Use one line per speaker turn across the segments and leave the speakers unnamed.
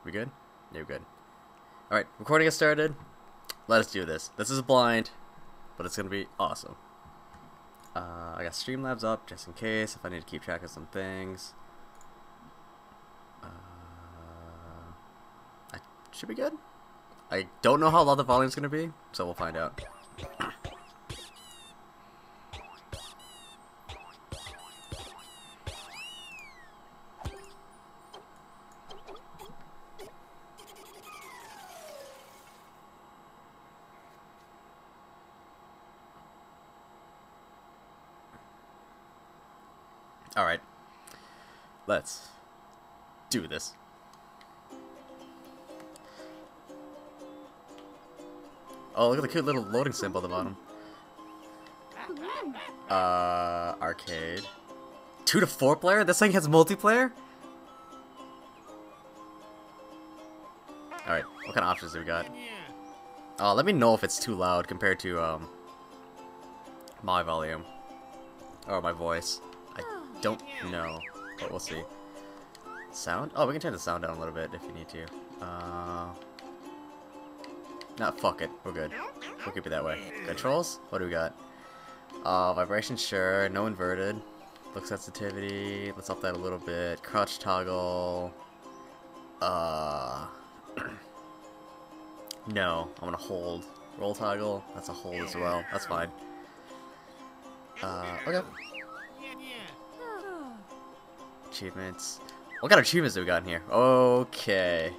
We good? Yeah, we're good. Alright, recording has started. Let us do this. This is blind, but it's gonna be awesome. I got Streamlabs up just in case if I need to keep track of some things. I should be good. I don't know how loud the volume's gonna be, so we'll find out. Alright, let's do this. Oh, look at the cute little loading symbol at the bottom. Arcade. 2 to 4 player? This thing has multiplayer? Alright, what kind of options do we got? Let me know if it's too loud compared to, my volume. Or my voice. I don't know, but we'll see. Sound? Oh, we can turn the sound down a little bit if you need to. Nah, fuck it. We're good. We'll keep it that way. Controls? What do we got? Vibration, sure. No inverted. Look sensitivity. Let's up that a little bit. Crouch toggle. No. I'm gonna hold. Roll toggle. That's a hold as well. That's fine. Okay. Achievements. What kind of achievements do we got in here? Okay.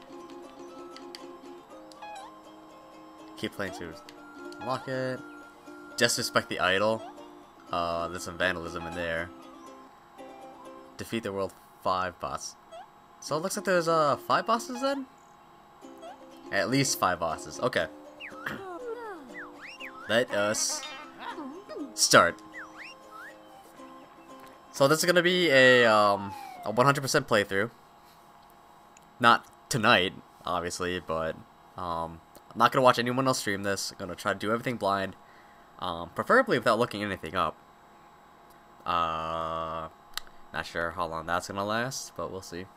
Keep playing to unlock it. Disrespect the idol. There's some vandalism in there. Defeat the world 5 boss. So it looks like there's 5 bosses then? At least 5 bosses. Okay. Let us start. So this is gonna be a 100% playthrough. Not tonight, obviously, but I'm not gonna watch anyone else stream this. I'm gonna try to do everything blind, preferably without looking anything up. Not sure how long that's gonna last, but we'll see.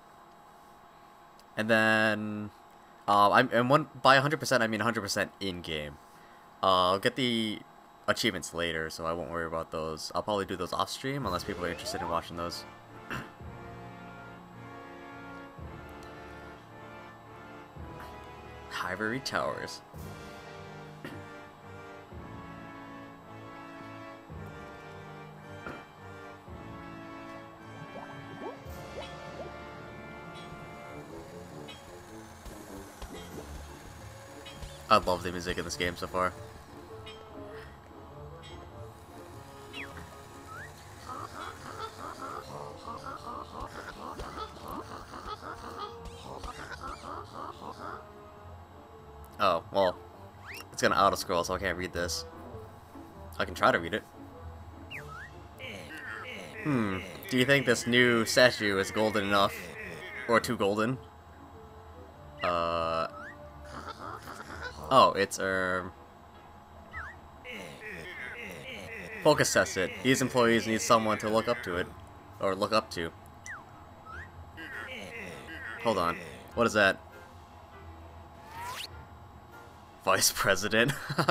And then, by 100% I mean 100% in game. I'll get the achievements later, so I won't worry about those. I'll probably do those off stream unless people are interested in watching those. Ivory Towers. I love the music in this game so far. Oh, well, it's gonna auto-scroll, so I can't read this. I can try to read it. Do you think this new statue is golden enough? Or too golden? Oh, it's, focus test it. These employees need someone to look up to it. Or look up to. Hold on. What is that? Vice President.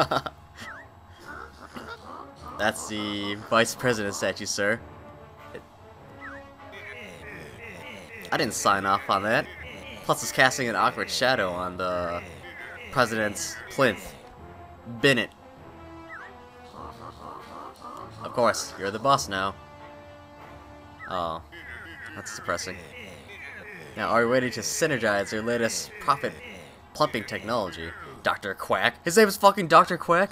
That's the Vice President statue, sir. I didn't sign off on that. Plus it's casting an awkward shadow on the President's plinth. Bennett. Of course, you're the boss now. Oh, that's depressing. Now, are we ready to synergize your latest profit-plumping technology? Dr. Quack? His name is fucking Dr. Quack?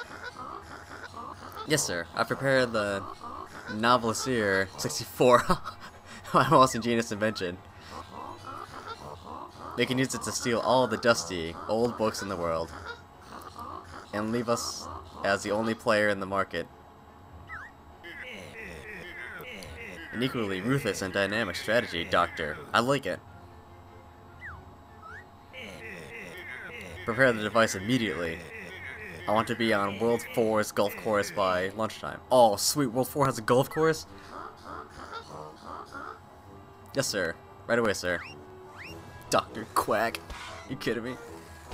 Yes, sir. I prepared the Novelisier 64. My most ingenious invention. They can use it to steal all the dusty, old books in the world. And leave us as the only player in the market. An equally ruthless and dynamic strategy, Doctor. I like it. Prepare the device immediately. I want to be on World 4's golf course by lunchtime. Oh, sweet. World 4 has a golf course? Yes, sir. Right away, sir. Dr. Quack. You kidding me?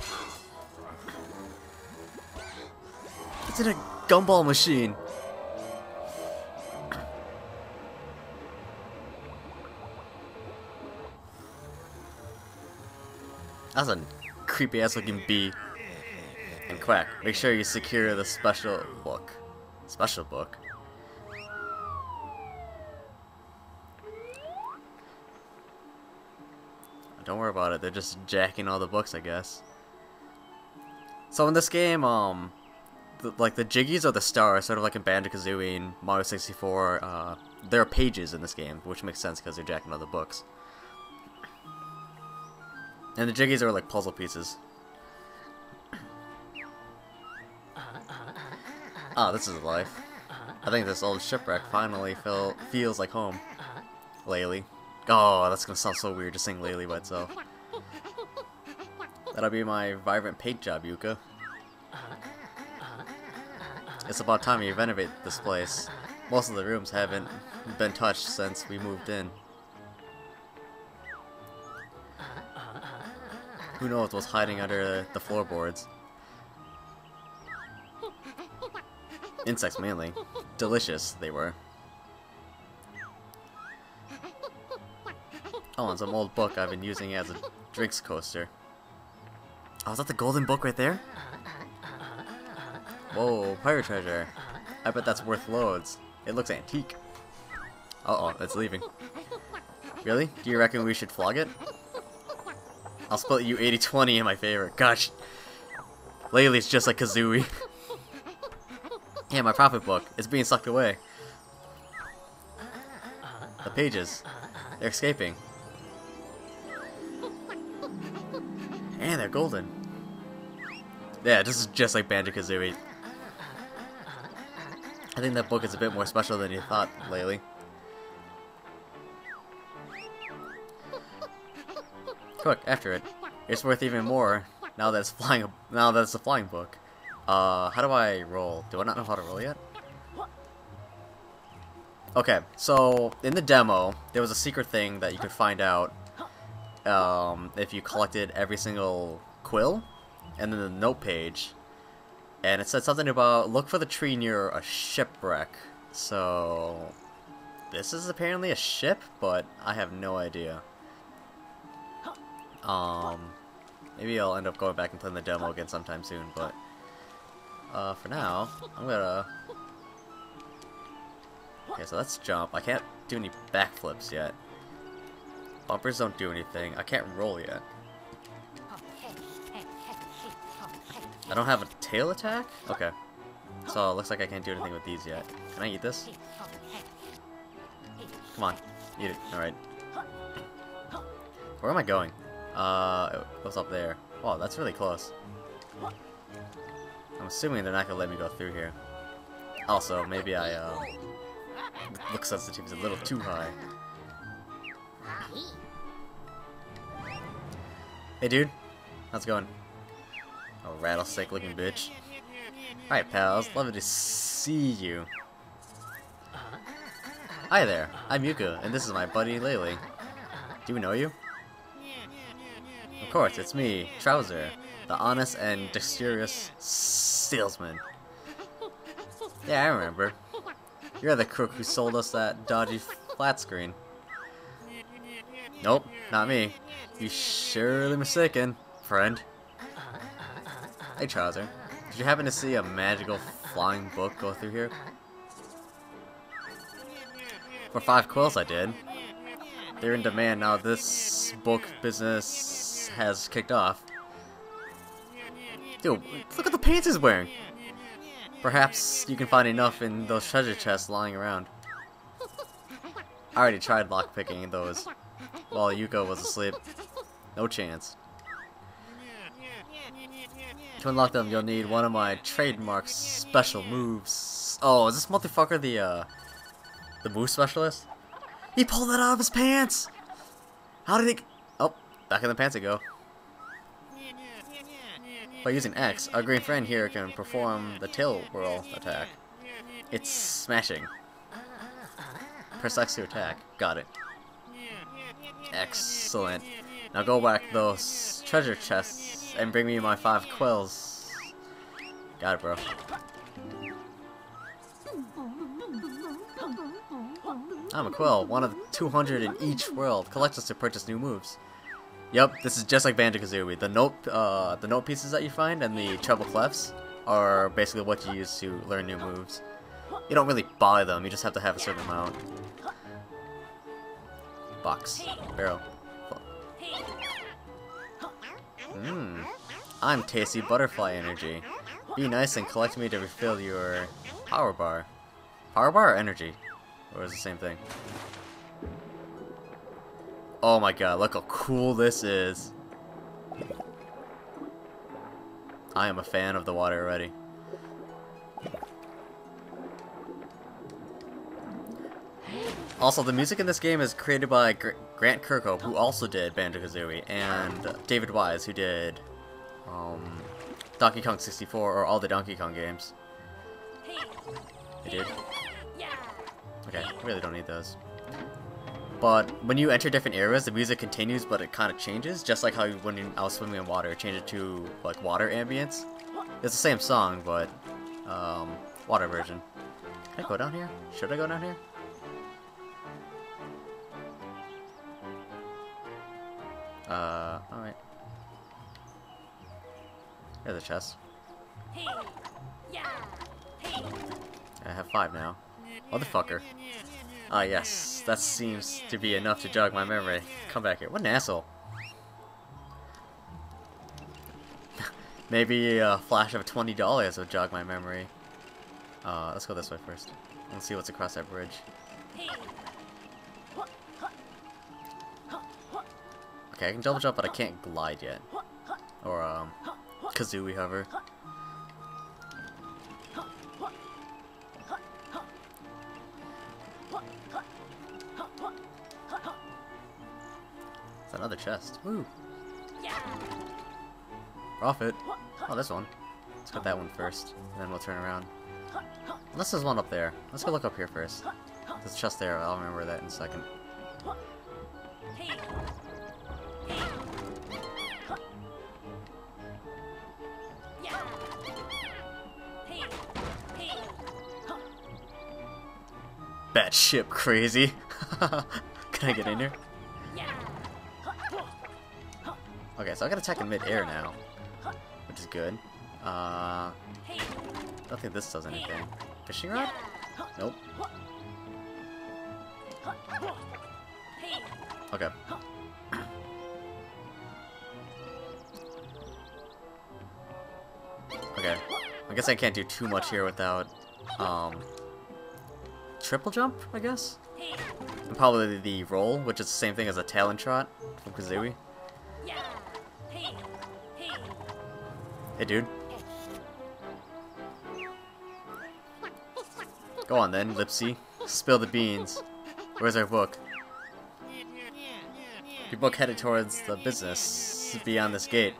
It's in a gumball machine. That's a creepy ass looking bee. And Quack, make sure you secure the special book. Special book? Don't worry about it, they're just jacking all the books, I guess. So in this game, like the Jiggies are the stars, sort of like in Banjo-Kazooie and Mario 64. There are pages in this game, which makes sense because they're jacking all the books. And the Jiggies are like puzzle pieces. Ah, this is life. I think this old shipwreck finally feels like home. Laylee. Oh, that's gonna sound so weird to sing Laylee by itself. That'll be my vibrant paint job, Yooka. It's about time you renovate this place. Most of the rooms haven't been touched since we moved in. Who knows what's hiding under the floorboards? Insects mainly. Delicious, they were. Oh, and some old book I've been using as a drinks coaster. Oh, is that the golden book right there? Whoa, pirate treasure. I bet that's worth loads. It looks antique. Uh-oh, it's leaving. Really? Do you reckon we should flog it? I'll split you 80-20 in my favor. Gosh. Laylee's just like Kazooie. Yeah, my profit book. It's being sucked away. The pages. They're escaping. And they're golden. Yeah, this is just like Banjo-Kazooie. I think that book is a bit more special than you thought, Laylee. Quick, after it. It's worth even more now that it's flying. Now that it's a flying book. How do I roll? Do I not know how to roll yet? Okay, so in the demo, there was a secret thing that you could find out if you collected every single quill, and then the note page, and it said something about look for the tree near a shipwreck. So this is apparently a ship, but I have no idea. Maybe I'll end up going back and playing the demo again sometime soon, but for now, I'm gonna... Okay, so let's jump. I can't do any backflips yet. Bumpers don't do anything. I can't roll yet. I don't have a tail attack? Okay. So it looks like I can't do anything with these yet. Can I eat this? Come on. Eat it. Alright. Where am I going? What's up there? Oh, that's really close. I'm assuming they're not gonna let me go through here. Also, maybe look sensitivity is a little too high. Hey dude, how's it going? Oh, rattlesnake looking bitch. Alright pals, lovely to see you. Hi there, I'm Yooka, and this is my buddy Laylee. Do we know you? Of course, it's me, Trouser, the honest and dexterous salesman. Yeah, I remember. You're the crook who sold us that dodgy flat screen. Nope, not me. You surely mistaken, friend. Hey Trouser, did you happen to see a magical flying book go through here? For 5 quills I did. They're in demand now this book business has kicked off. Dude, look at the pants he's wearing! Perhaps you can find enough in those treasure chests lying around. I already tried lockpicking those while Yooka was asleep. No chance. To unlock them, you'll need one of my trademark special moves. Oh, is this motherfucker the move specialist? He pulled that out of his pants! How did he... Oh, back in the pants it go. By using X, our green friend here can perform the tail whirl attack. It's smashing. Press X to attack. Got it. Excellent. Now go back those treasure chests and bring me my 5 quills. Got it, bro. I'm a quill, one of 200 in each world. Collect us to purchase new moves. Yep, this is just like Banjo-Kazooie. The note pieces that you find and the treble clefs are basically what you use to learn new moves. You don't really buy them, you just have to have a certain amount. Box. Barrel. I'm tasty butterfly energy. Be nice and collect me to refill your power bar. Power bar or energy? Or is it the same thing? Oh my god, look how cool this is. I am a fan of the water already. Also, the music in this game is created by Grant Kirkhope, who also did Banjo-Kazooie, and David Wise, who did Donkey Kong 64, or all the Donkey Kong games. They did? Okay, really don't need those. But when you enter different areas, the music continues, but it kind of changes, just like how when I was swimming in water, it changed it to like water ambience. It's the same song, but water version. Can I go down here? Should I go down here? Alright. There's a chest. I have 5 now. Motherfucker. Ah, yes. That seems to be enough to jog my memory. Come back here. What an asshole. Maybe a flash of $20 would jog my memory. Let's go this way first. Let's see what's across that bridge. Okay, I can double jump, but I can't glide yet. Or, Kazooie hover. It's another chest. Woo! Profit! Oh, this one. Let's get that one first, and then we'll turn around. Unless there's one up there. Let's go look up here first. There's a chest there, I'll remember that in a second. Batshit crazy. Can I get in here? Okay, so I can attack in mid-air now, which is good. I don't think this does anything. Fishing rod? Nope. Okay. Okay. I guess I can't do too much here without, triple jump, I guess? And probably the roll, which is the same thing as a tail and trot from Kazooie. Hey, dude. Go on then, Lipsy. Spill the beans. Where's our book? Your book headed towards the business beyond this gate.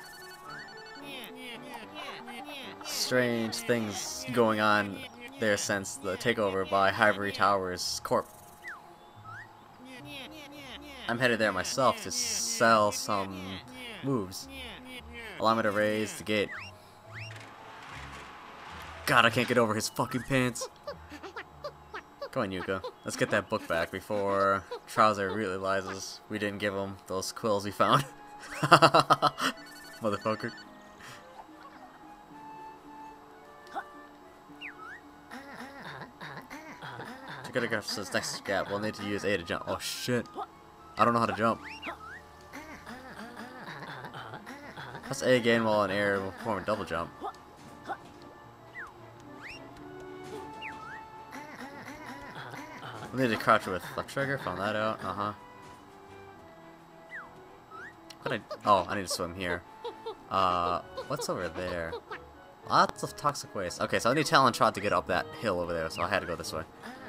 Strange things going on there since the takeover by Ivory Towers Corp. I'm headed there myself to sell some moves. Allow me to raise the gate. God, I can't get over his fucking pants. Come on, Yooka. Let's get that book back before Trouser realizes we didn't give him those quills we found. Motherfucker. To get across this next gap, we'll need to use A to jump. Oh shit. I don't know how to jump. Press A again while in air will perform a double jump. We need to crouch with left trigger, found that out, Oh, I need to swim here. What's over there? Lots of toxic waste. Okay, so I need Talon Trot to get up that hill over there, so I had to go this way.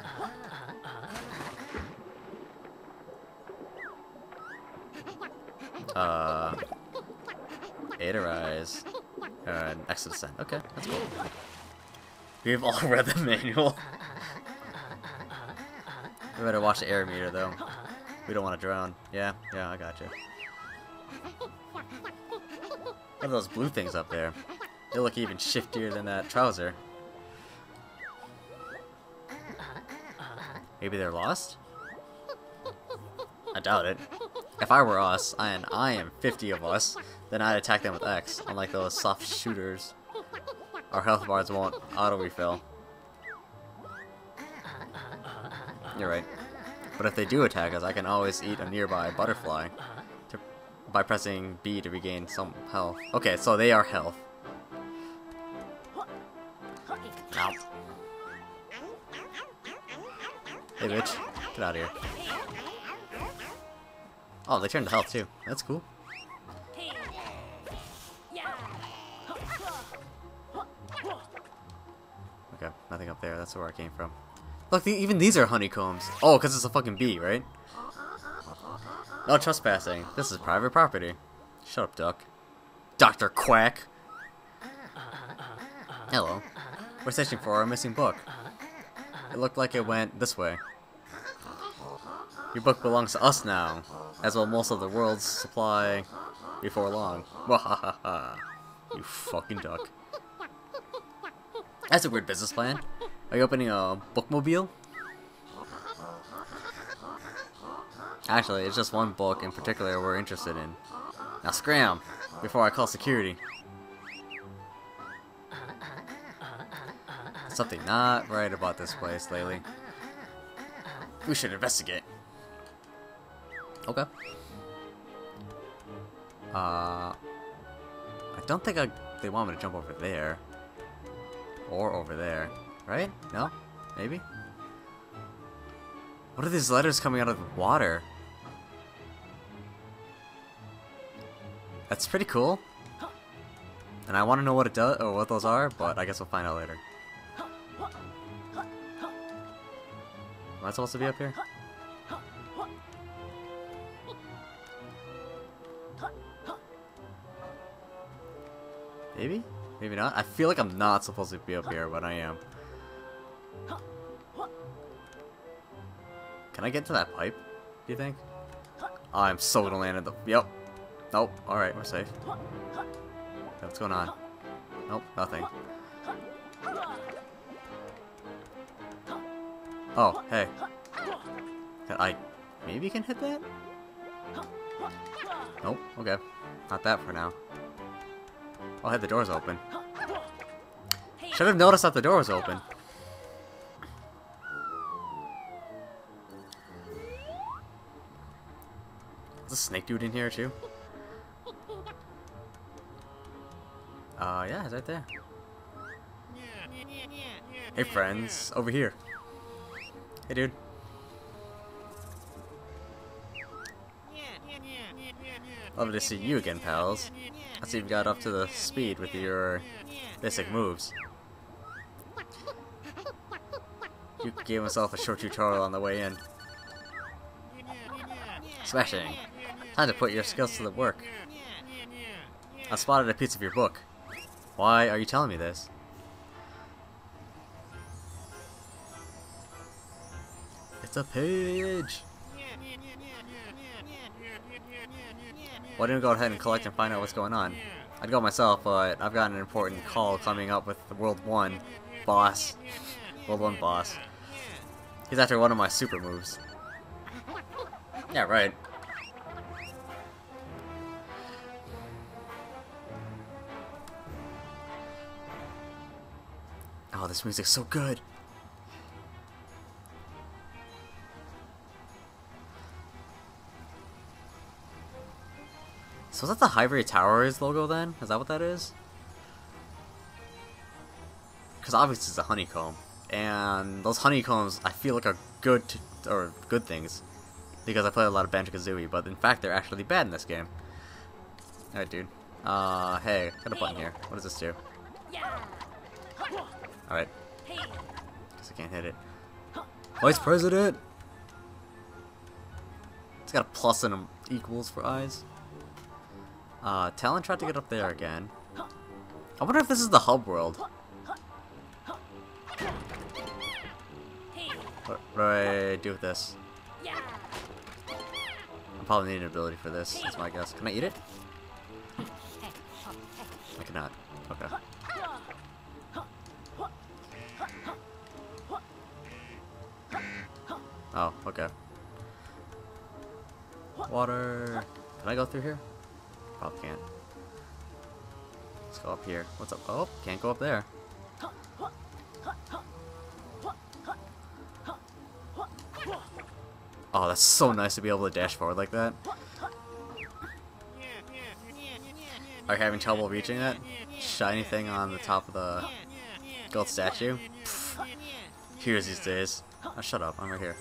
A to rise. X to descend. Okay, that's cool. We've all read the manual. We better watch the air meter, though. We don't want to drown. Yeah, I gotcha. What are those blue things up there? They look even shiftier than that trouser. Maybe they're lost? I doubt it. If I were us, and I am 50 of us, then I'd attack them with X, unlike those soft shooters. Our health bars won't auto-refill. You're right. But if they do attack us, I can always eat a nearby butterfly by pressing B to regain some health. Okay, so they are health. Ow. Hey, bitch. Get out of here. Oh, they turned to health, too. That's cool. Okay, nothing up there. That's where I came from. Look, even these are honeycombs. Oh, because it's a fucking bee, right? No trespassing. This is private property. Shut up, duck. Dr. Quack! Hello. We're searching for our missing book. It looked like it went this way. Your book belongs to us now, as will most of the world's supply before long. Wahahaha. You fucking duck. That's a weird business plan. Are you opening a bookmobile? Actually, it's just one book in particular we're interested in. Now scram, before I call security. Something not right about this place lately. We should investigate. Okay. I don't think they want me to jump over there. Or over there. Right? No? Maybe? What are these letters coming out of the water? That's pretty cool. And I want to know what it does, or what those are, but I guess we'll find out later. Am I supposed to be up here? Maybe? Maybe not? I feel like I'm not supposed to be up here, but I am. Can I get to that pipe, do you think? Oh, I'm so gonna land at the... Yep. Nope. Alright, we're safe. What's going on? Nope, nothing. Oh, hey. I maybe can hit that? Nope, okay. Not that for now. Oh, hey, the door's open. Should have noticed that the door was open. Is a snake dude in here too? Yeah, he's right there. Hey friends, over here. Hey dude. Lovely to see you again, pals. I see you've got up to the speed with your basic moves. You gave himself a short tutorial on the way in. Smashing. Time to put your skills to the work. I spotted a piece of your book. Why are you telling me this? It's a page! Why don't we go ahead and collect and find out what's going on? I'd go myself, but I've got an important call coming up with the World 1 boss. World 1 boss. He's after one of my super moves. Yeah, right. Oh, this music's so good. So is that the Ivory Towers logo then? Is that what that is? Because obviously it's a honeycomb. And those honeycombs I feel like are good things. Because I play a lot of Banjo-Kazooie, but in fact they're actually bad in this game. Alright dude. Hey, got a button here. What does this do? Alright. Guess I can't hit it. Vice President! It's got a plus and equals for eyes. Talon tried to get up there again. I wonder if this is the hub world. What do I do with this? I probably need an ability for this, that's my guess. Can I eat it? cannot. Okay. Oh, okay. Water. Can I go through here? Probably can't. Let's go up here. What's up? Oh, can't go up there. Oh, that's so nice to be able to dash forward like that. Are you having trouble reaching that shiny thing on the top of the gold statue? Pfft. Here's these days. Oh, shut up. I'm right here.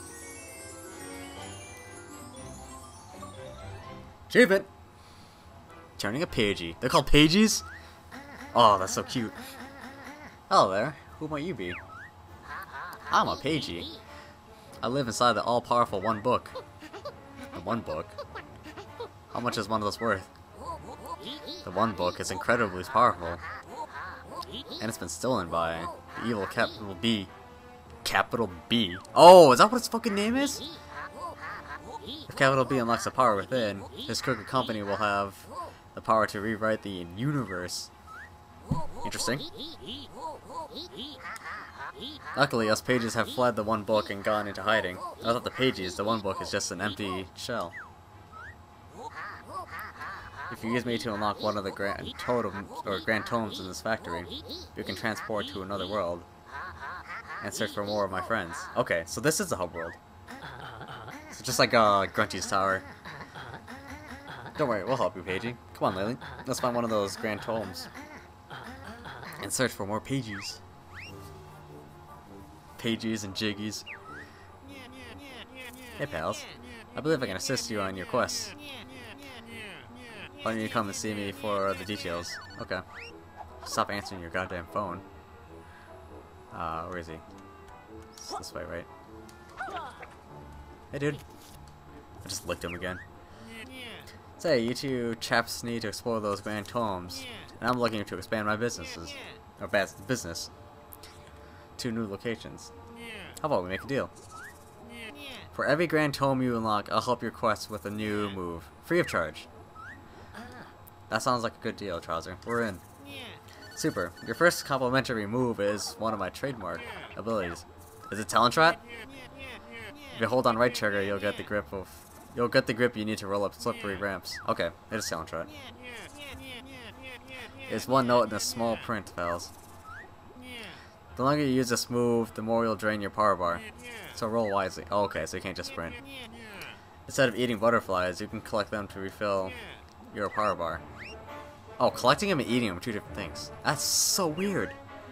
Achievement! Turning a pagey. They're called pages? Oh, that's so cute. Hello there. Who might you be? I'm a pagey. I live inside the all-powerful one book. The one book? How much is one of those worth? The one book is incredibly powerful. And it's been stolen by the evil capital B. Capital B? Oh, is that what its fucking name is? If capital B unlocks the power within, his crooked company will have the power to rewrite the universe. Interesting. Luckily, us pages have fled the one book and gone into hiding. I thought the pages, the one book is just an empty shell. If you use me to unlock one of the grand tomes in this factory, you can transport to another world and search for more of my friends. Okay, so this is the hub world. So just like Grunty's tower. Don't worry, we'll help you, Pagey. Come on, Laylee. Let's find one of those grand tomes and search for more pages. Pages and jiggies. Hey, pals. I believe I can assist you on your quest. Why don't you come and see me for the details? Okay. Stop answering your goddamn phone. Where is he? It's this way, right? Hey, dude. I just licked him again. Say, you two chaps need to explore those grand tomes, and I'm looking to expand my business to new locations. How about we make a deal? For every grand tome you unlock, I'll help your quest with a new move, free of charge. That sounds like a good deal, Trouser. We're in. Super. Your first complimentary move is one of my trademark abilities. Is it Talon Trot? If you hold on right trigger, you'll get the grip you need to roll up slippery ramps. Okay, it is Talon Trot. It's one note in the small print, pals. The longer you use this move, the more you'll drain your power bar. So roll wisely. Oh, okay, so you can't just sprint. Instead of eating butterflies, you can collect them to refill your power bar. Oh, collecting them and eating them are two different things. That's so weird.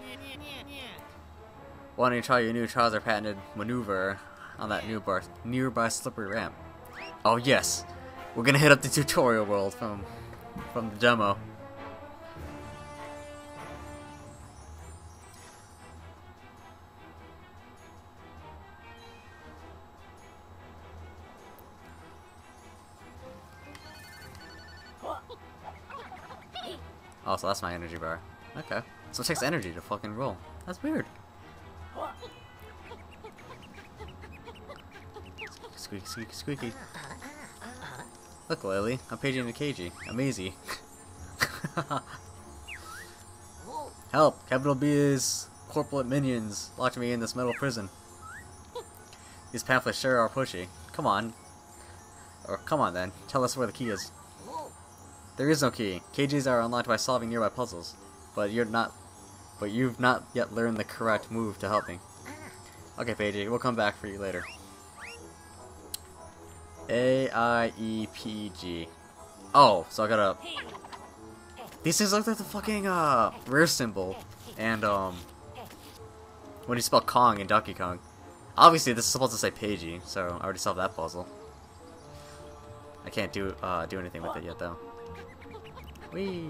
Why don't you try your new Trouser patented maneuver on that nearby slippery ramp? Oh yes, we're gonna hit up the tutorial world from the demo. Oh, so that's my energy bar. Okay. So it takes energy to fucking roll. That's weird. Squeaky, squeaky, squeaky. Look, Laylee, I'm paging the cagey. I'm easy. Help! Capital B's corporate minions locked me in this metal prison. These pamphlets sure are pushy. Come on. Or come on then. Tell us where the key is. There is no key. Cages are unlocked by solving nearby puzzles, but you've not yet learned the correct move to help me. Okay, Pagey, we'll come back for you later. A-I-E-P-G. Oh, so I gotta... These things look like the fucking, rare symbol. And, when you spell Kong in Donkey Kong. Obviously, this is supposed to say Pagey, so I already solved that puzzle. I can't do anything with it yet, though. Whee!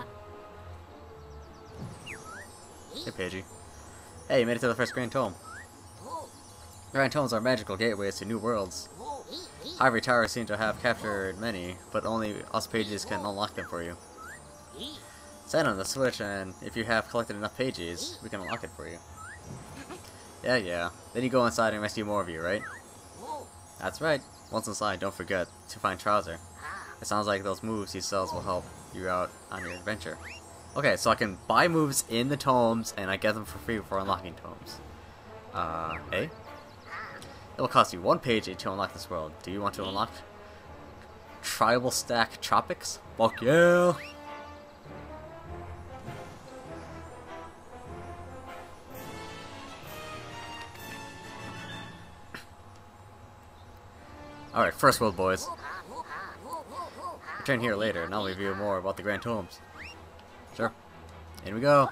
Hey, Pagey. Hey, you made it to the first Grand Tome. Grand Tomes are magical gateways to new worlds. Ivory Towers seem to have captured many, but only us pages can unlock them for you. Stand on the switch, and if you have collected enough pages, we can unlock it for you. Yeah. Then you go inside and rescue more of you, right? That's right. Once inside, don't forget to find Trouser. It sounds like those moves he sells will help you out on your adventure. Okay, so I can buy moves in the tomes, and I get them for free for unlocking tomes. It will cost you 1 page to unlock this world. Do you want to unlock Tribal Stack Tropics? Fuck yeah! Alright, first world, boys. Return here later, and I'll review more about the Grand Tomes. Sure. In we go.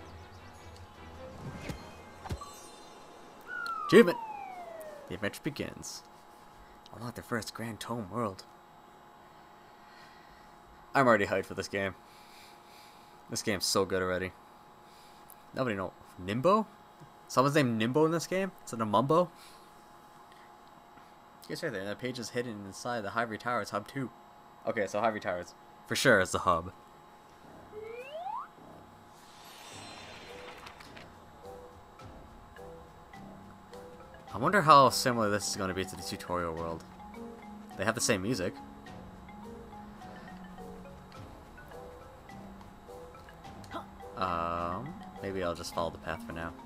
Achievement! The adventure begins. Unlock the first Grand Tome world. I'm already hyped for this game. This game's so good already. Nobody know. Nimbo? Someone's named Nimbo in this game? Is it a Mumbo? Yes, right there. That page is hidden inside the Ivory Towers hub too. Okay, so Ivory Towers for sure is the hub. I wonder how similar this is going to be to the tutorial world. They have the same music. Maybe I'll just follow the path for now.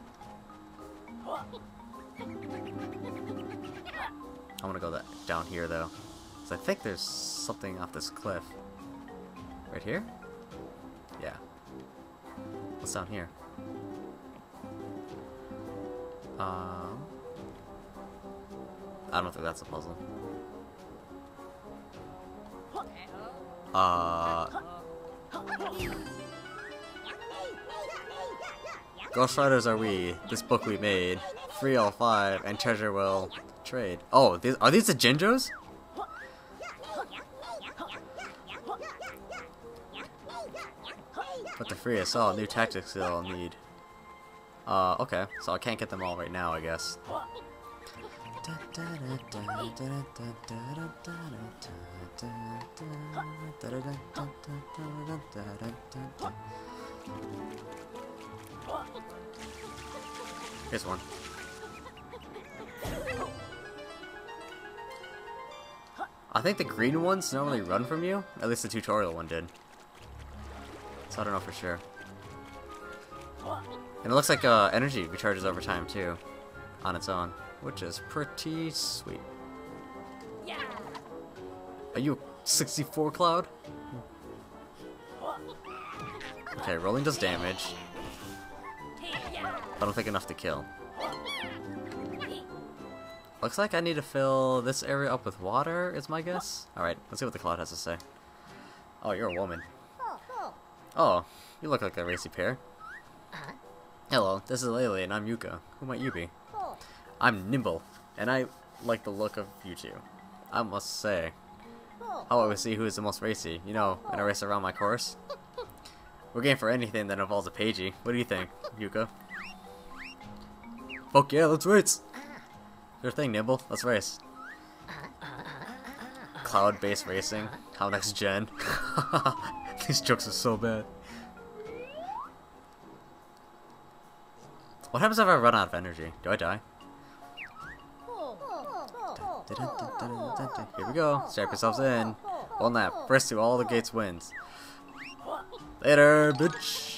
I want to go down here though, because I think there's something off this cliff. Right here? Yeah. What's down here? I don't think that's a puzzle. Ghost Riders are we. This book we made. Free all 5 and treasure will trade. Oh, are these the Jinjos? But to free us all, new tactics they'll need. Okay, so I can't get them all right now, I guess. Here's one. I think the green ones normally run from you. At least the tutorial one did. So I don't know for sure. And it looks like energy recharges over time too, on its own, which is pretty sweet. Are you 64 Cloud? Okay, rolling does damage. I don't think enough to kill. Looks like I need to fill this area up with water, is my guess. Alright, let's see what the cloud has to say. Oh, you're a woman. Oh, you look like a racy pair. Hello, this is Laylee and I'm Yooka. Who might you be? I'm Nimble, and I like the look of you two. I must say. How about we see who is the most racy, you know, in a race around my course? We're game for anything that involves a pagey. What do you think, Yooka? Fuck yeah, let's race! Your thing, Nimble. Let's race. Cloud-based racing. How next gen? These jokes are so bad. What happens if I run out of energy? Do I die? Here we go. Strap yourselves in. One lap. First to all the gates wins. Later, bitch.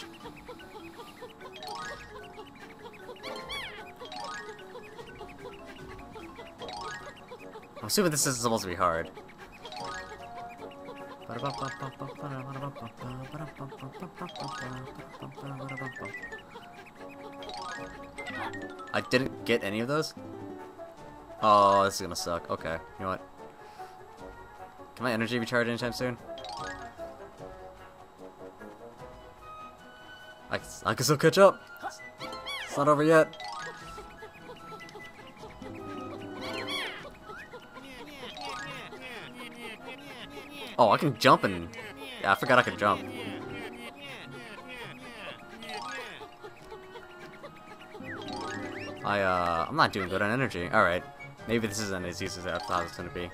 I'm assuming this is supposed to be hard. I didn't get any of those? Oh, this is gonna suck. Okay, you know what? Can my energy recharge anytime soon? I can still catch up! It's not over yet! Oh, I can jump and... Yeah, I forgot I could jump. I'm not doing good on energy. Alright. Maybe this isn't as easy as I thought it was gonna be.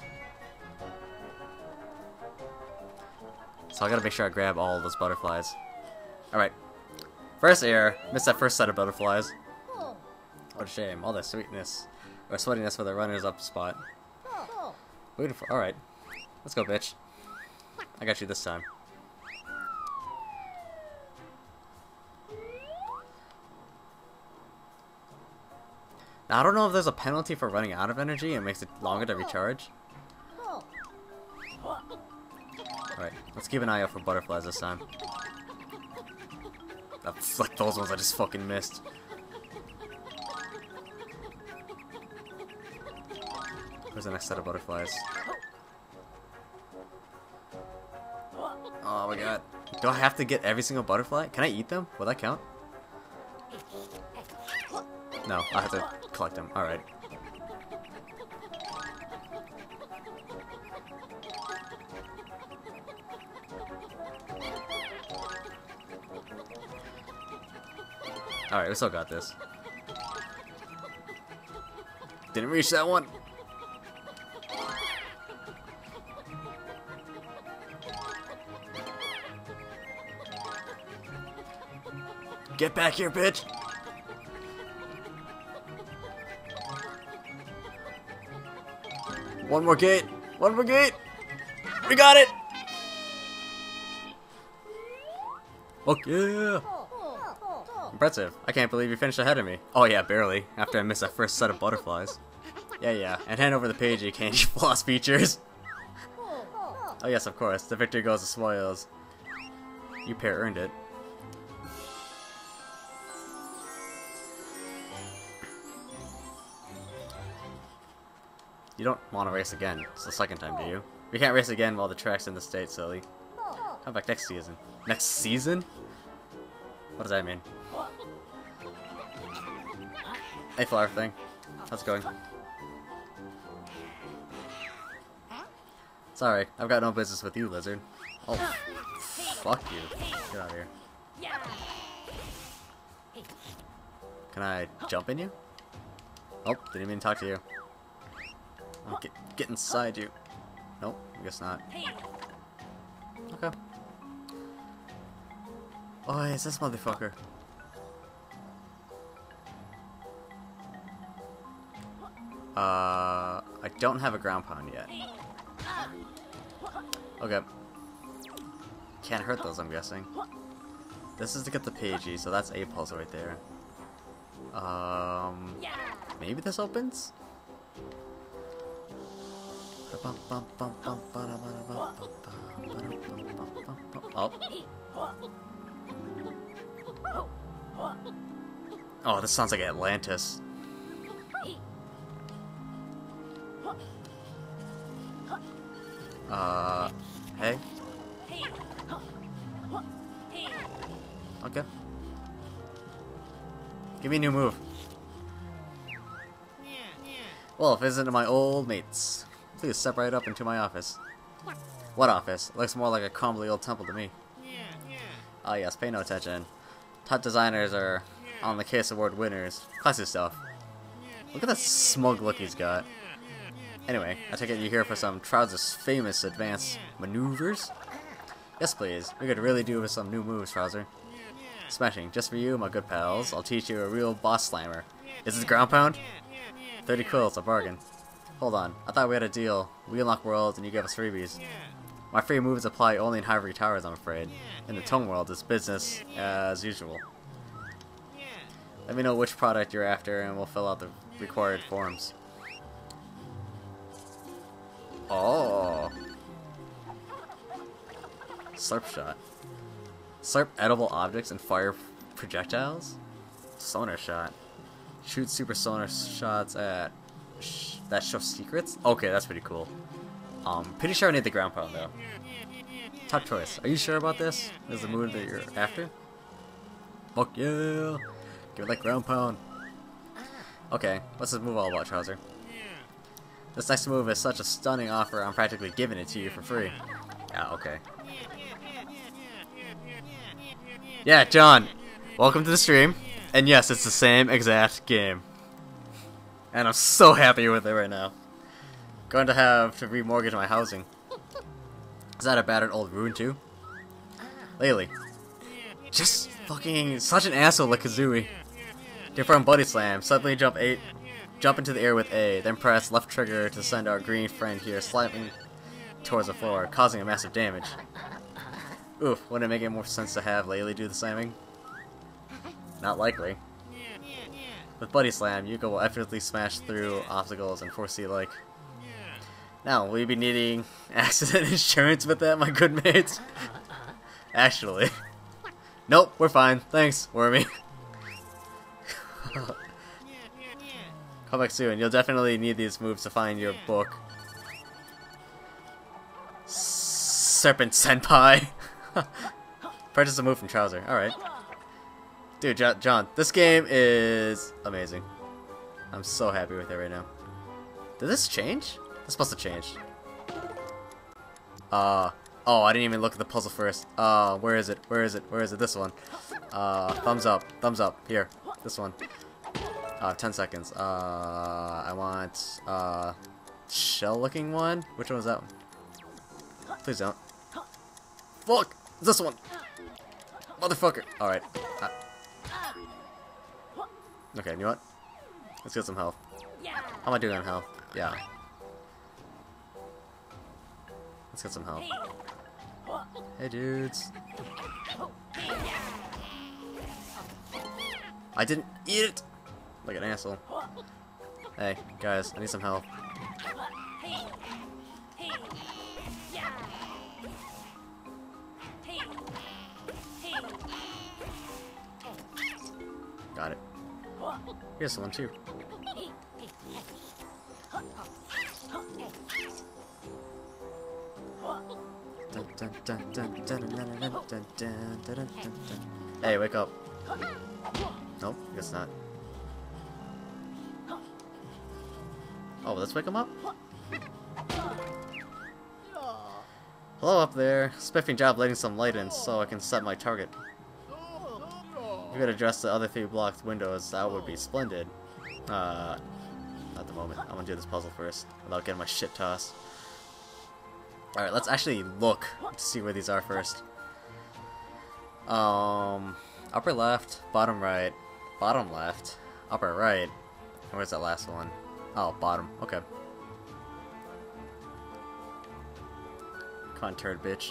So I gotta make sure I grab all of those butterflies. Alright. First air. Missed that first set of butterflies. What a shame. All that sweetness. Or sweatiness for the runners up spot. Waiting for... Alright. Let's go, bitch. I got you this time. Now, I don't know if there's a penalty for running out of energy. It makes it longer to recharge. Alright, let's keep an eye out for butterflies this time. That's like those ones I just fucking missed. Where's the next set of butterflies? Oh my god. Do I have to get every single butterfly? Can I eat them? Will that count? No, I have to collect them. Alright. Alright, we still got this. Didn't reach that one. Get back here, bitch! One more gate! One more gate! We got it! Fuck yeah! Impressive. I can't believe you finished ahead of me. Oh yeah, barely. After I missed that first set of butterflies. Yeah. And hand over the page you can't floss features. Oh yes, of course. The victory goes to spoils. You pair earned it. You don't want to race again. It's the second time, do you? We can't race again while the track's in the state, silly. How about next season? Next season? What does that mean? Hey, flower thing. How's it going? Sorry, I've got no business with you, lizard. Oh, fuck you. Get out of here. Can I jump in you? Oh, didn't even talk to you. I'll get inside you. Nope, I guess not. Okay. Oh, it's this motherfucker. I don't have a ground pound yet. Okay. Can't hurt those, I'm guessing. This is to get the Pagey, so that's a puzzle right there. Maybe this opens? Oh. Oh, this sounds like Atlantis. Hey? Okay. Give me a new move. Well, if it isn't my old mates, please step right up into my office. What office? It looks more like a crumbly old temple to me. Ah yes, pay no attention. Top designers are on the case award winners. Classy stuff. Look at that smug look he's got. Anyway, I take it you're here for some Trouser's famous advanced maneuvers? Yes please, we could really do with some new moves, Trouser. Smashing, just for you, my good pals, I'll teach you a real boss slammer. Is this ground pound? 30 quills, a bargain. Hold on, I thought we had a deal. We unlock worlds and you give us freebies. My free moves apply only in Ivory Towers, I'm afraid. In the Tone World, it's business as usual. Let me know which product you're after and we'll fill out the required forms. Oh. Slurp shot. Slurp edible objects and fire projectiles? Sonar shot. Shoot super sonar shots at... that show secrets? Okay, that's pretty cool. Pretty sure I need the ground pound though. Top choice. Are you sure about this? Is the move that you're after? Fuck yeah! Give it that ground pound. Okay, what's this move all about, Trouser? This next move is such a stunning offer, I'm practically giving it to you for free. Yeah, okay. Yeah, John! Welcome to the stream. And yes, it's the same exact game. And I'm so happy with it right now. Going to have to remortgage my housing. Is that a battered old ruin too? Laylee. Just fucking such an asshole like Kazooie. Different buddy slam. Suddenly jump into the air with A, then press left trigger to send our green friend here slamming towards the floor, causing a massive damage. Oof, wouldn't it make it more sense to have Laylee do the slamming? Not likely. With Buddy Slam, Yooka will effortlessly smash through obstacles and foresee like. Now, will you be needing accident insurance with that, my good mates? Actually. Nope, we're fine. Thanks, Wormy. Come back soon. You'll definitely need these moves to find your book. Serpent Senpai. Purchase a move from Trouser. Alright. Dude, John, this game is amazing. I'm so happy with it right now. Did this change? It's supposed to change. Oh, I didn't even look at the puzzle first. Where is it? Where is it? Where is it? This one. Thumbs up. Thumbs up. Here. This one. 10 seconds. I want, shell-looking one? Which one was that one? Please don't. Fuck! This one! Motherfucker! Alright. Okay, you know what? Let's get some health. How am I doing on health? Yeah. Let's get some health. Hey, dudes. I didn't eat it! Like an asshole. Hey, guys, I need some help. Got it. Here's someone too. Hey, wake up. Nope, guess not. Oh, let's wake him up. Hello up there. Spiffing job letting some light in so I can set my target. If you could address the other 3 blocked windows, that would be splendid. Not at the moment. I'm gonna do this puzzle first without getting my shit tossed. Alright, let's actually look to see where these are first. Upper left, bottom right, bottom left, upper right. And where's that last one? Oh, bottom. Okay. Come on, turd bitch.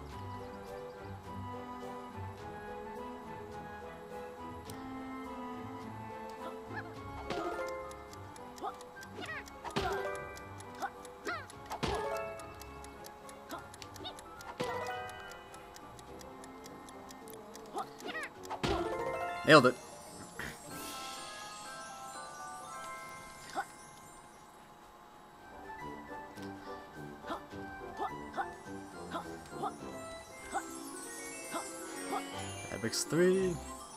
Nailed it. Epics 3.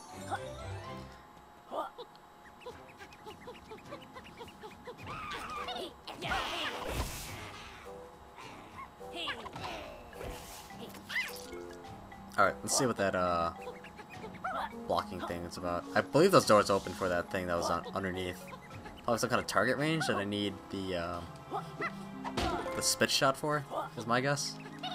Alright, let's see what that blocking thing is about. I believe those doors open for that thing that was underneath. Probably some kind of target range that I need the spit shot for, is my guess.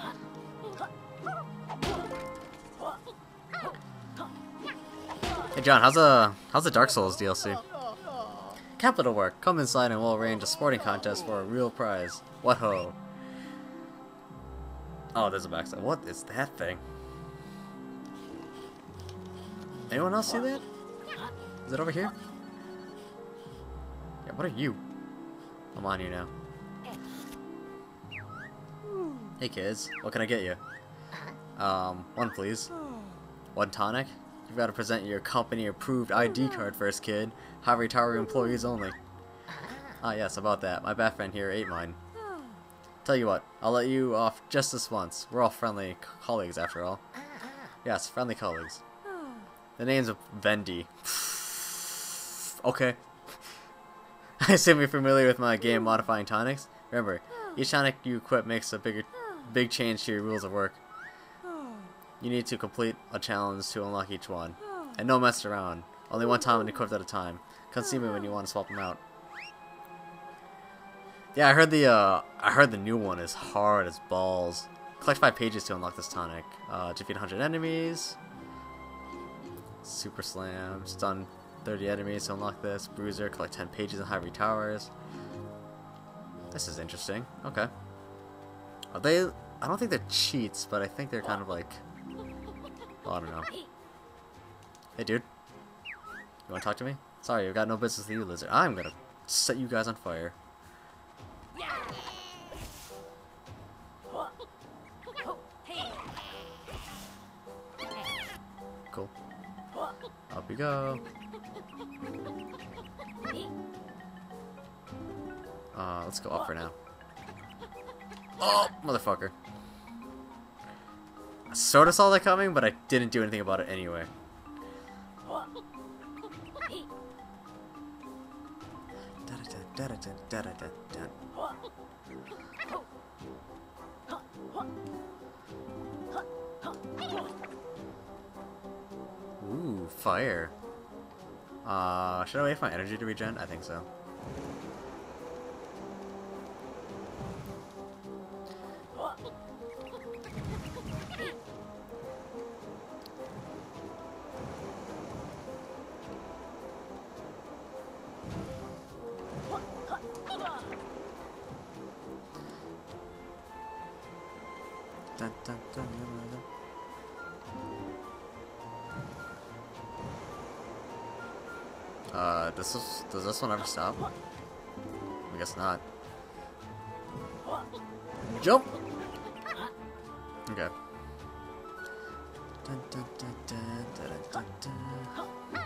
Hey John, how's the Dark Souls DLC? Capital work. Come inside and we'll arrange a sporting contest for a real prize. What ho? Oh, there's a backside. What is that thing? Anyone else see that? Is it over here? Yeah, what are you? I'm on you now. Hey kids, what can I get you? One please. One tonic? You've got to present your company approved ID card first, kid. Ivory Tower employees only. Ah yes, about that. My bad friend here ate mine. Tell you what, I'll let you off just this once. We're all friendly colleagues after all. Yes, friendly colleagues. The name's Vendy. Okay. I assume you're familiar with my game modifying tonics. Remember, each tonic you equip makes a big change to your rules of work. You need to complete a challenge to unlock each one. And no mess around. Only one time and equipped at a time. Come see me when you want to swap them out. Yeah, I heard the new one is hard as balls. Collect 5 pages to unlock this tonic. Defeat 100 enemies. Super Slam. Stun 30 enemies to unlock this. Bruiser. Collect 10 pages in Ivory Towers. This is interesting. Okay. Are they... I don't think they're cheats, but I think they're kind of like... Oh, I don't know. Hey, dude. You want to talk to me? Sorry, I've got no business with you, lizard. I'm gonna set you guys on fire. Cool. Up we go. Let's go up for now. Oh, motherfucker. I sort of saw that coming, but I didn't do anything about it anyway. Ooh, fire. Should I wait for my energy to regen? I think so. Dun, dun, dun, dun, dun. Does this one ever stop? I guess not. Jump! Okay. Dun, dun, dun, dun, dun, dun, dun.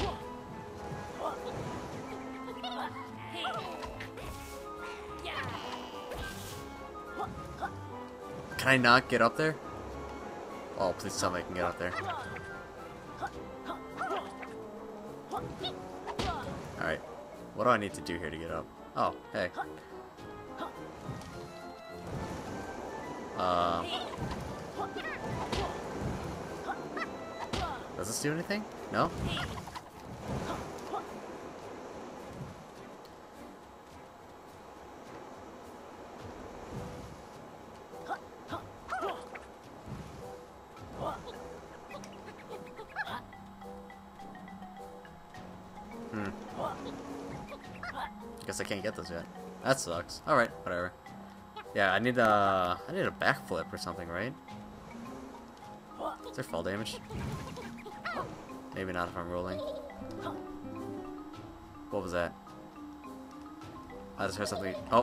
Can I not get up there? Oh, please tell me I can get up there. Alright. What do I need to do here to get up? Oh, hey. Does this do anything? No? Guess I can't get those yet. That sucks. Alright, whatever. Yeah, I need a backflip or something, right? Is there fall damage? Maybe not if I'm rolling. What was that? I just heard something. Oh!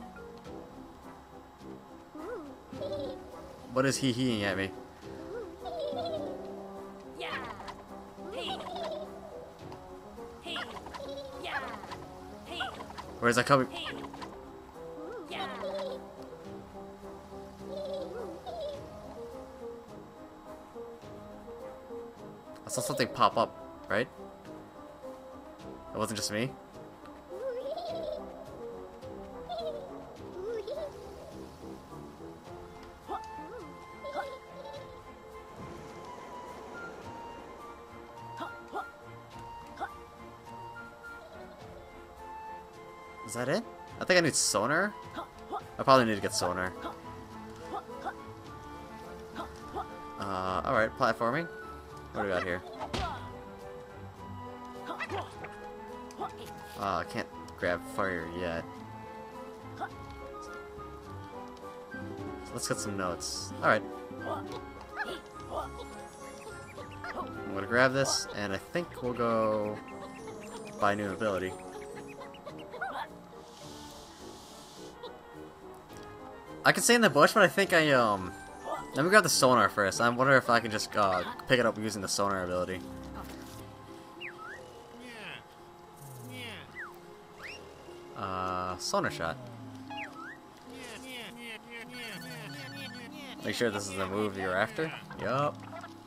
What is he heeing at me? Where is that coming? I saw something pop up, right? It wasn't just me? Is that it? I think I need sonar. I probably need to get sonar. Alright, platforming. What do we got here? I can't grab fire yet. Let's get some notes. Alright. I'm gonna grab this, and I think we'll go buy new ability. I can stay in the bush, but I think let me grab the sonar first. I wonder if I can just pick it up using the sonar ability. Sonar shot. Make sure this is the move you're after. Yup.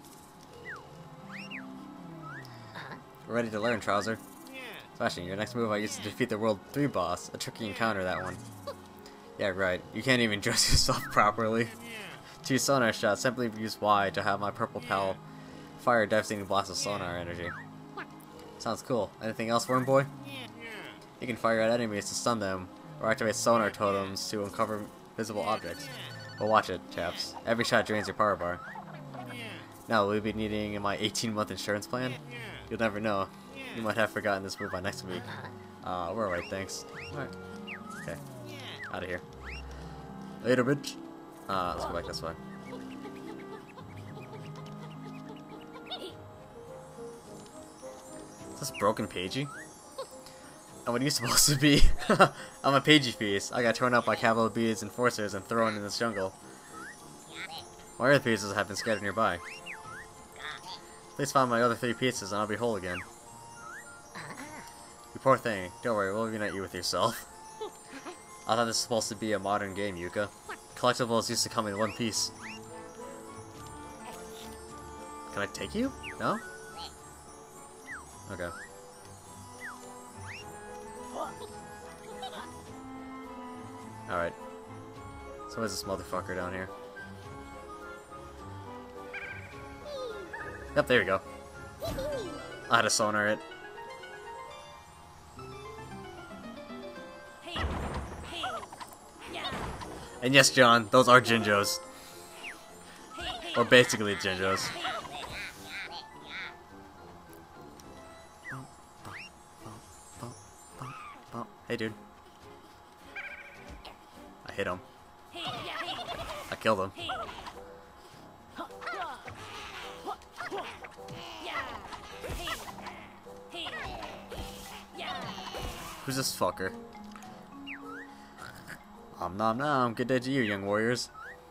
We're ready to learn, Trouser. Smashing, your next move I used to defeat the World 3 boss. A tricky encounter, that one. Yeah, right. You can't even dress yourself properly. To use sonar shot, simply use Y to have my purple pal fire a devastating blast of sonar energy. Sounds cool. Anything else, Worm Boy? You can fire at enemies to stun them, or activate sonar totems to uncover visible objects. But watch it, chaps. Every shot drains your power bar. Now, will we be needing my 18-month insurance plan? You'll never know. You might have forgotten this move by next week. We're alright, thanks. Alright. Okay. Out of here. Later, bitch. Let's go back this way. Is this broken Pagey? And what are you supposed to be? I'm a Pagey piece. I got torn up by capital B's enforcers and thrown in this jungle. My other pieces have been scattered nearby. Please find my other 3 pieces and I'll be whole again. You poor thing. Don't worry, we'll reunite you with yourself. I thought this was supposed to be a modern game, Yooka. Collectibles used to come in one piece. Can I take you? No? Okay. Alright. So where's this motherfucker down here? Yep, there we go. I had to sonar it. And yes, John, those are Jinjos. Or basically Jinjos. Hey, dude. I hit him. I killed him. Who's this fucker? Nom nom. Good day to you, young warriors.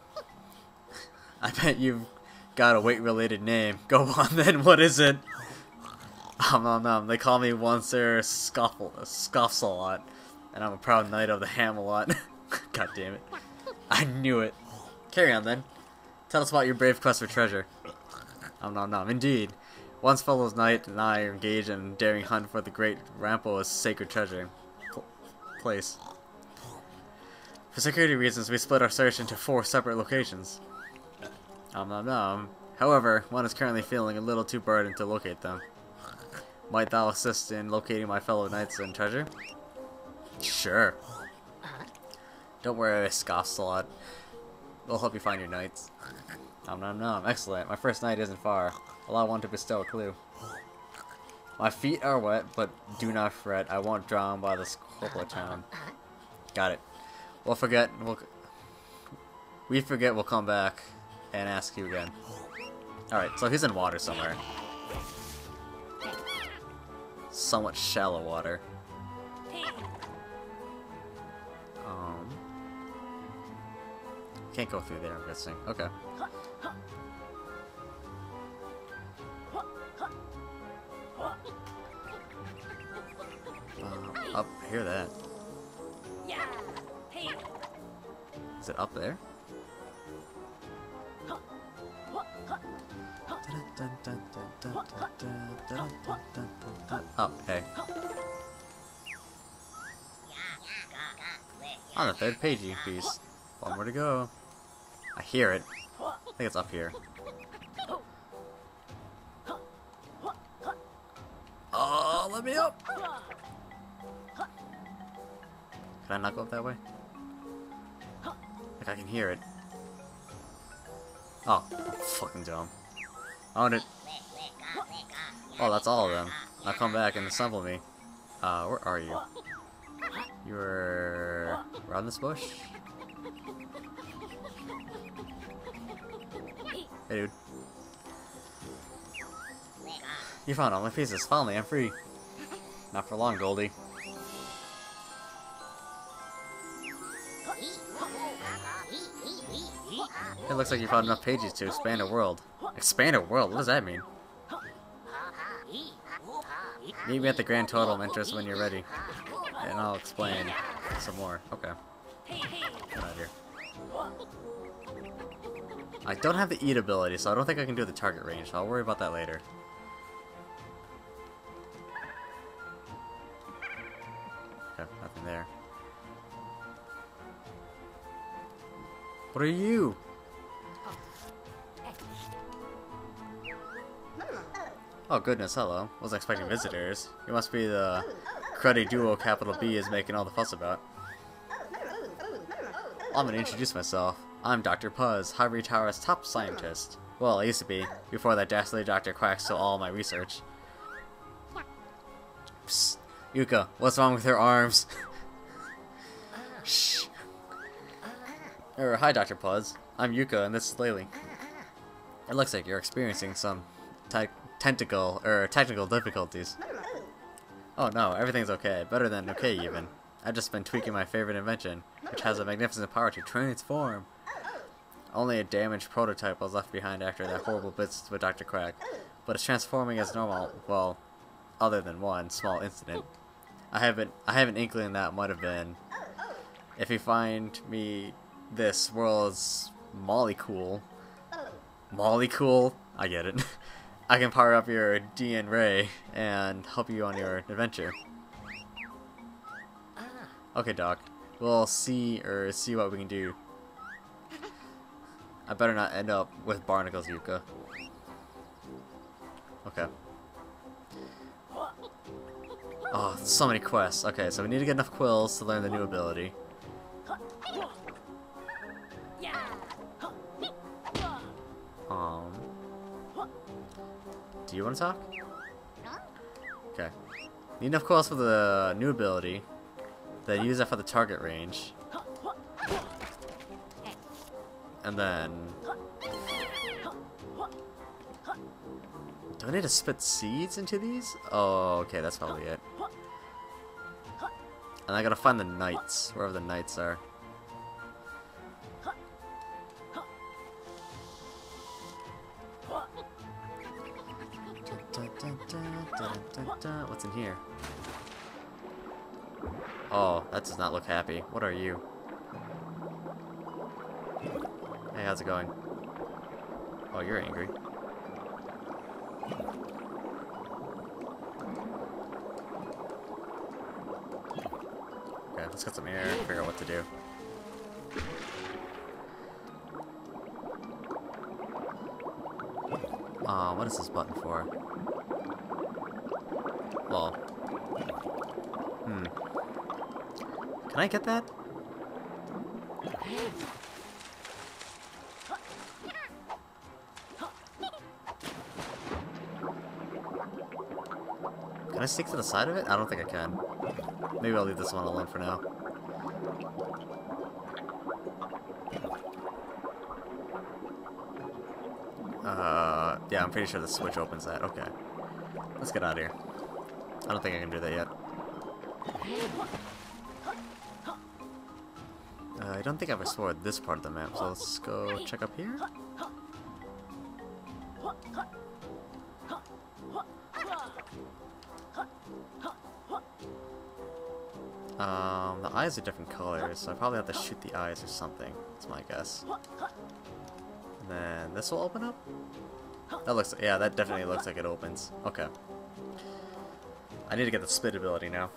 I bet you've got a weight-related name. Go on then, what is it? Nom nom. They call me Oncer Scoffsalot, and I'm a proud knight of the Hamelot. God damn it. I knew it. Carry on then. Tell us about your brave quest for treasure. Nom nom. Indeed. Once fellow knight and I are engaged in a daring hunt for the great Rampo's sacred treasure place. For security reasons, we split our search into 4 separate locations. Nom nom. However, one is currently feeling a little too burdened to locate them. Might thou assist in locating my fellow knights and treasure? Sure. Don't worry, Scoffsalot. We'll help you find your knights. Nom nom nom. Excellent. My first knight isn't far. Allow one to bestow a clue. My feet are wet, but do not fret. I won't drown by this corporate town. Got it. We forget, we'll come back and ask you again. Alright, so he's in water somewhere. Somewhat shallow water. Can't go through there, I'm guessing. Okay. Up, I hear that. Is it up there? Oh, hey. On the 3rd page, you piece. One more to go. I hear it. I think it's up here. Oh, let me up! Can I not go up that way? Like I can hear it. Oh, fucking dumb. Owned it. Oh, that's all of them. Now come back and assemble me. Where are you? You're around this bush? Hey, dude. You found all my pieces. Finally, I'm free. Not for long, Goldie. It looks like you found enough pages to expand a world. Expand a world? What does that mean? Meet me at the grand total of interest when you're ready. And I'll explain some more. Okay. Get out of here. I don't have the eat ability, so I don't think I can do the target range. So I'll worry about that later. Okay, nothing there. What are you? Oh goodness, hello. Wasn't expecting visitors. You must be the cruddy duo capital B is making all the fuss about. I'm gonna introduce myself. I'm Dr. Puzz, Ivory Tower's top scientist. Well, I used to be, before that dastardly Dr. Quack stole all my research. Psst. Yooka, what's wrong with her arms? Shh. Hi, Dr. Puzz. I'm Yooka, and this is Laylee. It looks like you're experiencing some technical difficulties. Oh no, everything's okay. Better than okay even. I've just been tweaking my favorite invention, which has a magnificent power to transform. Only a damaged prototype was left behind after that horrible business with Dr. Quack. But it's transforming as normal, well, other than one small incident. I have an inkling that might have been. If you find me this world's molecule, I get it. I can power up your DN Ray and help you on your adventure. Okay, Doc. We'll see what we can do. I better not end up with barnacles, Yooka. Okay. Oh, so many quests. Okay, so we need to get enough quills to learn the new ability. Do you want to talk? Okay. Need enough quills for the new ability. Then use that for the target range. And then... do I need to spit seeds into these? Oh, okay, that's probably it. And I gotta find the knights, wherever the knights are. What's in here? Oh, that does not look happy. What are you? Hey, how's it going? Oh, you're angry. Okay, let's get some air and figure out what to do. What is this button for? Well, can I get that? Can I stick to the side of it? I don't think I can. Maybe I'll leave this one alone for now. Yeah, I'm pretty sure the switch opens that. Okay. Let's get out of here. I don't think I can do that yet. I don't think I've explored this part of the map, so let's go check up here. The eyes are different colors, so I probably have to shoot the eyes or something. That's my guess. And then this will open up? That looks, yeah, that definitely looks like it opens. Okay. I need to get the spit ability now.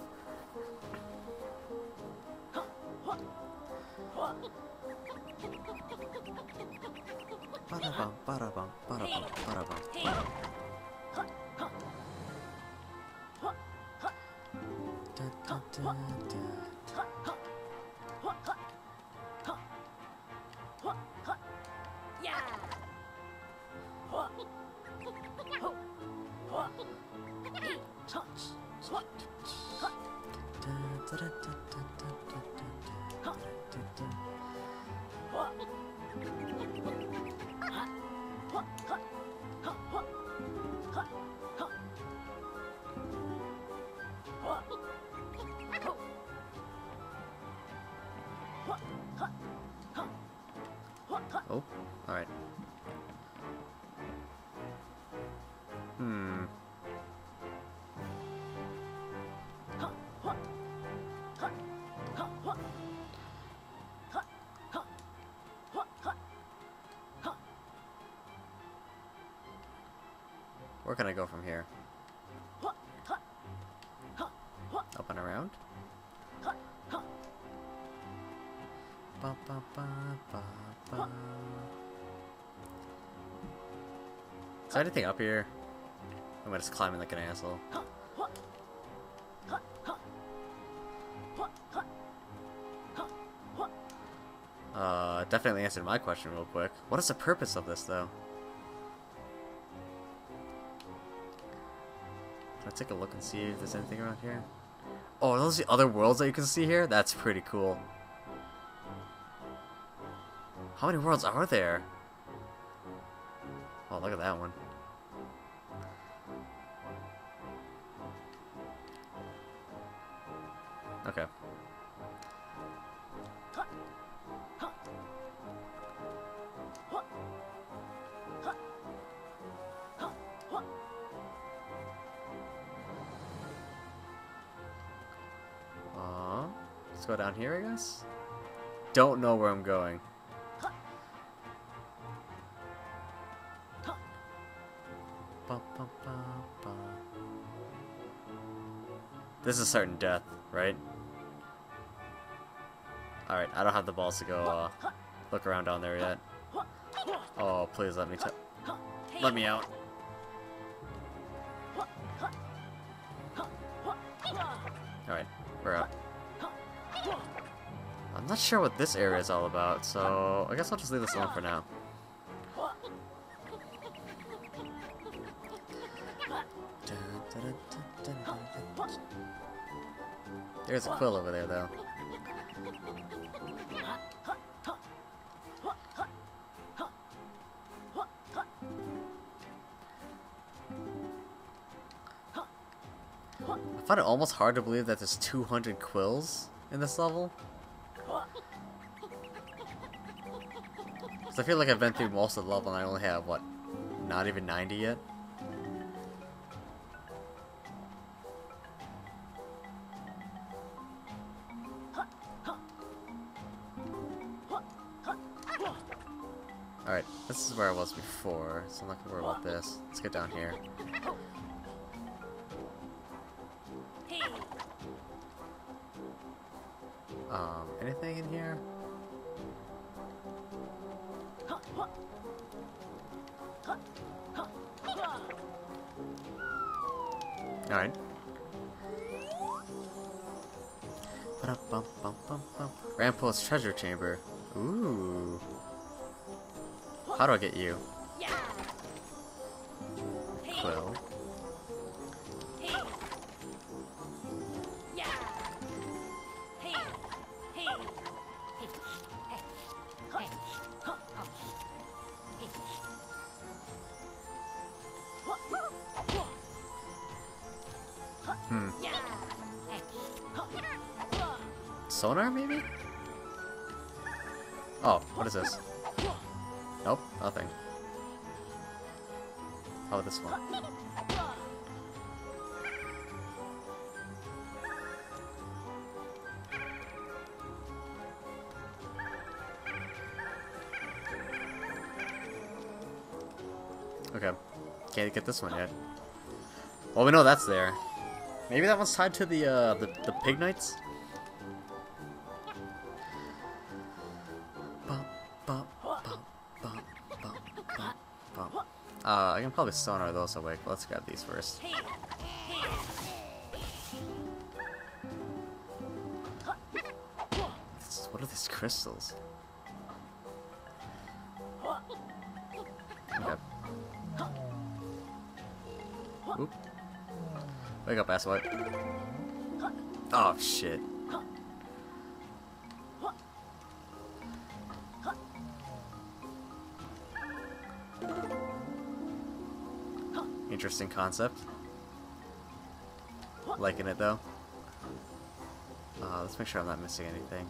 Ba-da-bum, ba-da-bum, ba-da-bum, ba-da-bum, ba-da-bum. Oh, alright. Where can I go from here? Up and around? Ba, ba, ba, ba, ba. Is there anything up here? Am I just climbing like an asshole? Definitely answered my question real quick. What is the purpose of this, though? Can I take a look and see if there's anything around here? Oh, are those the other worlds that you can see here? That's pretty cool. How many worlds are there? Oh, look at that one. Okay. Let's go down here, I guess? Don't know where I'm going. This is certain death, right? Alright, I don't have the balls to go look around down there yet. Oh, please let me let me out. Alright, we're out. I'm not sure what this area is all about, so I guess I'll just leave this alone for now. There's a quill over there, though. I find it almost hard to believe that there's 200 quills in this level. Because I feel like I've been through most of the level and I only have, what, not even 90 yet? Alright, this is where I was before, so I'm not gonna worry about this. Let's get down here. Anything in here? Alright. Rampost's treasure chamber. Ooh. How do I get you? Quill. Sonar, maybe? Oh, what is this? Nope, nothing. Oh, this one. Okay, can't get this one yet. Well, we know that's there. Maybe that one's tied to the pig knights. I can probably sonar those awake, but let's grab these first. What are these crystals? Okay. Oop. Wake up, asswipe. Oh, shit. Interesting concept. Liking it though. Let's make sure I'm not missing anything.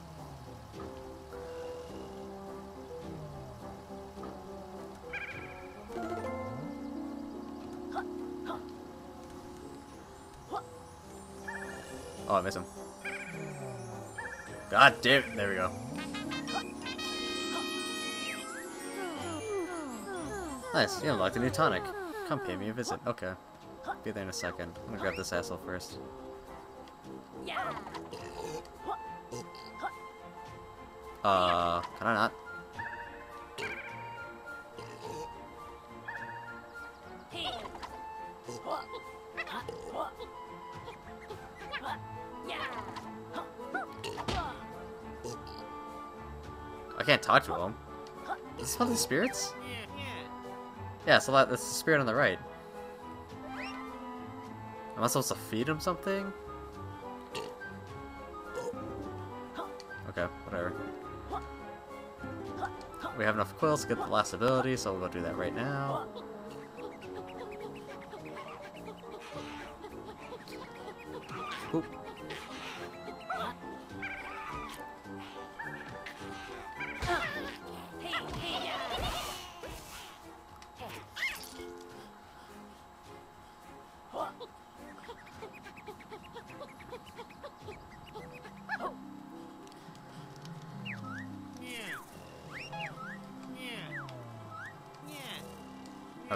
Oh, I missed him. God damn it. There we go. Nice, you unlocked a new tonic. Come pay me a visit. Okay. Be there in a second. I'm gonna grab this asshole first. Can I not? I can't talk to him. Is this one of the spirits? Yeah, so that's the spirit on the right. Am I supposed to feed him something? Okay, whatever. We have enough quills to get the last ability, so we'll go do that right now. Oop.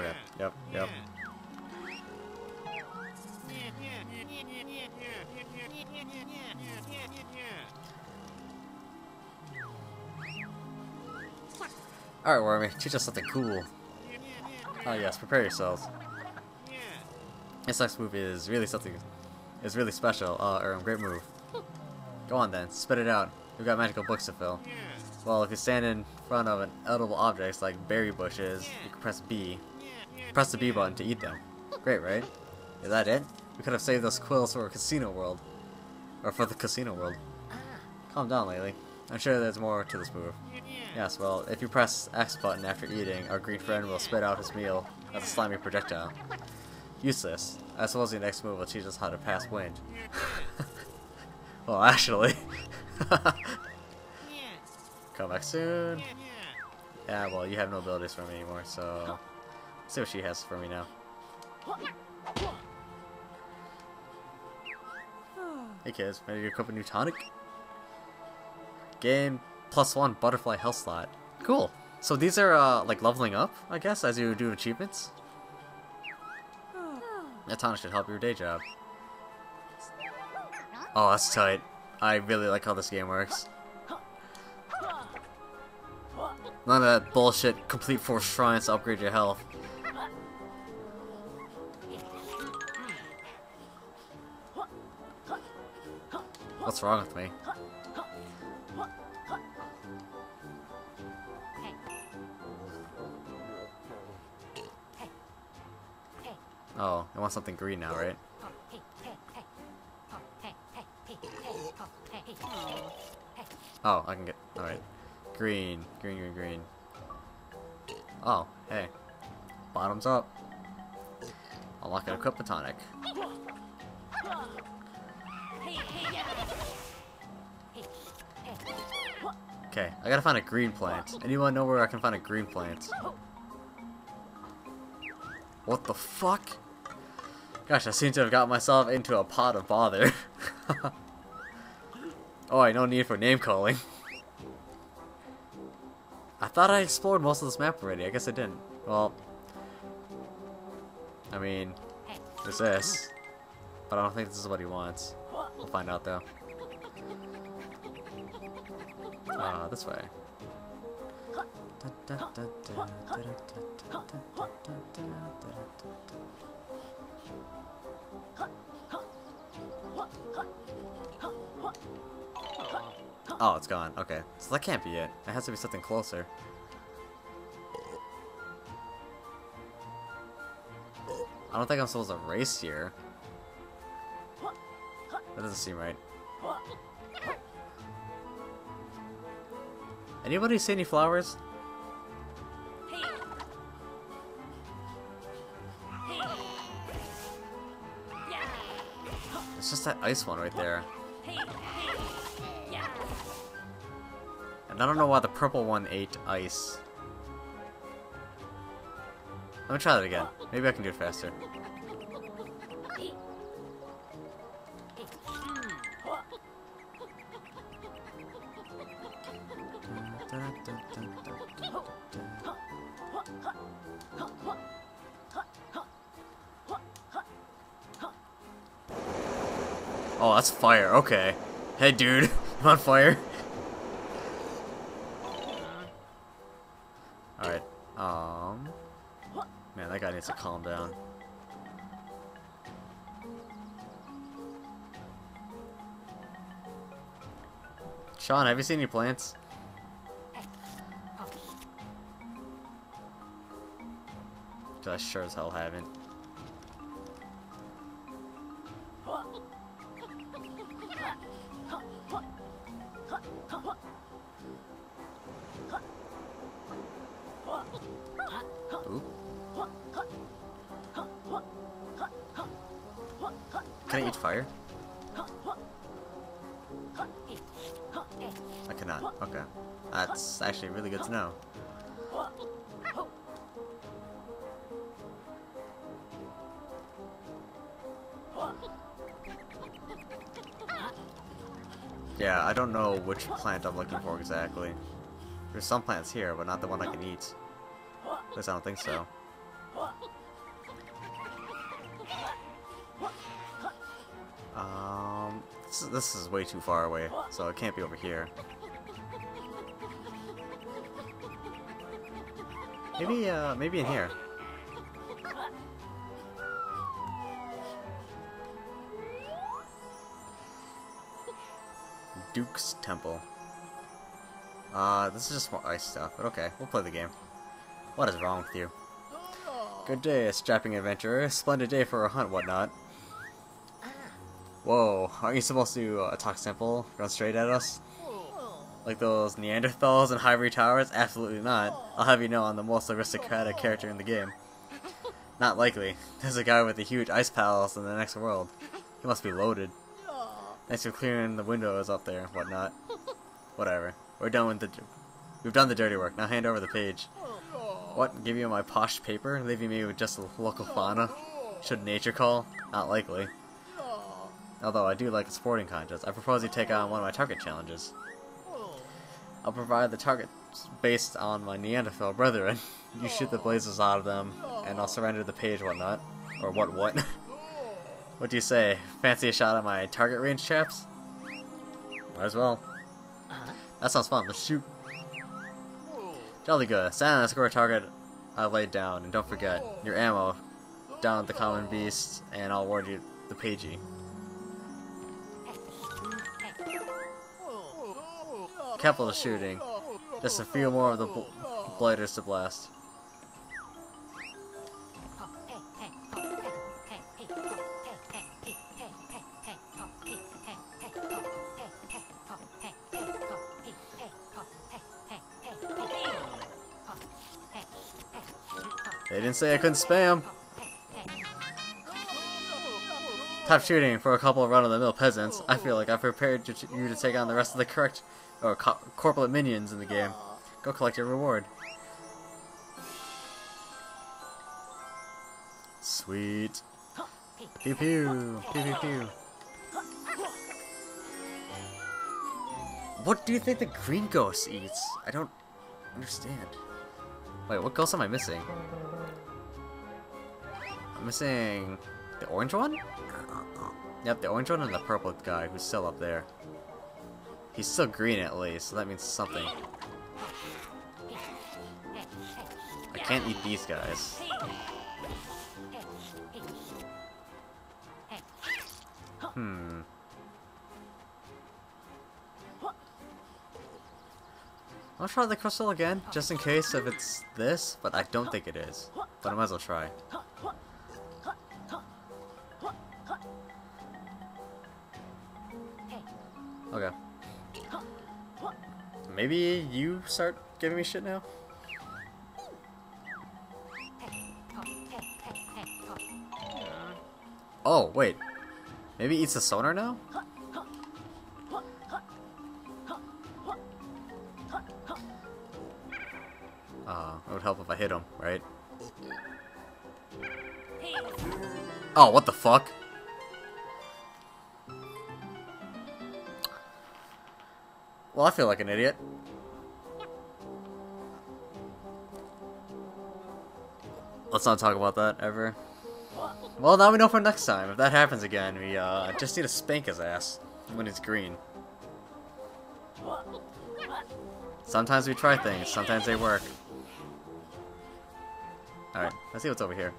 Okay. Yep. Yep. Alright, Wormy, teach us something cool. Oh yes, prepare yourselves. This next move is really something. It's really special. Or a great move. Go on then, spit it out. We've got magical books to fill. Well, if you stand in front of an edible objects like berry bushes, you can press B. Press the B button to eat them. Great, right? Is that it? We could have saved those quills for a casino world. Or for the casino world. Calm down, Laylee. I'm sure there's more to this move. Yes, well, if you press X button after eating, our green friend will spit out his meal as a slimy projectile. Useless. I suppose the next move will teach us how to pass wind. Well, actually. Come back soon. Yeah, well, you have no abilities for me anymore, so... Let's see what she has for me now. Hey kids, ready to equip a new tonic? Gain +1 butterfly health slot. Cool. So these are like leveling up, I guess, as you do achievements. That tonic should help your day job. Oh, that's tight. I really like how this game works. None of that bullshit, complete 4 shrines to upgrade your health. What's wrong with me? Oh, I want something green now, right? Oh, I can get... Alright. Green. Green, green, green. Oh, hey. Bottoms up. Unlock an equip a tonic. Okay, I gotta find a green plant. Anyone know where I can find a green plant? What the fuck? Gosh, I seem to have got myself into a pot of bother. Oh, I no need for name calling. I thought I explored most of this map already. I guess I didn't. Well, I mean, there's this. But I don't think this is what he wants. We'll find out though. This way. Oh, it's gone. Okay. So that can't be it. It has to be something closer. I don't think I'm supposed to race here. That doesn't seem right. Anybody see any flowers? It's just that ice one right there. And I don't know why the purple one ate ice. Let me try that again. Maybe I can do it faster. Oh, that's fire. Okay. Hey, dude. I'm on fire. Alright. Man, that guy needs to calm down. Sean, have you seen any plants? I sure as hell haven't. Ooh. Can I eat fire? I cannot. Okay. That's actually really good to know. Yeah, I don't know which plant I'm looking for exactly. There's some plants here, but not the one I can eat. At least I don't think so. This is way too far away, so it can't be over here. Maybe in here. Duke's Temple. This is just more ice stuff, but okay, we'll play the game. What is wrong with you? Good day, strapping adventurer. Splendid day for a hunt, whatnot. Whoa, aren't you supposed to attack simple? Run straight at us? Like those Neanderthals in Ivory Towers? Absolutely not. I'll have you know I'm the most aristocratic character in the game. Not likely. There's a guy with a huge ice palace in the next world. He must be loaded. Thanks for clearing the windows up there, whatnot. Whatever. We've done the dirty work. Now hand over the page. What? Give you my posh paper? Leaving me with just a local fauna? Should nature call? Not likely. Although I do like a sporting contest, I propose you take on one of my target challenges. I'll provide the targets based on my Neanderthal brethren. You shoot the blazes out of them, and I'll surrender the page, whatnot. Or what? What do you say? Fancy a shot at my target range, chaps? Might as well. That sounds fun. Let's shoot. Jolly good. Stand on the square target I laid down, and don't forget your ammo. Down with the common beasts, and I'll award you the pagey. Careful of shooting. Just a few more of the blighters to blast. They didn't say I couldn't spam. Top shooting for a couple of run-of-the-mill peasants. I feel like I've prepared you to take on the rest of the corporate minions in the game. Go collect your reward. Sweet. Pew pew. Pew pew pew. What do you think the green ghost eats? I don't understand. Wait, what ghost am I missing? I'm missing the orange one? Yep, the orange one and the purple guy who's still up there. He's still green at least, so that means something. I can't eat these guys. I'll try the crystal again, just in case if it's this, but I don't think it is. But I might as well try. Okay. Maybe you start giving me shit now? Oh, wait. Maybe he eats the sonar now? It would help if I hit him, right? Oh, what the fuck? Well, I feel like an idiot. Let's not talk about that, ever. Well, now we know for next time. If that happens again, we just need to spank his ass when it's green. Sometimes we try things, sometimes they work. Alright, let's see what's over here.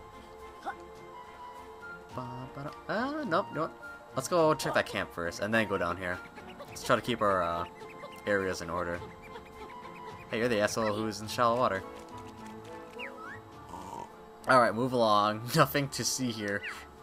Nope. Let's go check that camp first, and then go down here. Let's try to keep our areas in order. Hey, you're the asshole who's in shallow water. Alright, move along. Nothing to see here.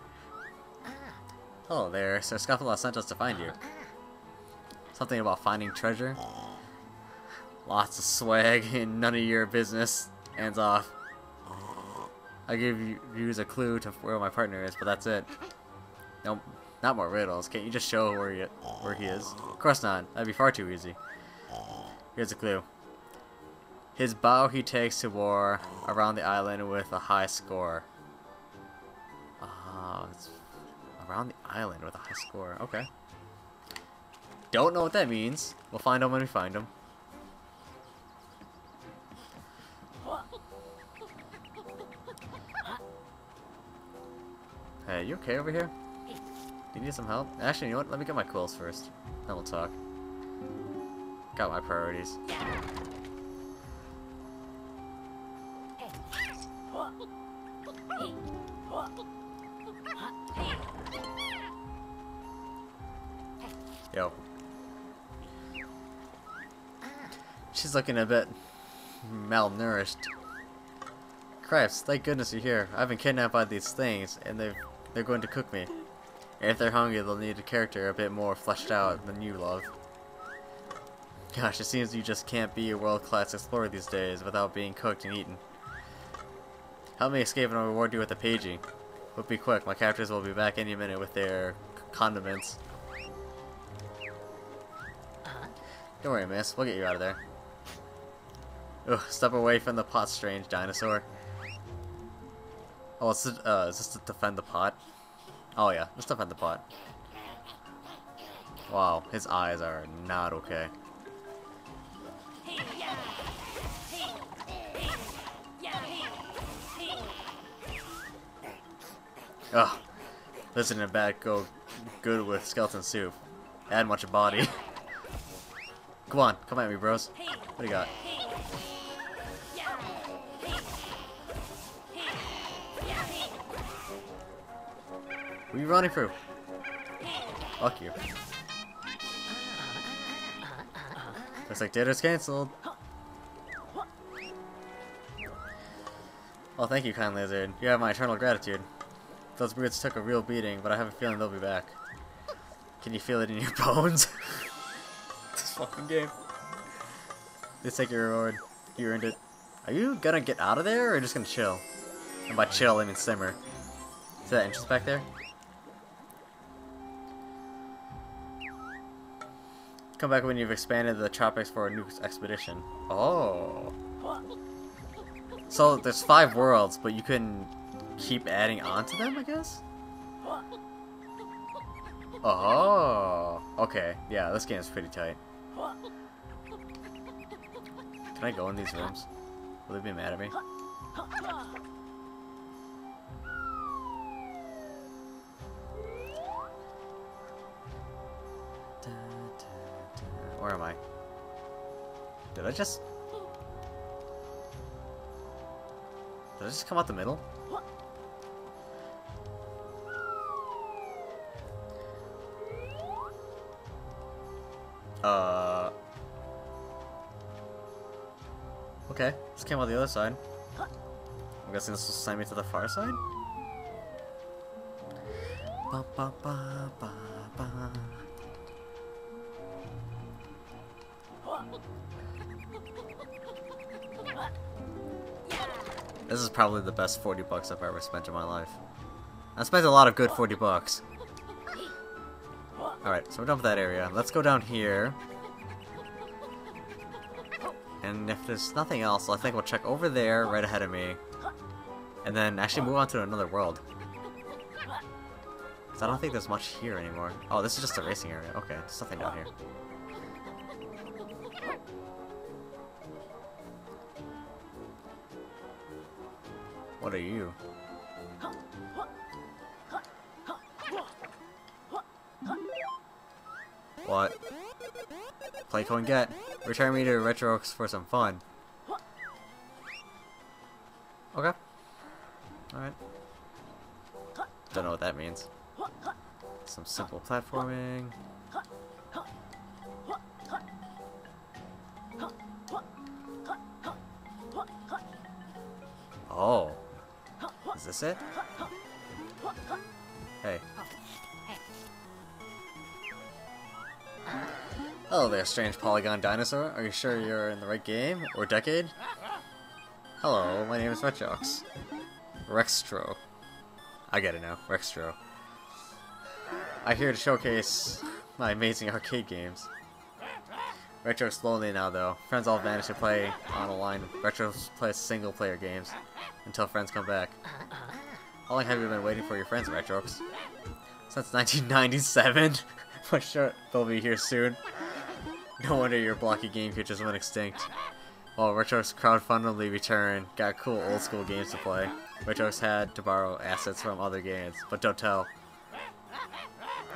Hello there. Sir Scuffle sent us to find you. Something about finding treasure? Lots of swag and none of your business. Hands off. I give you a clue to where my partner is, but that's it. Nope, not more riddles. Can't you just show where he is? Of course not. That'd be far too easy. Here's a clue. His bow he takes to war around the island with a high score. It's around the island with a high score. Okay. Don't know what that means. We'll find him when we find him. Hey, you okay over here? Do you need some help? Actually, you know what? Let me get my quills first. Then we'll talk. Got my priorities. Yo. She's looking a bit malnourished. Cripes, thank goodness you're here. I've been kidnapped by these things, and they're going to cook me. And if they're hungry, they'll need a character a bit more fleshed out than you, love. Gosh, it seems you just can't be a world-class explorer these days without being cooked and eaten. Help me escape and I'll reward you with a paging. But be quick, my captors will be back any minute with their condiments. Don't worry, miss. We'll get you out of there. Ugh, step away from the pot, strange dinosaur. Oh, is this to defend the pot? Oh yeah, let's defend the pot. Wow, his eyes are not okay. Ugh, this isn't a bad go good with skeleton soup. Add much body. Come on, come at me, bros. What do you got? What are you running through? Fuck you. Looks like dinner's cancelled. Oh, thank you, kind lizard. You have my eternal gratitude. Those brutes took a real beating, but I have a feeling they'll be back. Can you feel it in your bones? This fucking game. Let's take your reward. You earned it. Are you gonna get out of there, or just gonna chill? And by chill, I mean simmer. Is that entrance back there? Come back when you've expanded the tropics for a new expedition. Oh. So there's 5 worlds, but you can keep adding on to them, I guess? Oh. Okay. Yeah, this game is pretty tight. Can I go in these rooms? Will they be mad at me? Where am I? Did I just come out the middle? Okay, just came out the other side. I'm guessing this will send me to the far side? Ba, ba, ba, ba, ba. This is probably the best 40 bucks I've ever spent in my life. I spent a lot of good 40 bucks. Alright, so we're done with that area. Let's go down here. And if there's nothing else, I think we'll check over there, right ahead of me. And then actually move on to another world. Because I don't think there's much here anymore. Oh, this is just a racing area. Okay, there's nothing down here. What are you? What? Play coin get. Return me to Retrox for some fun. Okay. Alright. Don't know what that means. Some simple platforming. Oh. Is this it? Hey. Hello there, strange polygon dinosaur. Are you sure you're in the right game? Or decade? Hello, my name is Retrox. Rextro. I get it now. Rextro. I'm here to showcase my amazing arcade games. Retro's lonely now though. Friends all vanished to play on a line. Retro plays single player games until friends come back. How long have you been waiting for your friends, Retrox? Since 1997? I'm sure they'll be here soon. No wonder your blocky game features went extinct. Well, Retrox crowdfundedly returned, got cool old school games to play. Retrox had to borrow assets from other games, but don't tell.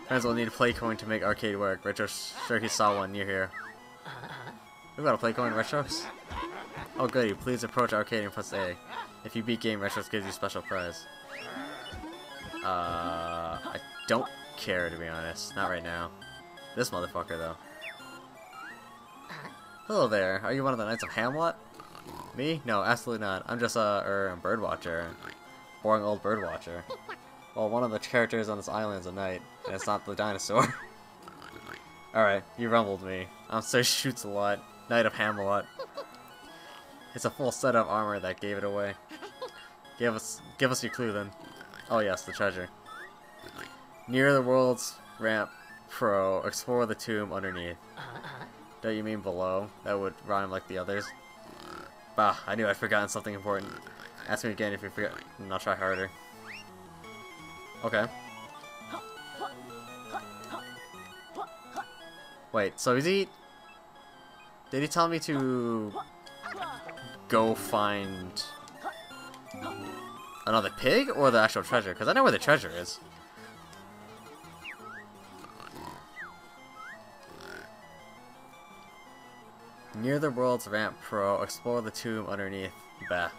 Friends will need a play coin to make arcade work. Retro Sharky saw one near here. We've got a play coin, Retros? Oh goody, please approach arcade and press A. If you beat game, Retros gives you special prize. I don't care, to be honest. Not right now. This motherfucker, though. Hello there. Are you one of the Knights of Hamlet? Me? No, absolutely not. I'm just a bird watcher. Boring old bird watcher. Well, one of the characters on this island is a knight, and it's not the dinosaur. Alright, you rumbled me. I'm so shoots a lot. Knight of Hamlet. It's a full set of armor that gave it away. Give us your clue then. Oh yes, the treasure. Near the world's ramp pro, explore the tomb underneath. Don't you mean below? That would rhyme like the others. Bah, I knew I'd forgotten something important. Ask me again if you forget, and I'll try harder. Okay. Wait, so is he... Did he tell me to... go find... another pig, or the actual treasure? Because I know where the treasure is. Near the world's ramp pro, explore the tomb underneath. Bah.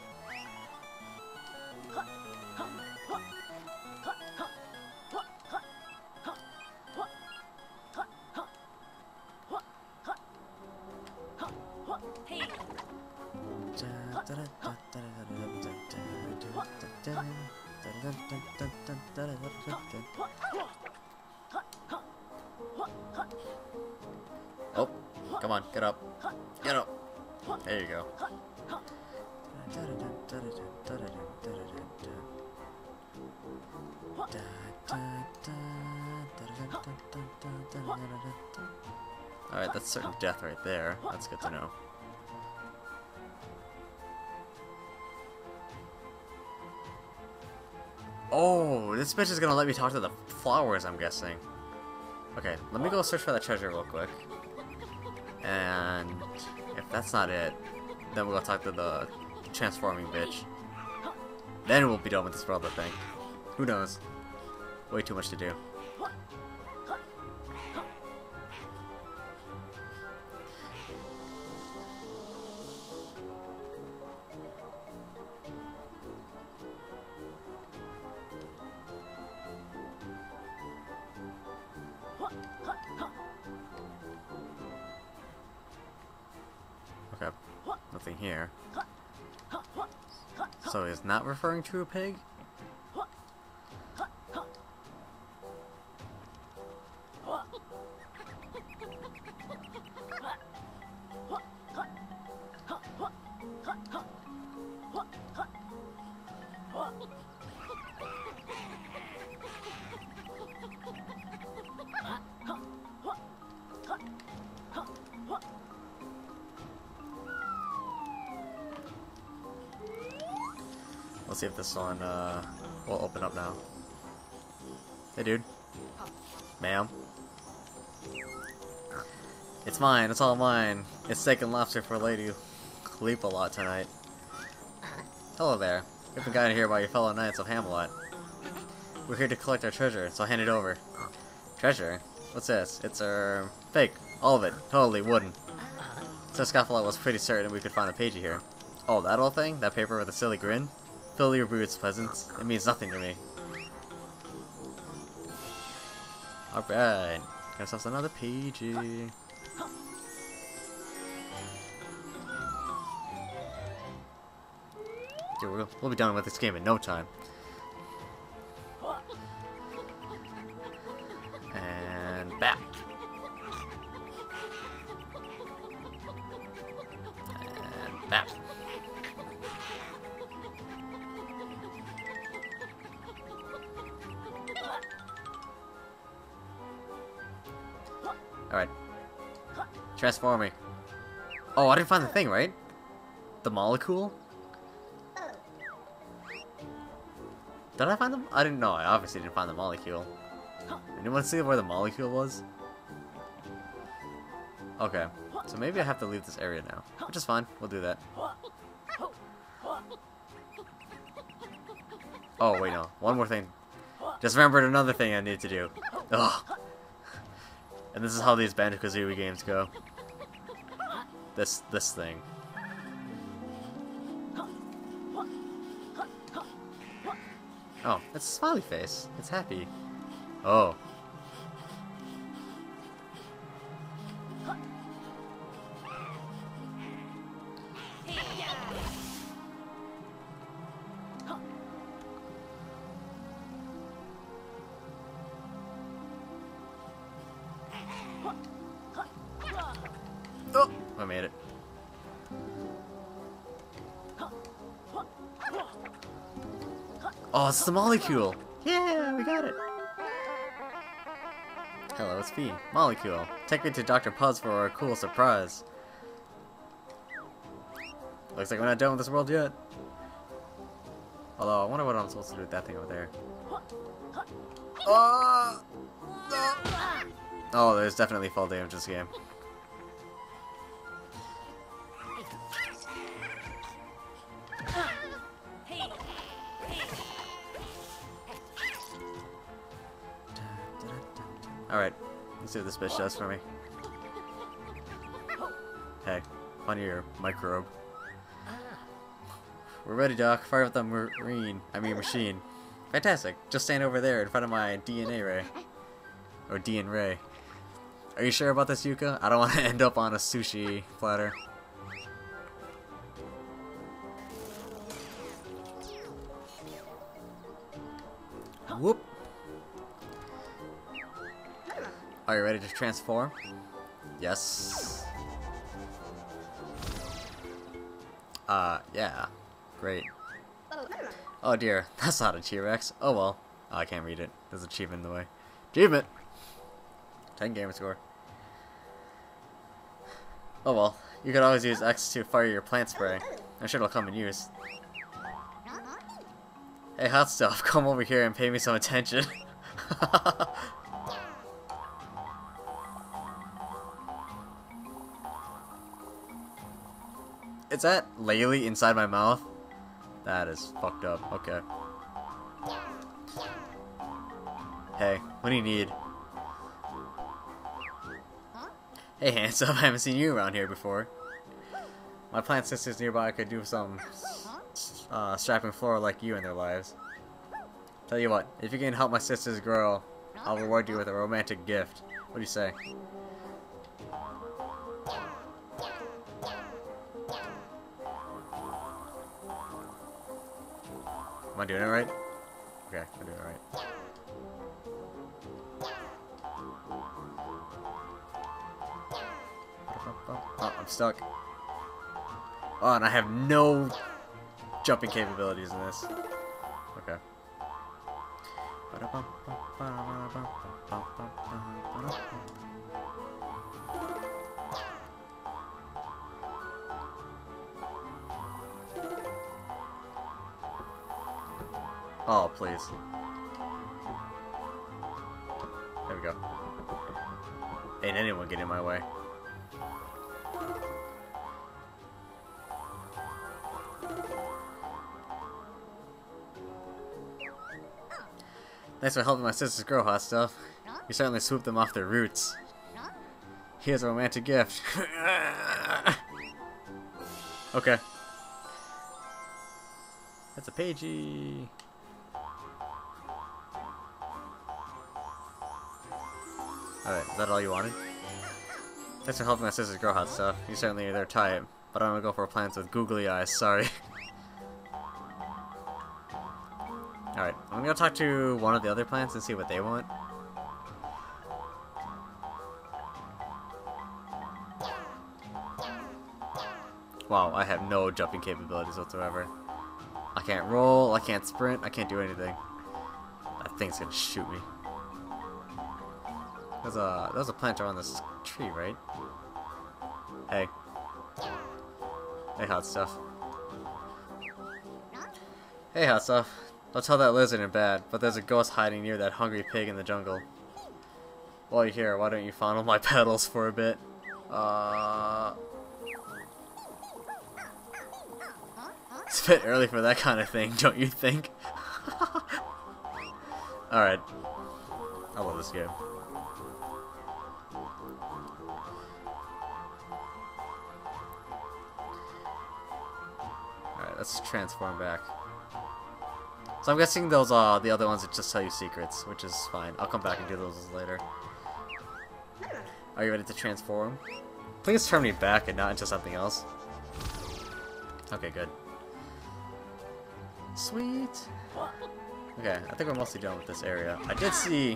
Oh, come on, get up. Get up. There you go. Alright, that's certain death right there. That's good to know. Oh, this bitch is gonna let me talk to the flowers, I'm guessing. Okay, let me go search for that treasure real quick. And if that's not it, then we'll go talk to the transforming bitch. Then we'll be done with this world, I think. Who knows? Way too much to do. Okay, nothing here. So he's not referring to a pig? Let's see if this one will open up now. Hey dude. Ma'am. It's mine, it's all mine. It's steak and lobster for Lady Leap a lot tonight. Hello there. We've been guided here by your fellow Knights of Hamlet. We're here to collect our treasure, so hand it over. Treasure? What's this? It's fake. All of it. Totally wooden. So Scofflaw was pretty certain we could find a page here. Oh, that old thing? That paper with a silly grin? Fill your boots, peasants. It means nothing to me. Alright. Got ourselves another PG. Dude, we'll be done with this game in no time. And back. And back. Alright. Transform me. Oh, I didn't find the thing, right? The molecule? Did I find them? I didn't know. I obviously didn't find the molecule. Anyone see where the molecule was? Okay. So maybe I have to leave this area now. Which is fine. We'll do that. Oh, wait, no. One more thing. Just remembered another thing I need to do. Ugh. And this is how these Banjo-Kazooie games go. This thing. Oh, it's a smiley face. It's happy. Oh. Oh, I made it. Oh, it's the molecule! Yeah, we got it! Hello, it's me, Molecule. Take me to Dr. Puz for a cool surprise. Looks like we're not done with this world yet. Although, I wonder what I'm supposed to do with that thing over there. Oh! Oh, there's definitely fall damage in this game. Alright, let's see what this bitch does for me. Hey, funny your microbe. We're ready, Doc. Fire up the machine. Fantastic. Just stand over there in front of my DNA ray. Or DNA ray. Are you sure about this, Yooka? I don't want to end up on a sushi platter. Whoop. Are you ready to transform? Yes. Yeah. Great. Oh dear, that's not a T-Rex. Oh well. Oh, I can't read it. There's an achievement in the way. Achievement! 10 gamer score. Oh well. You could always use X to fire your plant spray. I'm sure it'll come in use. Hey, hot stuff, come over here and pay me some attention. Is that Laylee inside my mouth? That is fucked up. Okay. Hey, what do you need? Hey, handsome, I haven't seen you around here before. My plant sisters nearby could do some strapping flora like you in their lives. Tell you what, if you can help my sisters grow, I'll reward you with a romantic gift. What do you say? Am I doing it right? Okay, I'm doing it right. Oh, I'm stuck. Oh, and I have no jumping capabilities in this. Okay. Oh, please. There we go. Ain't anyone getting in my way. Thanks for helping my sisters grow, hot stuff. You certainly swooped them off their roots. Here's a romantic gift. Okay. That's a pagey. Alright, is that all you wanted? Thanks for helping my sisters grow, hot stuff. You certainly are their type, but I'm gonna go for plants with googly eyes, sorry. Alright, I'm gonna talk to one of the other plants and see what they want. Wow, I have no jumping capabilities whatsoever. I can't roll, I can't sprint, I can't do anything. That thing's gonna shoot me. There's a plant around this tree, right? Hey. Hey, hot stuff. Hey, hot stuff. Don't tell that lizard in bed, but there's a ghost hiding near that hungry pig in the jungle. While you're here, why don't you fondle my petals for a bit? It's a bit early for that kind of thing, don't you think? Alright. I love this game. let's transform back. So I'm guessing those the other ones that just tell you secrets, which is fine. I'll come back and do those later. Are you ready to transform? Please turn me back and not into something else. Okay, good. Sweet. Okay, I think we're mostly done with this area. I did see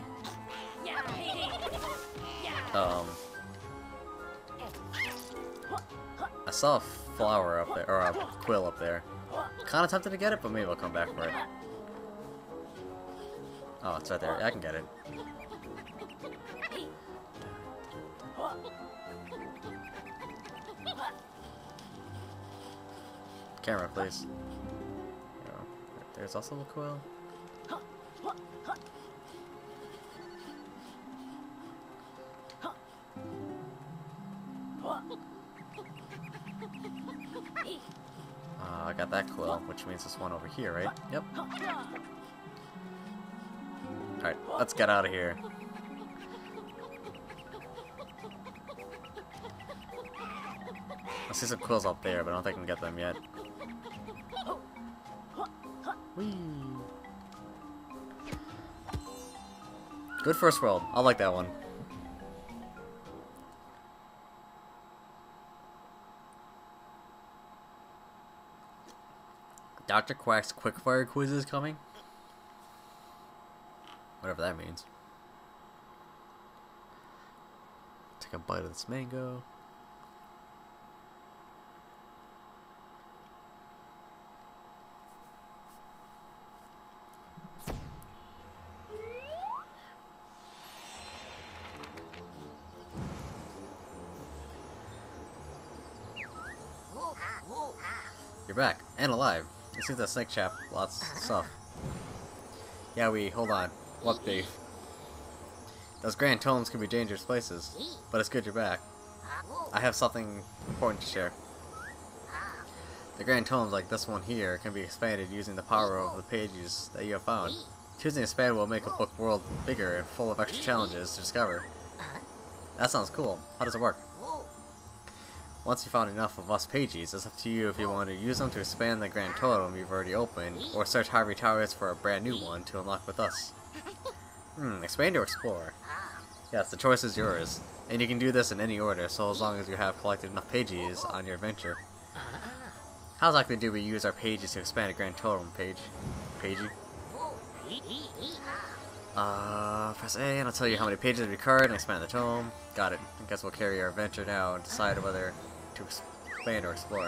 I saw a flower up there, or a quill up there. Kinda tempted to get it, but maybe I'll come back for it. Oh, it's right there. I can get it. Camera, please. There's also a quill. I got that quill, which means this one over here, right? Yep. Alright, let's get out of here. I see some quills up there, but I don't think I can get them yet. Whee! Good first world. I like that one. Dr. Quack's quickfire quiz is coming. Whatever that means. Take a bite of this mango. You're back and alive. You see that snake chap, lots of stuff. Yeah, hold on. What beef? Those grand tomes can be dangerous places, but it's good you're back. I have something important to share. The grand tomes, like this one here, can be expanded using the power of the pages that you have found. Choosing to expand will make a book world bigger and full of extra challenges to discover. That sounds cool. How does it work? Once you found enough of us pages, it's up to you if you want to use them to expand the grand totem you've already opened, or search Ivory Towers for a brand new one to unlock with us. Expand or explore? Yes, the choice is yours. And you can do this in any order, so as long as you have collected enough pages on your adventure. How exactly do we use our pages to expand a grand totem, Pagey? Press A and I'll tell you how many pages of your card and expand the tome. Got it. I guess we'll carry our adventure now and decide whether to expand or explore.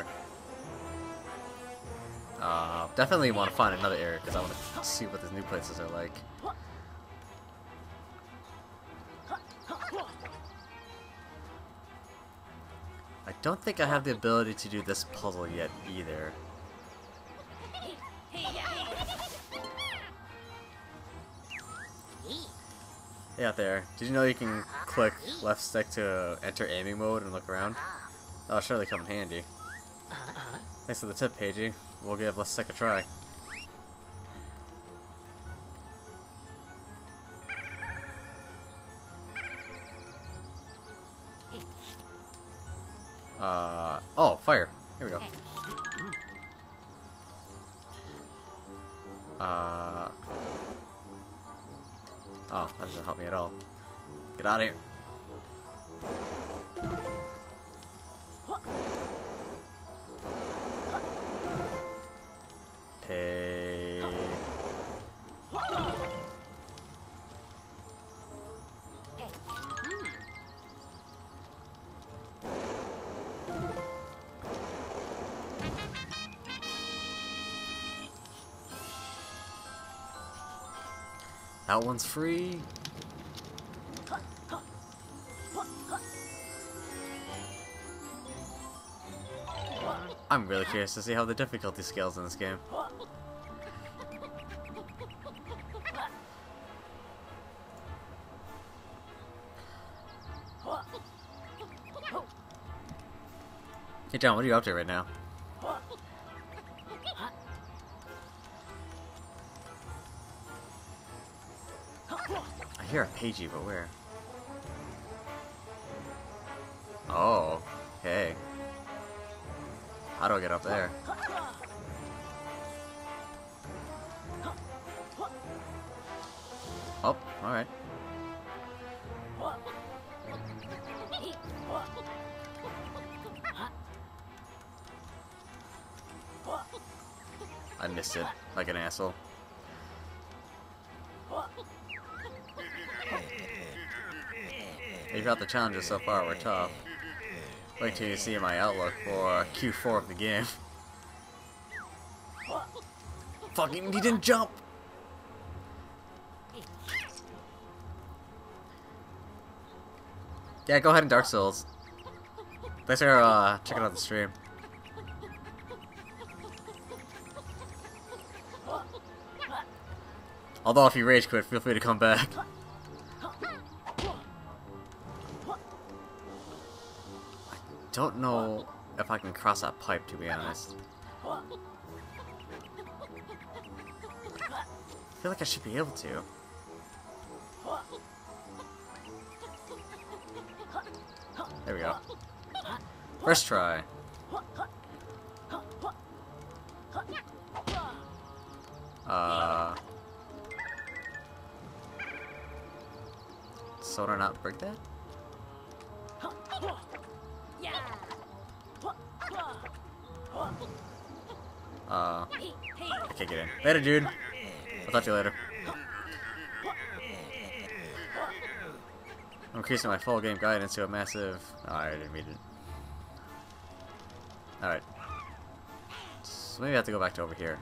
Definitely want to find another area because I want to see what these new places are like. I don't think I have the ability to do this puzzle yet either. Hey out there, did you know you can click left stick to enter aiming mode and look around? That'll surely come in handy. Thanks for the tip, Pagey. We'll give left stick a try. Oh, fire. Here we go. Oh, that doesn't help me at all. Get out of here. Hey. That one's free. I'm really curious to see how the difficulty scales in this game. Hey John, what are you up to right now? I hear a Pagey, but where? Oh, hey. How do I get up there? Oh, alright. I missed it, like an asshole. You got the challenges so far were tough. Wait till you see my outlook for Q4 of the game. Fucking, he didn't jump! Yeah, go ahead and Dark Souls. Thanks for checking out the stream. Although if you rage quit, feel free to come back. I don't know if I can cross that pipe, to be honest. I feel like I should be able to. There we go. First try. Soda not break that? I can't get in. Later, dude. I'll talk to you later. I'm increasing my full game guidance to a massive... Oh, I didn't read it. Alright. So maybe I have to go back to over here.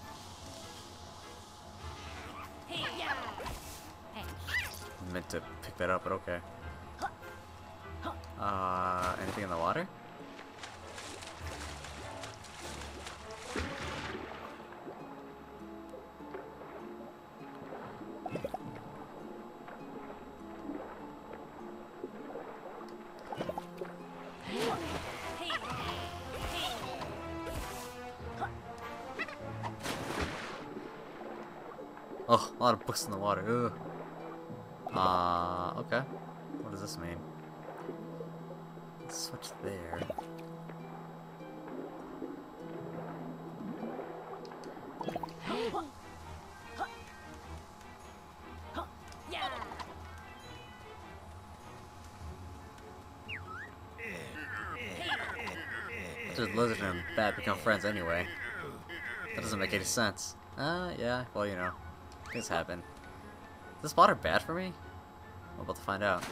I meant to pick that up, but okay. Anything in the water? Oh, a lot of books in the water. Ugh. Okay. What does this mean? Let's switch there. Just Lizard and Bat become friends anyway. That doesn't make any sense. Yeah, well, you know. Things happen. Is this water bad for me? I'm about to find out.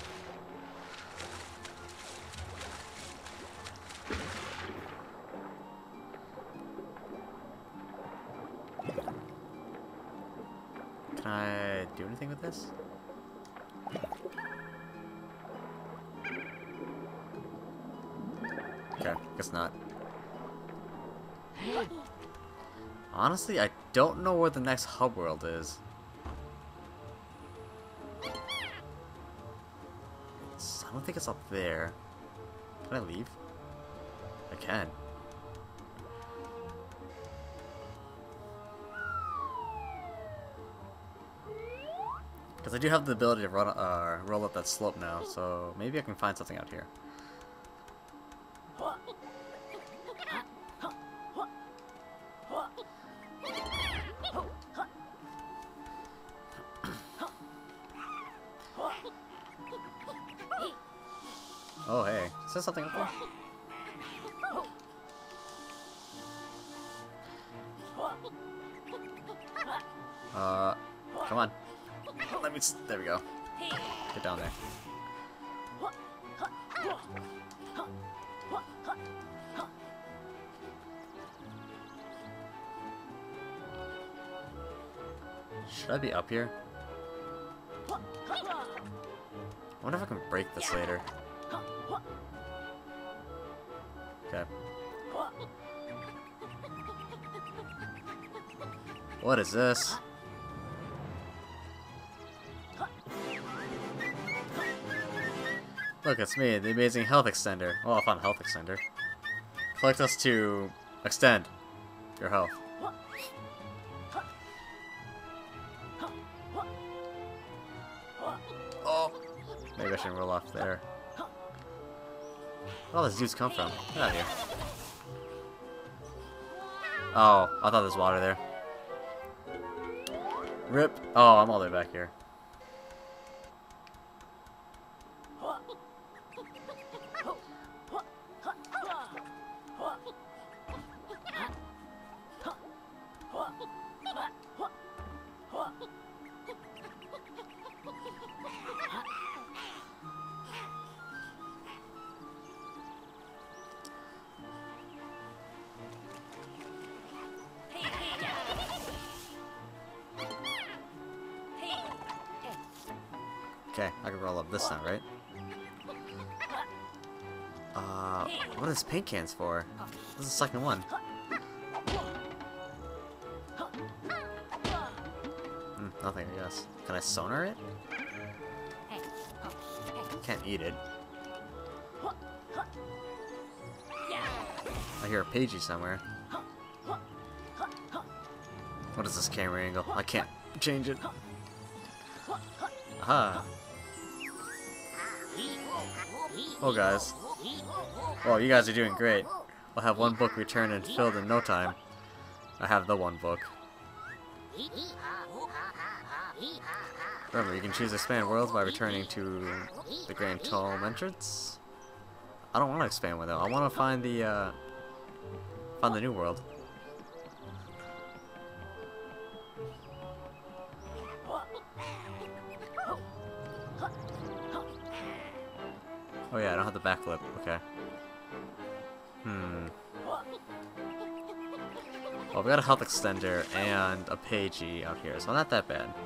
Can I do anything with this? Okay, guess not. Honestly, I don't know where the next hub world is. I don't think it's up there. Can I leave? I can. Because I do have the ability to run, roll up that slope now, so maybe I can find something out here. Oh, hey. Is there something up there? Come on. Let me... There we go. Get down there. Should I be up here? I wonder if I can break this later. Okay. What is this? Look, it's me, the amazing health extender. Well, I found a health extender. Collect us to extend your health. Oh! Maybe I shouldn't roll off there. Where all these dudes come from? Get out of here. Oh, I thought there was water there. Rip. Oh, I'm all the way back here. Okay, I can roll up this time, right? What is paint cans for? This is the second one. Nothing, I guess. Can I sonar it? Can't eat it. I hear a pagey somewhere. What is this camera angle? I can't change it. Aha! Oh, guys. Well, you guys are doing great. We'll have one book returned and filled in no time. I have the one book. Remember, you can choose expand worlds by returning to the Grand Tome entrance. I don't want to expand with them. I want to find the new world. Oh yeah, I don't have the backflip. Okay. Well, we got a health extender and a pagey out here, so not that bad.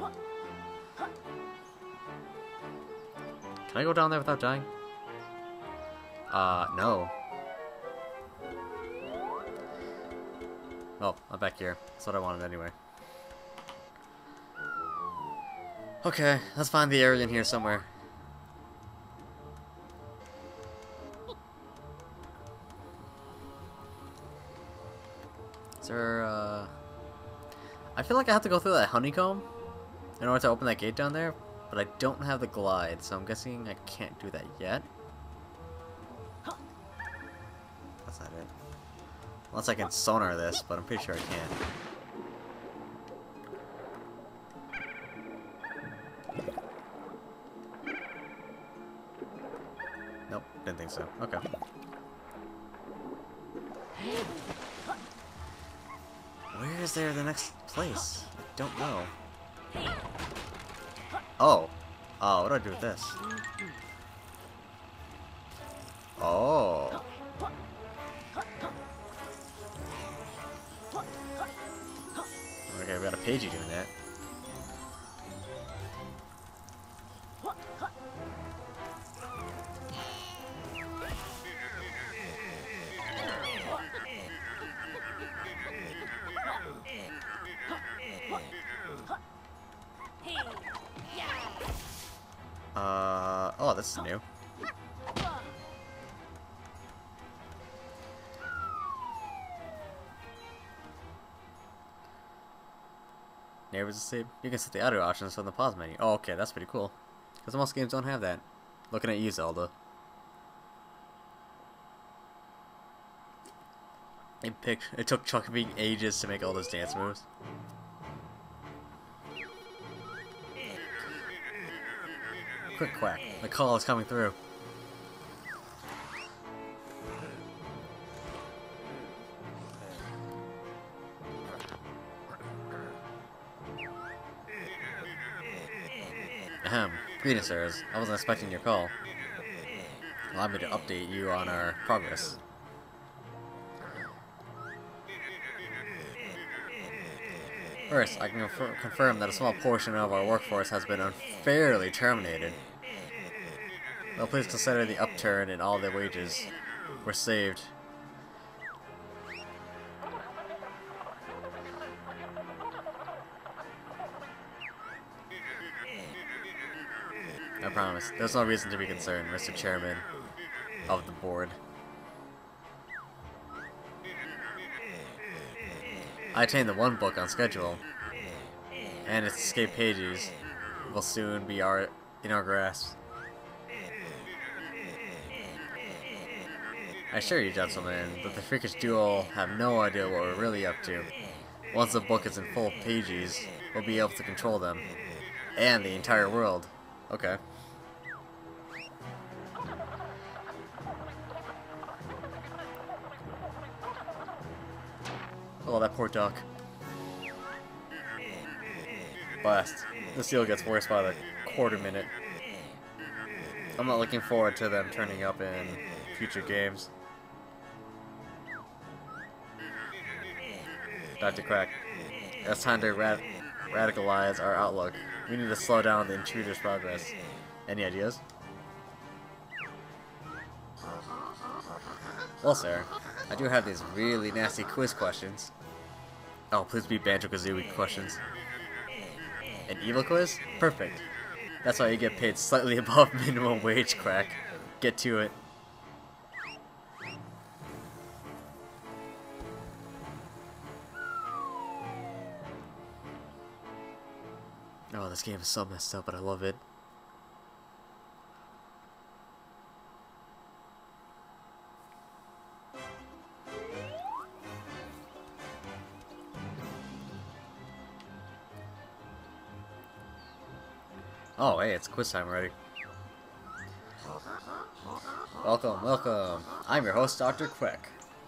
Can I go down there without dying? No. Oh, I'm back here. That's what I wanted anyway. Okay, let's find the area in here somewhere. Is there, I feel like I have to go through that honeycomb in order to open that gate down there, but I don't have the glide, so I'm guessing I can't do that yet. That's not it. Unless I can sonar this, but I'm pretty sure I can. Nope, didn't think so. Okay. Where is there the next place? I don't know. Oh. Oh, what do I do with this? Oh. Okay, we got a pagey doing that. Oh, this is new. Neighbors asleep. You can set the audio options from the pause menu. Oh, okay, that's pretty cool. Because most games don't have that. Looking at you, Zelda. It took Chuck being ages to make all those dance moves. Quick quack. The call is coming through. Ahem. Greetings, sirs. I wasn't expecting your call. Allow me to update you on our progress. First, I can confirm that a small portion of our workforce has been unfairly terminated. Though please consider the upturn in all their wages were saved. I promise, there's no reason to be concerned, Mr. Chairman of the board. I attained the one book on schedule, and its escape pages will soon be in our grasp. I assure you, gentlemen, that the freakish duo have no idea what we're really up to. Once the book is in full pages, will be able to control them. And the entire world. Okay. Oh, that poor duck. Blast. This deal gets worse by the quarter minute. I'm not looking forward to them turning up in future games. Dr. Crack. It's time to radicalize our outlook. We need to slow down the intruder's progress. Any ideas? Well, sir, I do have these really nasty quiz questions. Oh, please be Banjo-Kazooie questions. An evil quiz? Perfect. That's why you get paid slightly above minimum wage, Crack. Get to it. Oh, this game is so messed up, but I love it. Oh, hey, it's quiz time already. Welcome, welcome. I'm your host, Dr. Quick.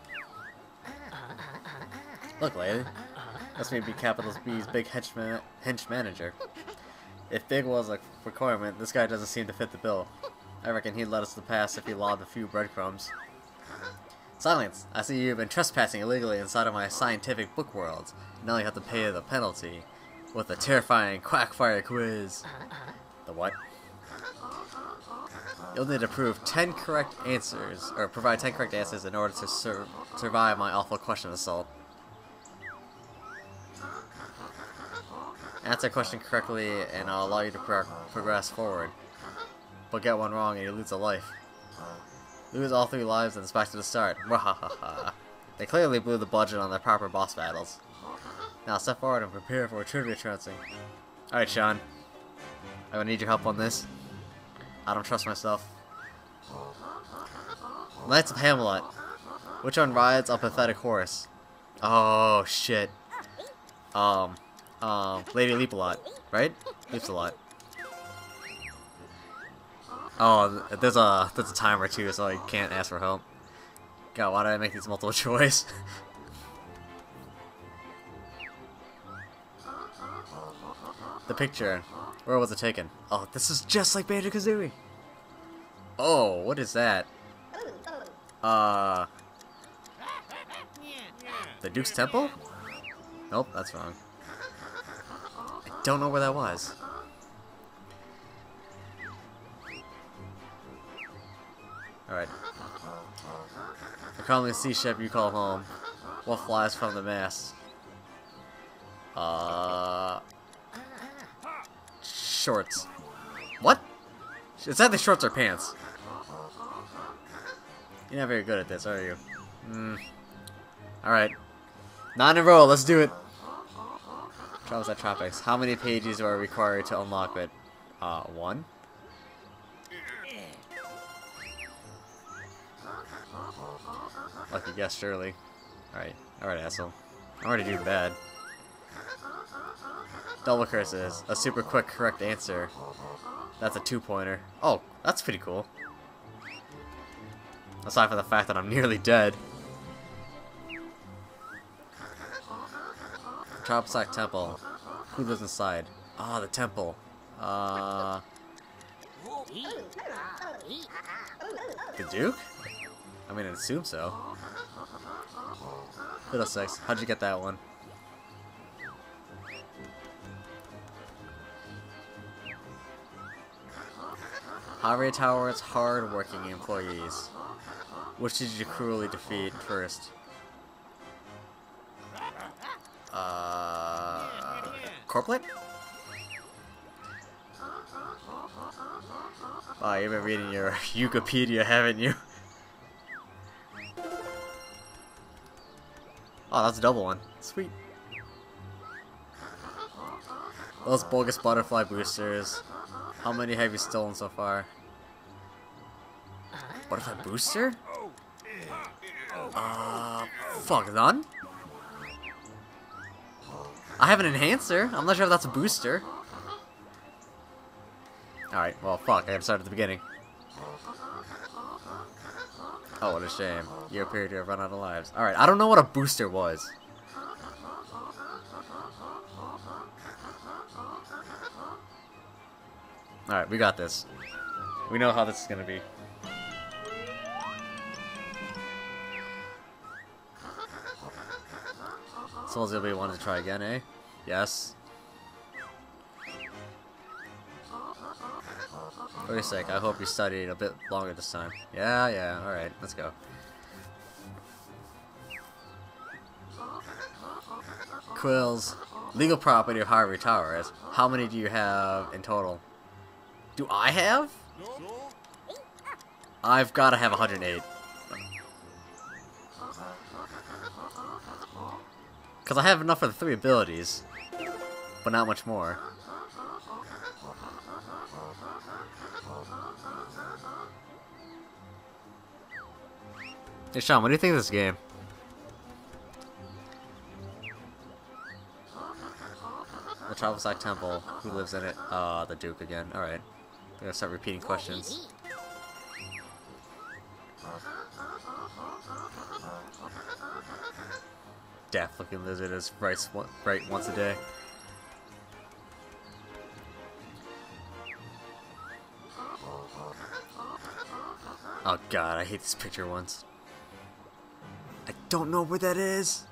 Look, lady. That's me be Capital B's big hench manager. If big was a requirement, this guy doesn't seem to fit the bill. I reckon he'd let us pass if he lobbed a few breadcrumbs. Silence! I see you've been trespassing illegally inside of my scientific book world. Now you have to pay the penalty with a terrifying quackfire quiz. The what? You'll need to prove 10 correct answers, or provide 10 correct answers in order to survive my awful question assault. Answer a question correctly, and I'll allow you to progress forward. But get one wrong, and you lose a life. Lose all 3 lives, and it's back to the start. Wahahaha. They clearly blew the budget on their proper boss battles. Now step forward and prepare for a trivia trouncing. Alright, Sean. I'm gonna need your help on this. I don't trust myself. Knights of Hamlet. Which one rides a pathetic horse? Oh, shit. Lady Leap a Lot, right? Leaps a lot. Oh, there's a timer too, so I can't ask for help. God, why did I make these multiple choice? The picture. Where was it taken? Oh, this is just like Banjo-Kazooie. Oh, what is that? The Duke's Temple? Nope, that's wrong. I don't know where that was. Alright. For calling a sea ship you call home. What flies from the mast? Shorts. What? It's either shorts or pants. You're not very good at this, are you? Alright. 9 in a row, let's do it. Travels at Tropics. How many pages are required to unlock it? 1? Lucky guess, surely. Alright. Alright, asshole. I'm already doing bad. Double curses. A super quick correct answer. That's a 2-pointer. Oh, that's pretty cool. Aside from the fact that I'm nearly dead. Tropic Temple. Who lives inside? Ah, the temple. The Duke? I mean, I assume so. Fiddlesticks. How'd you get that one? Harvey Tower's hard-working employees. Which did you cruelly defeat first? Corplet? Wow, you've been reading your Yooka-pedia, haven't you? Oh, that's a double one. Sweet. Those bogus butterfly boosters. How many have you stolen so far? Butterfly booster? Fuck, none? I have an enhancer. I'm not sure if that's a booster. Alright, well, fuck. I gotta start at the beginning. Oh, what a shame. You appear to have run out of lives. Alright, I don't know what a booster was. Alright, we got this. We know how this is gonna be. Soul's gonna be wanting to try again, eh? Yes. For your sake, I hope you studied a bit longer this time. Yeah, alright, let's go. Quills. Legal property of Ivory Tower is. How many do you have in total? Do I have? I've gotta have 108. Because I have enough for the 3 abilities, but not much more. Hey Sean, what do you think of this game? The Travel-Sack Temple. Who lives in it? The Duke again. Alright. I'm gonna start repeating questions. Death looking lizard is bright once a day. Oh god, I hate this picture once. I don't know where that is.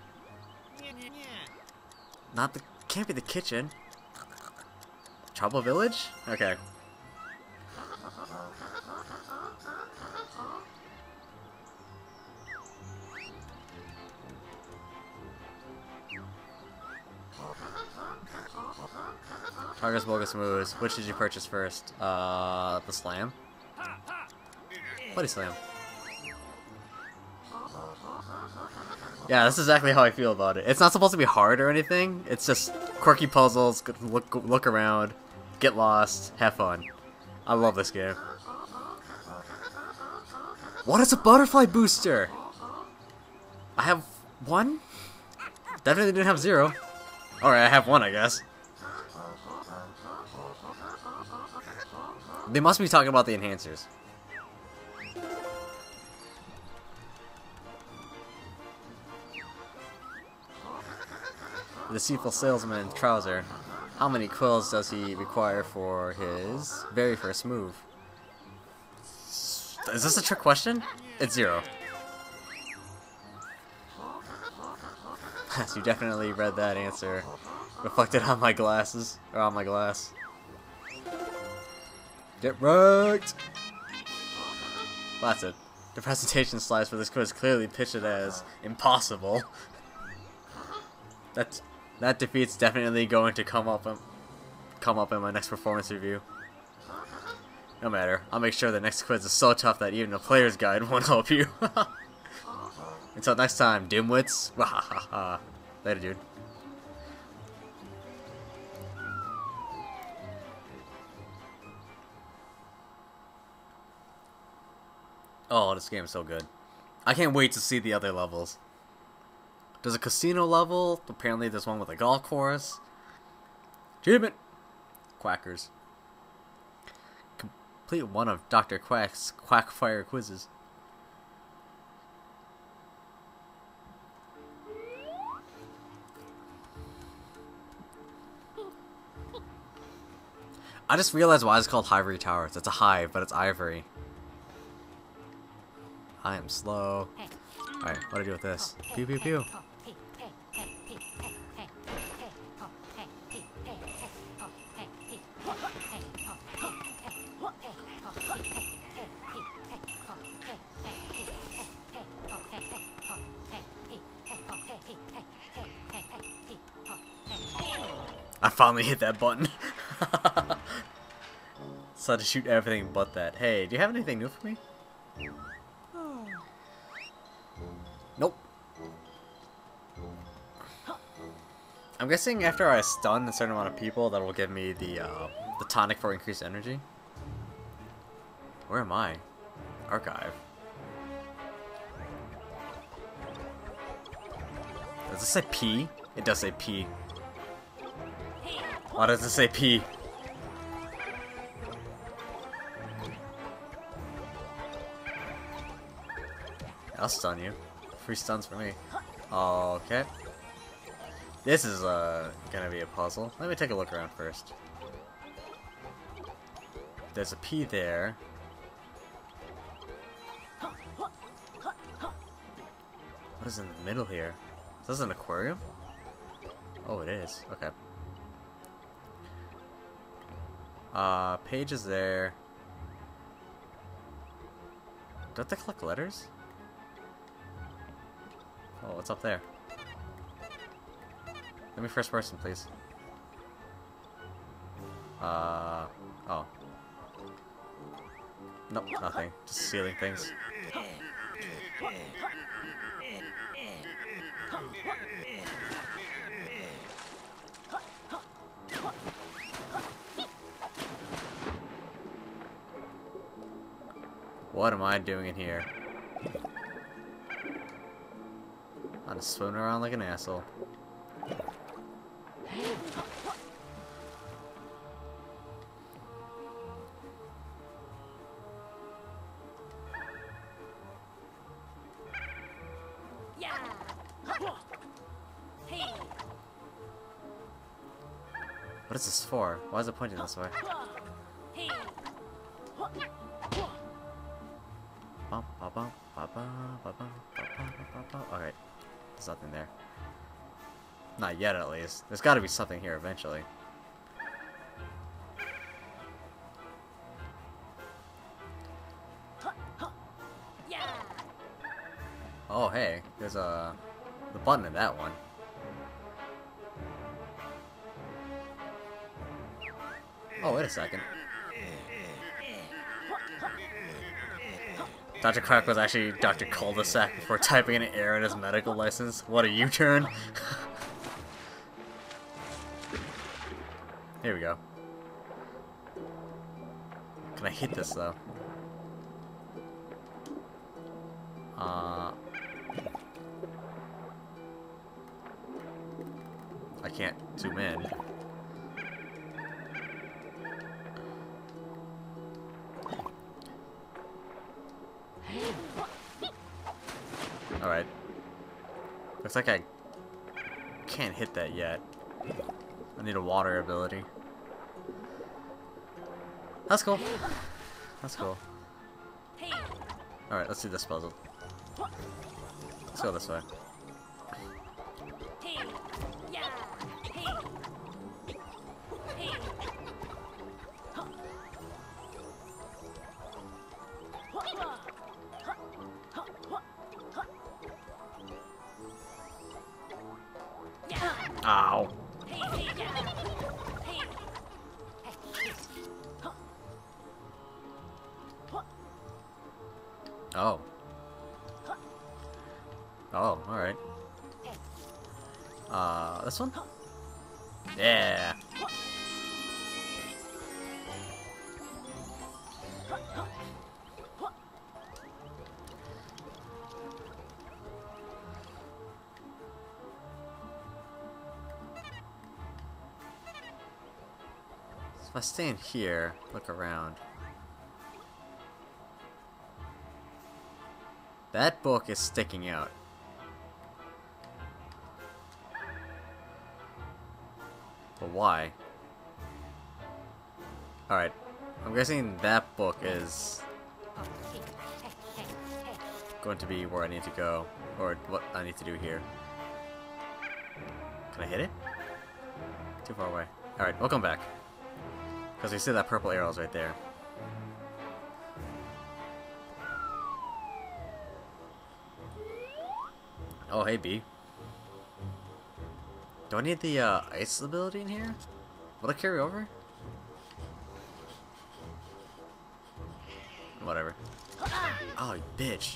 Not the... Can't be the kitchen. Trouble Village? Okay. Targus Bogus Moves. Which did you purchase first? The Slam? Bloody Slam. Yeah, that's exactly how I feel about it. It's not supposed to be hard or anything. It's just quirky puzzles, look around, get lost, have fun. I love this game. What is a butterfly booster? I have 1? Definitely didn't have 0. Alright, I have 1, I guess. They must be talking about the enhancers. The deceitful salesman trouser. How many quills does he require for his very first move? Is this a trick question? It's 0. You definitely read that answer. Reflected on my glasses. Or on my glass. Get wrecked! Well, that's it. The presentation slides for this quiz clearly pitch it as impossible. That defeat's definitely going to come up in my next performance review. No matter, I'll make sure the next quiz is so tough that even a player's guide won't help you. Until next time, dimwits. Later, dude. Oh, this game is so good. I can't wait to see the other levels. There's a casino level. Apparently there's one with a golf course. Achievement! Quackers. Complete one of Dr. Quack's Quackfire quizzes. I just realized why it's called Ivory Towers. It's a hive, but it's ivory. I am slow. Alright, what do I do with this? Pew pew pew. I finally hit that button. So I had to shoot everything but that. Hey, do you have anything new for me? Nope. I'm guessing after I stun a certain amount of people, that will give me the tonic for increased energy. Where am I? Archive. Does this say P? It does say P. Why does it say P? I'll stun you. Free stuns for me. Okay. This is gonna be a puzzle. Let me take a look around first. There's a P there. What is in the middle here? Is this an aquarium? Oh, it is. Okay. Page is there. Do I have to collect letters? Oh, what's up there? Let me first person, please. Oh. Nope, nothing. Just stealing things. What am I doing in here? I'm just swimming around like an asshole. What is this for? Why is it pointing this way? Alright. There's nothing there. Not yet, at least. There's gotta be something here eventually. Oh, hey. There's the button in that one. Oh, wait a second. Dr. Clark was actually Dr. Cul-de-sac before typing in an error in his medical license. What a U-turn. Here we go. Can I hit this, though? I can't zoom in. Alright. Looks like I can't hit that yet. I need a water ability. That's cool. That's cool. Alright, let's do this puzzle. Let's go this way. Ow. Oh. Oh, alright. This one? Yeah. If I stay in here, look around. That book is sticking out. But why? Alright, I'm guessing that book is going to be where I need to go, or what I need to do here. Can I hit it? Too far away. Alright, we'll come back. Because we see that purple arrow's right there. Oh, hey, B. Do I need the ice ability in here? Will it carry over? Whatever. Oh, you bitch.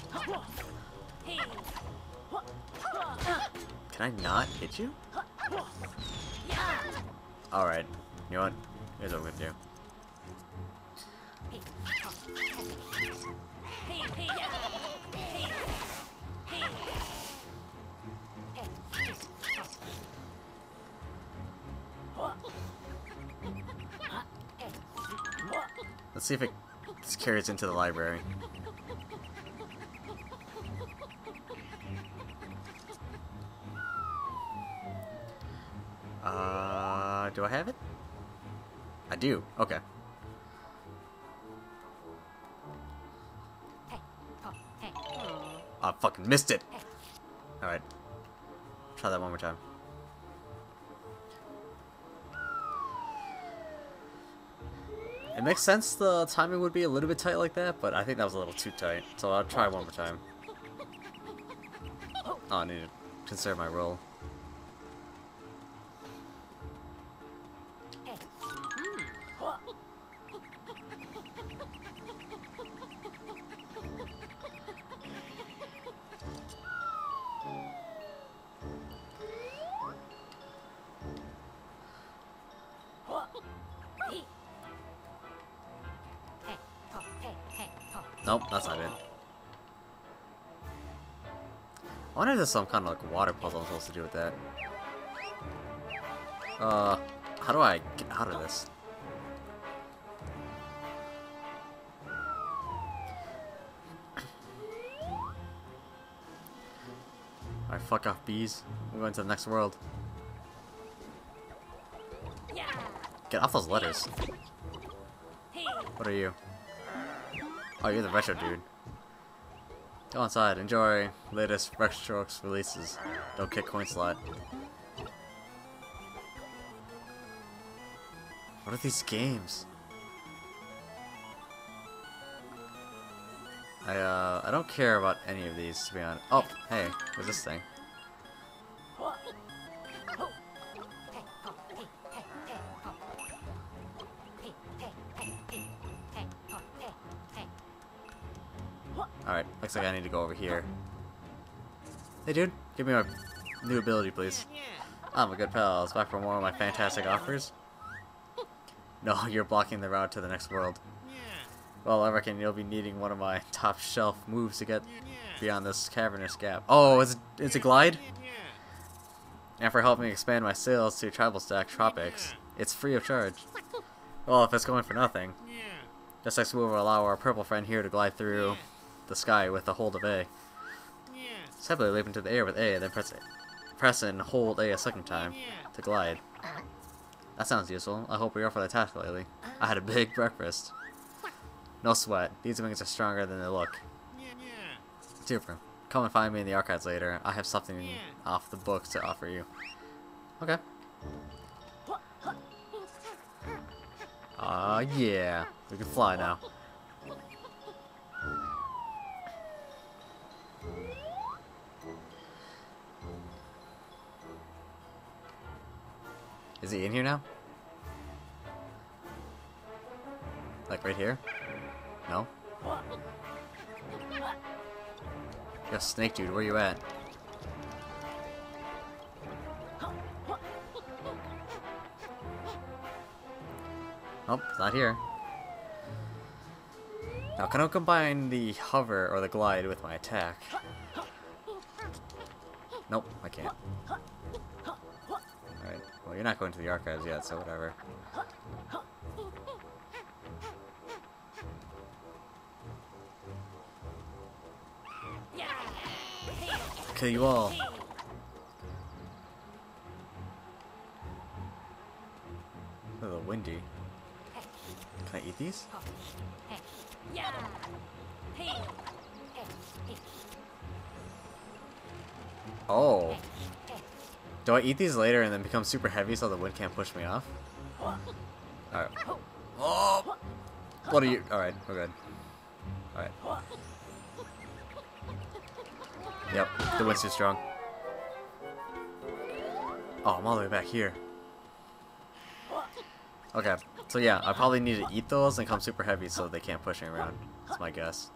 Can I not hit you? Alright. You know what? Here's what I'm gonna do. Let's see if it carries into the library. Do I have it? I do. Okay. Oh, I fucking missed it. Alright. Try that one more time. It makes sense the timing would be a little bit tight like that, but I think that was a little too tight. So I'll try one more time. Oh, I need to consider my roll. Nope, that's not it. I wonder if there's some kind of like water puzzle I'm supposed to do with that. How do I get out of this? Alright, fuck off, bees. We're going to the next world. Get off those letters. What are you? Oh, you're the retro dude. Go inside, enjoy latest retro releases. Don't kick coin slot. What are these games? I don't care about any of these, to be honest. Oh, hey, what's this thing? Alright, looks like I need to go over here. Hey dude, give me my new ability, please. I'm a good pal. It's back for more of my fantastic offers. No, you're blocking the route to the next world. Well, I reckon you'll be needing one of my top shelf moves to get beyond this cavernous gap. Oh, it's a glide? And for helping me expand my sales to Tribal Stack Tropics, it's free of charge. Well, if it's going for nothing, this next move will allow our purple friend here to glide through the sky with the hold of A. Simply leap into the air with A, then press and hold A a second time to glide. That sounds useful. I hope you're up for the task lately. I had a big breakfast. No sweat. These wings are stronger than they look. Super. Come and find me in the archives later. I have something off the books to offer you. Okay. Yeah. We can fly now. Is he in here now? Like right here? No? Yo, Snake Dude, where you at? Oh, it's not here. Now, can I combine the hover or the glide with my attack? Nope, I can't. Alright, well, you're not going to the archives yet, so whatever. Kill you all. A little windy. Can I eat these? Oh. Do I eat these later and then become super heavy so the wind can't push me off? Alright. Oh! What are you? Alright, we're good. Alright. Yep, the wind's too strong. Oh, I'm all the way back here. Okay, so yeah, I probably need to eat those and come super heavy so they can't push me around. That's my guess.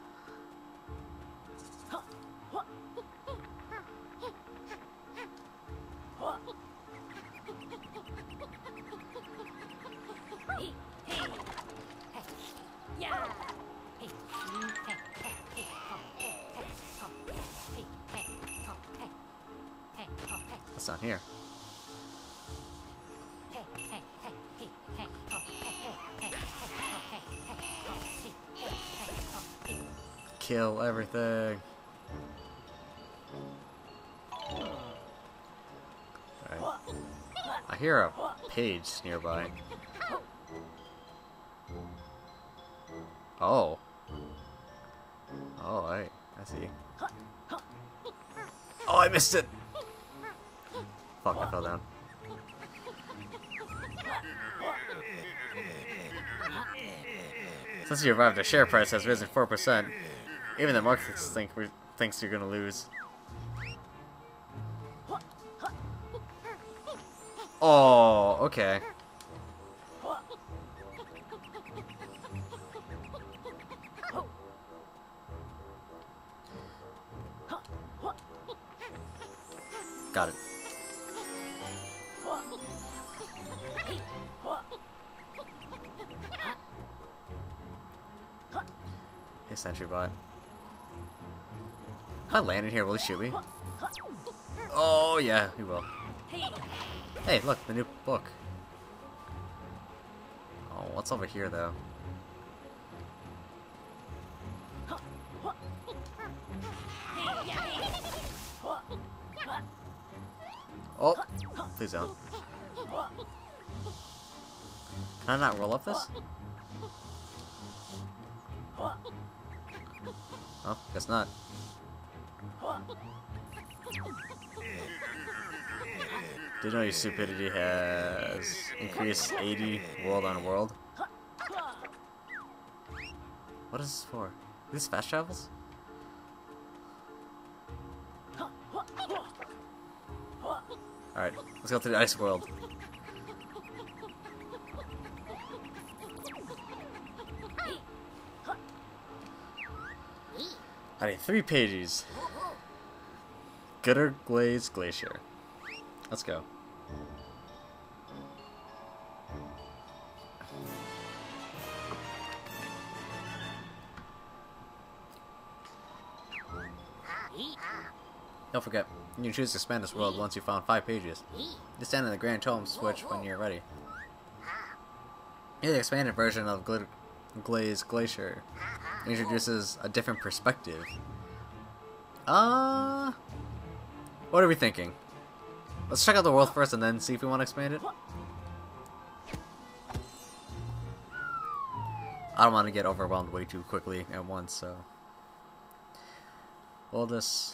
That's not here. kill everything. Alright. I hear a page nearby. Oh. Oh, I see. Oh, I missed it! Fuck, I fell down. Since you arrived, the share price has risen 4%. Even the market thinks you're gonna lose. Oh, okay. Got it. Hey, sentry bot. If I land in here, will he shoot me? Oh, yeah, he will. Hey, look, the new book. Oh, what's over here, though? Oh, please don't. Can I not roll up this? Oh, guess not. Did you know your stupidity has increased 80 world on world? What is this for? Are these fast travels? Alright, let's go to the ice world. I need 3 pages. Gutter Glaze Glacier. Let's go. Don't forget, you can choose to expand this world once you found 5 pages. Just stand in the Grand Tome switch when you're ready. Here's the expanded version of Glaze Glacier. It introduces a different perspective. What are we thinking? Let's check out the world first and then see if we want to expand it. I don't want to get overwhelmed way too quickly at once, so we'll just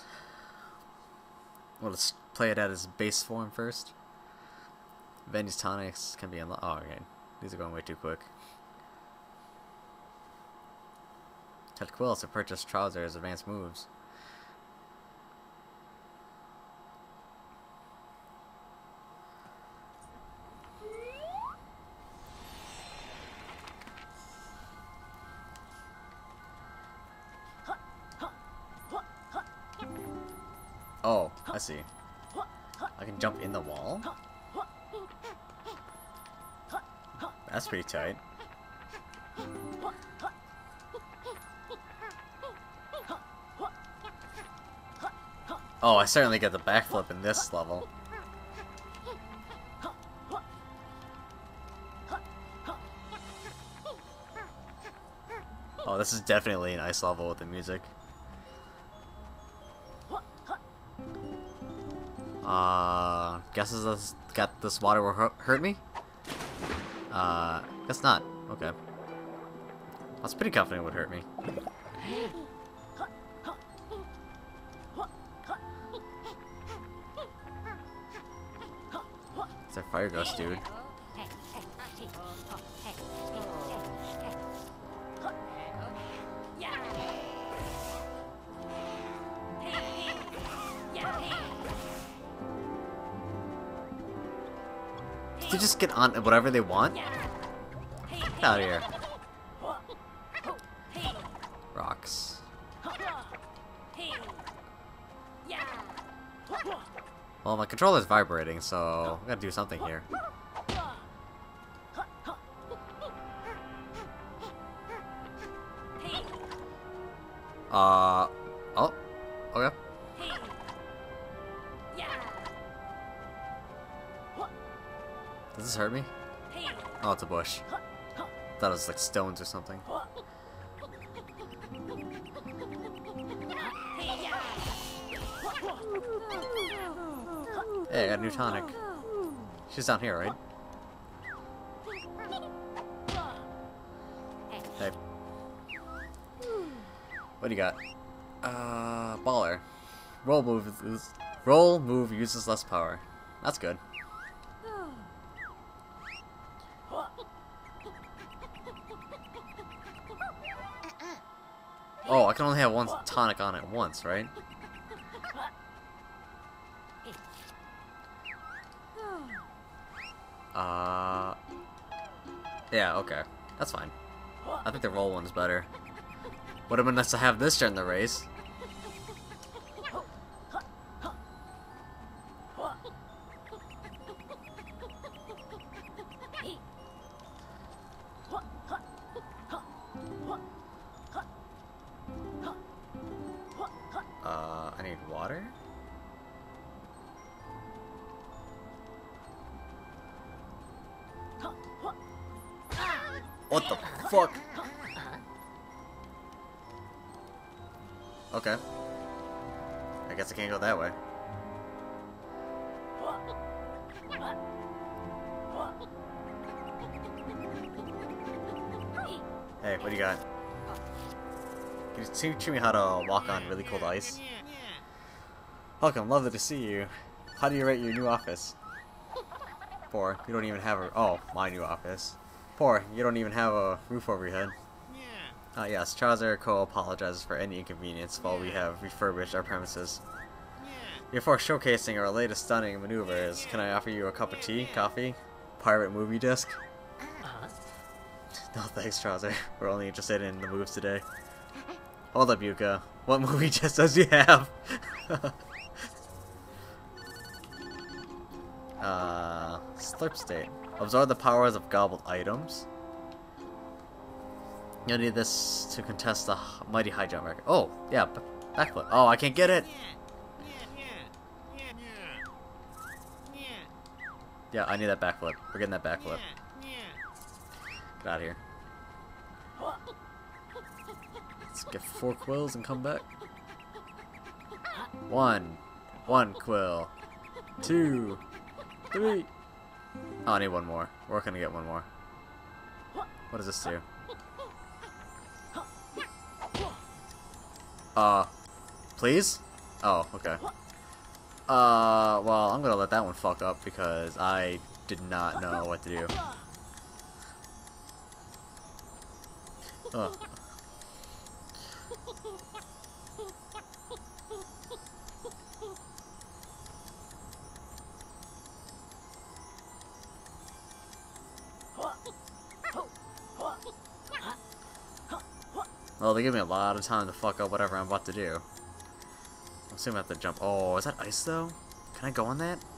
play it at its base form first. Venus tonics can be unlocked. Oh, okay. These are going way too quick. Touch quills to purchase trousers, advanced moves. Oh, I see. I can jump in the wall? That's pretty tight. Oh, I certainly get the backflip in this level. Oh, this is definitely an ice level with the music. Guesses this water will hurt me? Guess not. Okay. I was pretty confident it would hurt me. It's a fire ghost, dude. They just get on whatever they want? Get out of here. Rocks. Well, my controller's vibrating, so I gotta do something here. Oh, okay. Does this hurt me? Oh, it's a bush. Thought it was like stones or something. Hey, I got a new tonic. She's down here, right? Hey. What do you got? Baller. Roll move uses less power. That's good. Oh, I can only have one tonic on it once, right? Yeah, okay. That's fine. I think the roll one's better. Would have been nice to have this during the race. I need water? What the fuck? Okay. I guess I can't go that way. Hey, what do you got? Can you teach me how to walk on really cold ice? Welcome, lovely to see you. How do you rate your new office? 4. You don't even have a... Oh, my new office. 4. You don't even have a roof over your head. Yes, Charles Erico apologizes for any inconvenience while we have refurbished our premises. Before showcasing our latest stunning maneuvers, can I offer you a cup of tea, coffee, pirate movie disc? No thanks, Trouser. We're only interested in the moves today. Hold up, Yuka. What movie disc does you have? Slurp State. Absorb the powers of gobbled items. You'll need this to contest the mighty high jump record. Oh, yeah, backflip. Oh, I can't get it! Yeah, I need that backflip. We're getting that backflip. Get out of here. Let's get 4 quills and come back. 1 quill. 2 3. Oh, I need 1 more. We're gonna get 1 more. What does this do? Please? Oh, okay. Well, I'm gonna let that one fuck up because I did not know what to do. Well, they give me a lot of time to fuck up whatever I'm about to do. I'm assuming I have to jump. Oh, is that ice though? Can I go on that?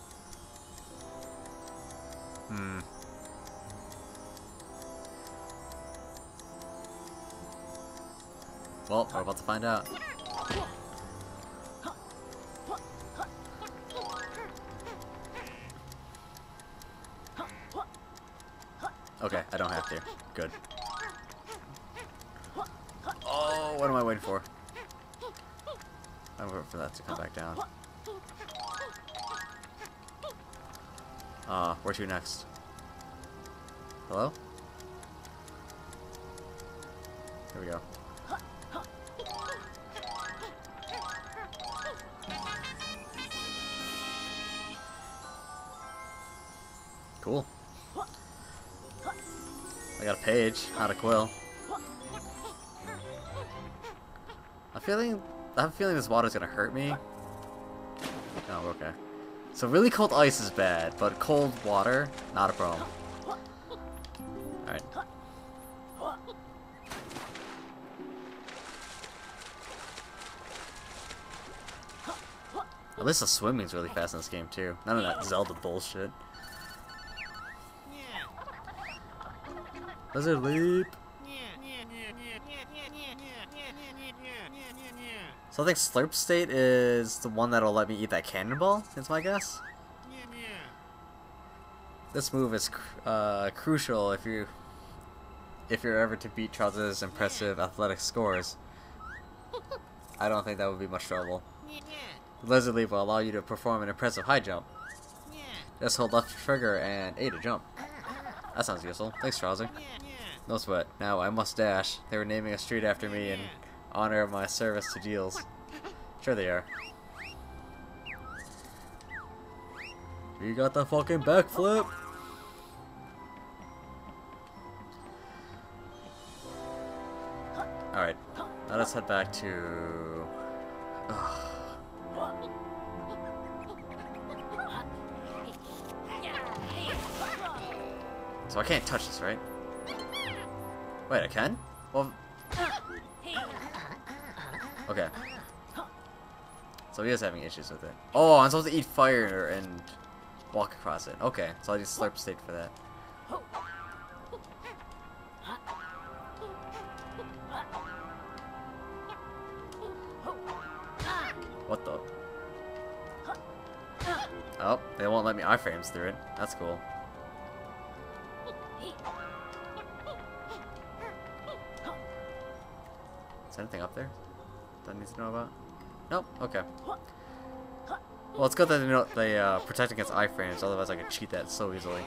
Well, we're about to find out. Okay, I don't have to. Good. Oh, what am I waiting for? I'm waiting for that to come back down. Where to next? Hello? Here we go. Cool. I got a page, not a quill. I have a feeling this water's gonna hurt me. Oh, okay. So really cold ice is bad, but cold water, not a problem. Alright. At least the swimming's really fast in this game too. None of that Zelda bullshit. Lizard leap! So I think Slurp State is the one that'll let me eat that cannonball, is my guess. This move is crucial if you're ever to beat Charles' impressive athletic scores. I don't think that would be much trouble. Lizardly will allow you to perform an impressive high jump. Just hold left trigger and A to jump. That sounds useful. Thanks, Trouser. No sweat. Now I must dash. They were naming a street after me in honor of my service to Deals. Sure they are. You got the fucking backflip! Alright. Now let's head back to... So I can't touch this, right? Wait, I can? Well... Okay. So he is having issues with it. Oh, I'm supposed to eat fire and walk across it. Okay, so I'll just slurp state for that. What the? Oh, they won't let me iframes through it. That's cool. Is there anything up there that I need to know about? Nope. Okay. Well, it's good that they protect against iframes. Otherwise, I could cheat that so easily.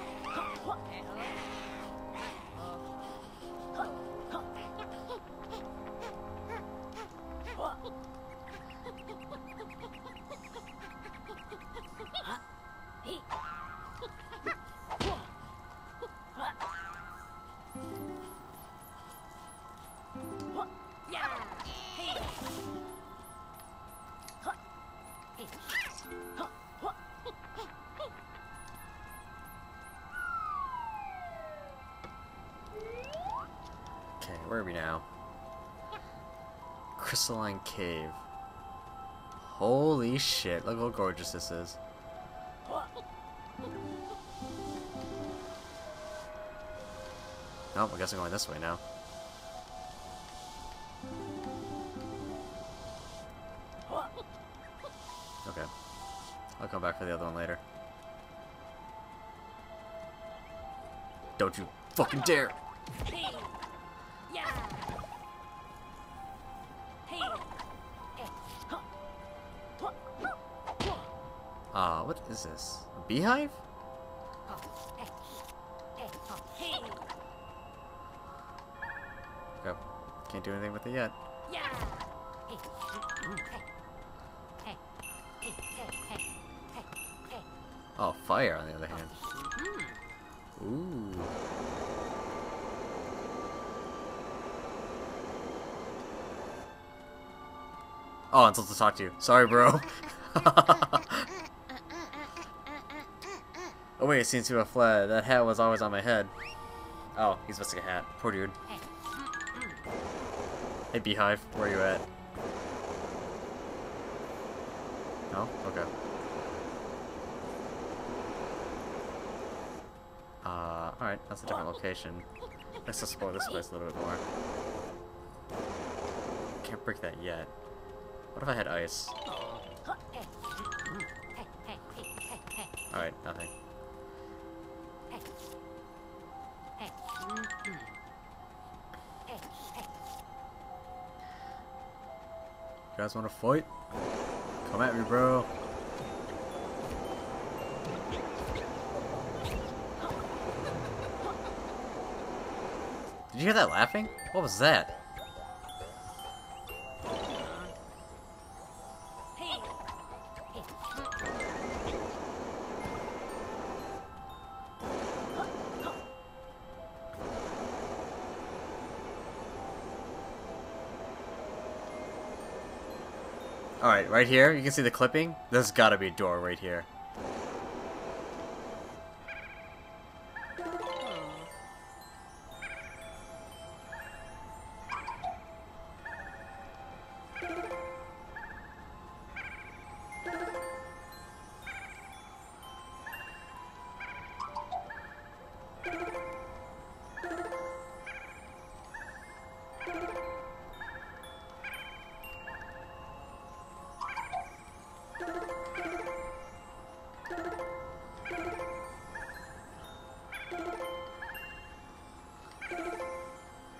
Okay, where are we now? Crystalline Cave. Holy shit, look how gorgeous this is. Oh, I guess I'm going this way now. Okay. I'll come back for the other one later. Don't you fucking dare! What is this? A beehive? Okay. Can't do anything with it yet. Oh, fire on the other hand. Ooh. Oh, I'm supposed to talk to you. Sorry, bro. Oh wait, it seems to have fled. That hat was always on my head. Oh, he's missing a hat. Poor dude. Hey, Beehive, where are you at? No? Okay. Alright, that's a different location. Let's explore this place a little bit more. Can't break that yet. What if I had ice? Alright, nothing. You guys want to fight? Come at me, bro. Did you hear that laughing? What was that? Alright, right here, you can see the clipping. There's gotta be a door right here.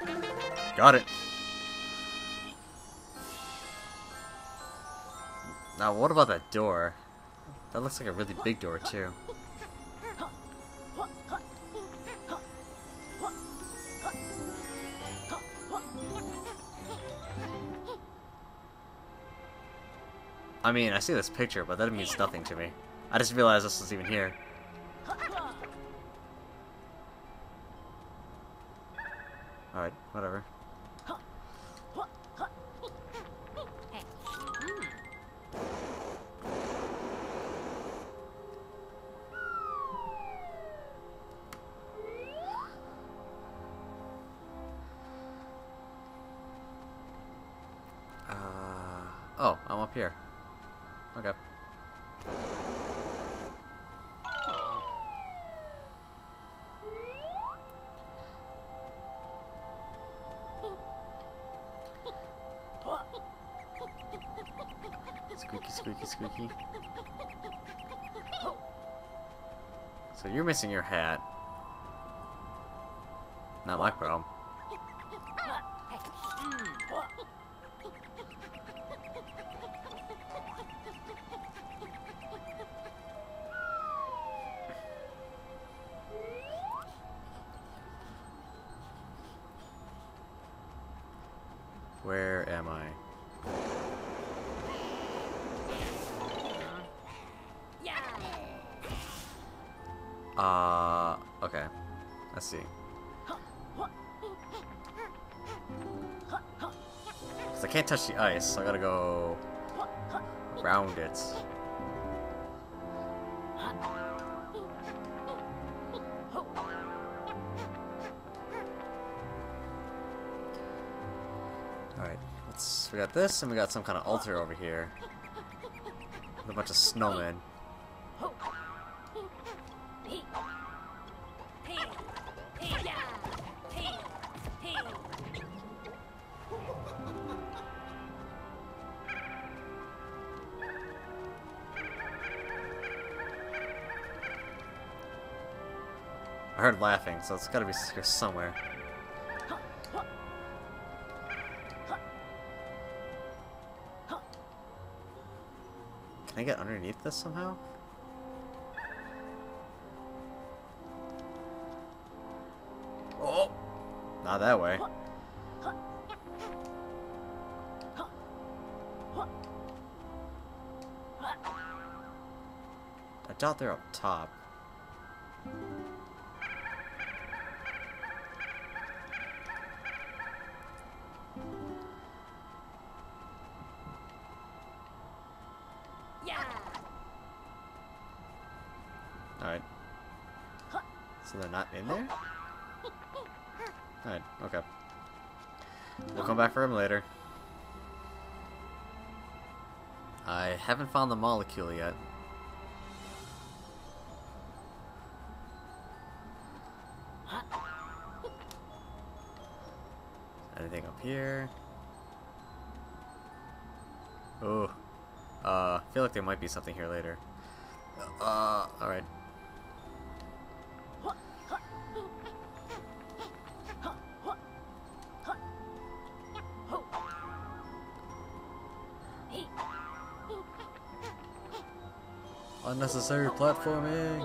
Got it. Now, what about that door? That looks like a really big door, too. I mean, I see this picture, but that means nothing to me. I just realized this was even here. Alright, whatever. Oh, I'm up here. Okay. Squeaky, squeaky, squeaky. So you're missing your hat. Not my problem. Where am I? Okay. Let's see. Because I can't touch the ice, so I gotta go around it. Alright, we got this, and we got some kind of altar over here. With a bunch of snowmen. I heard laughing, so it's gotta be here somewhere. Can I get underneath this somehow? Oh! Not that way. I doubt they're up top. Alright. So they're not in there? Alright, okay. We'll come back for him later. I haven't found the molecule yet. Anything up here? Oh. I feel like there might be something here later. Alright. Unnecessary platforming!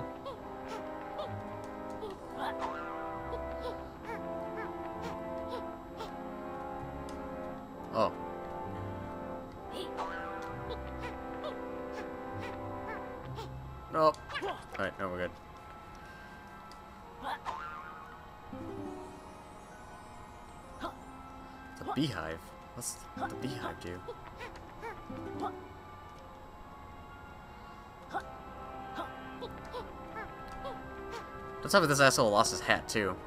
Oh. Nope. Alright, no, we're good. The beehive? What's the beehive do? Let's hope this asshole lost his hat too.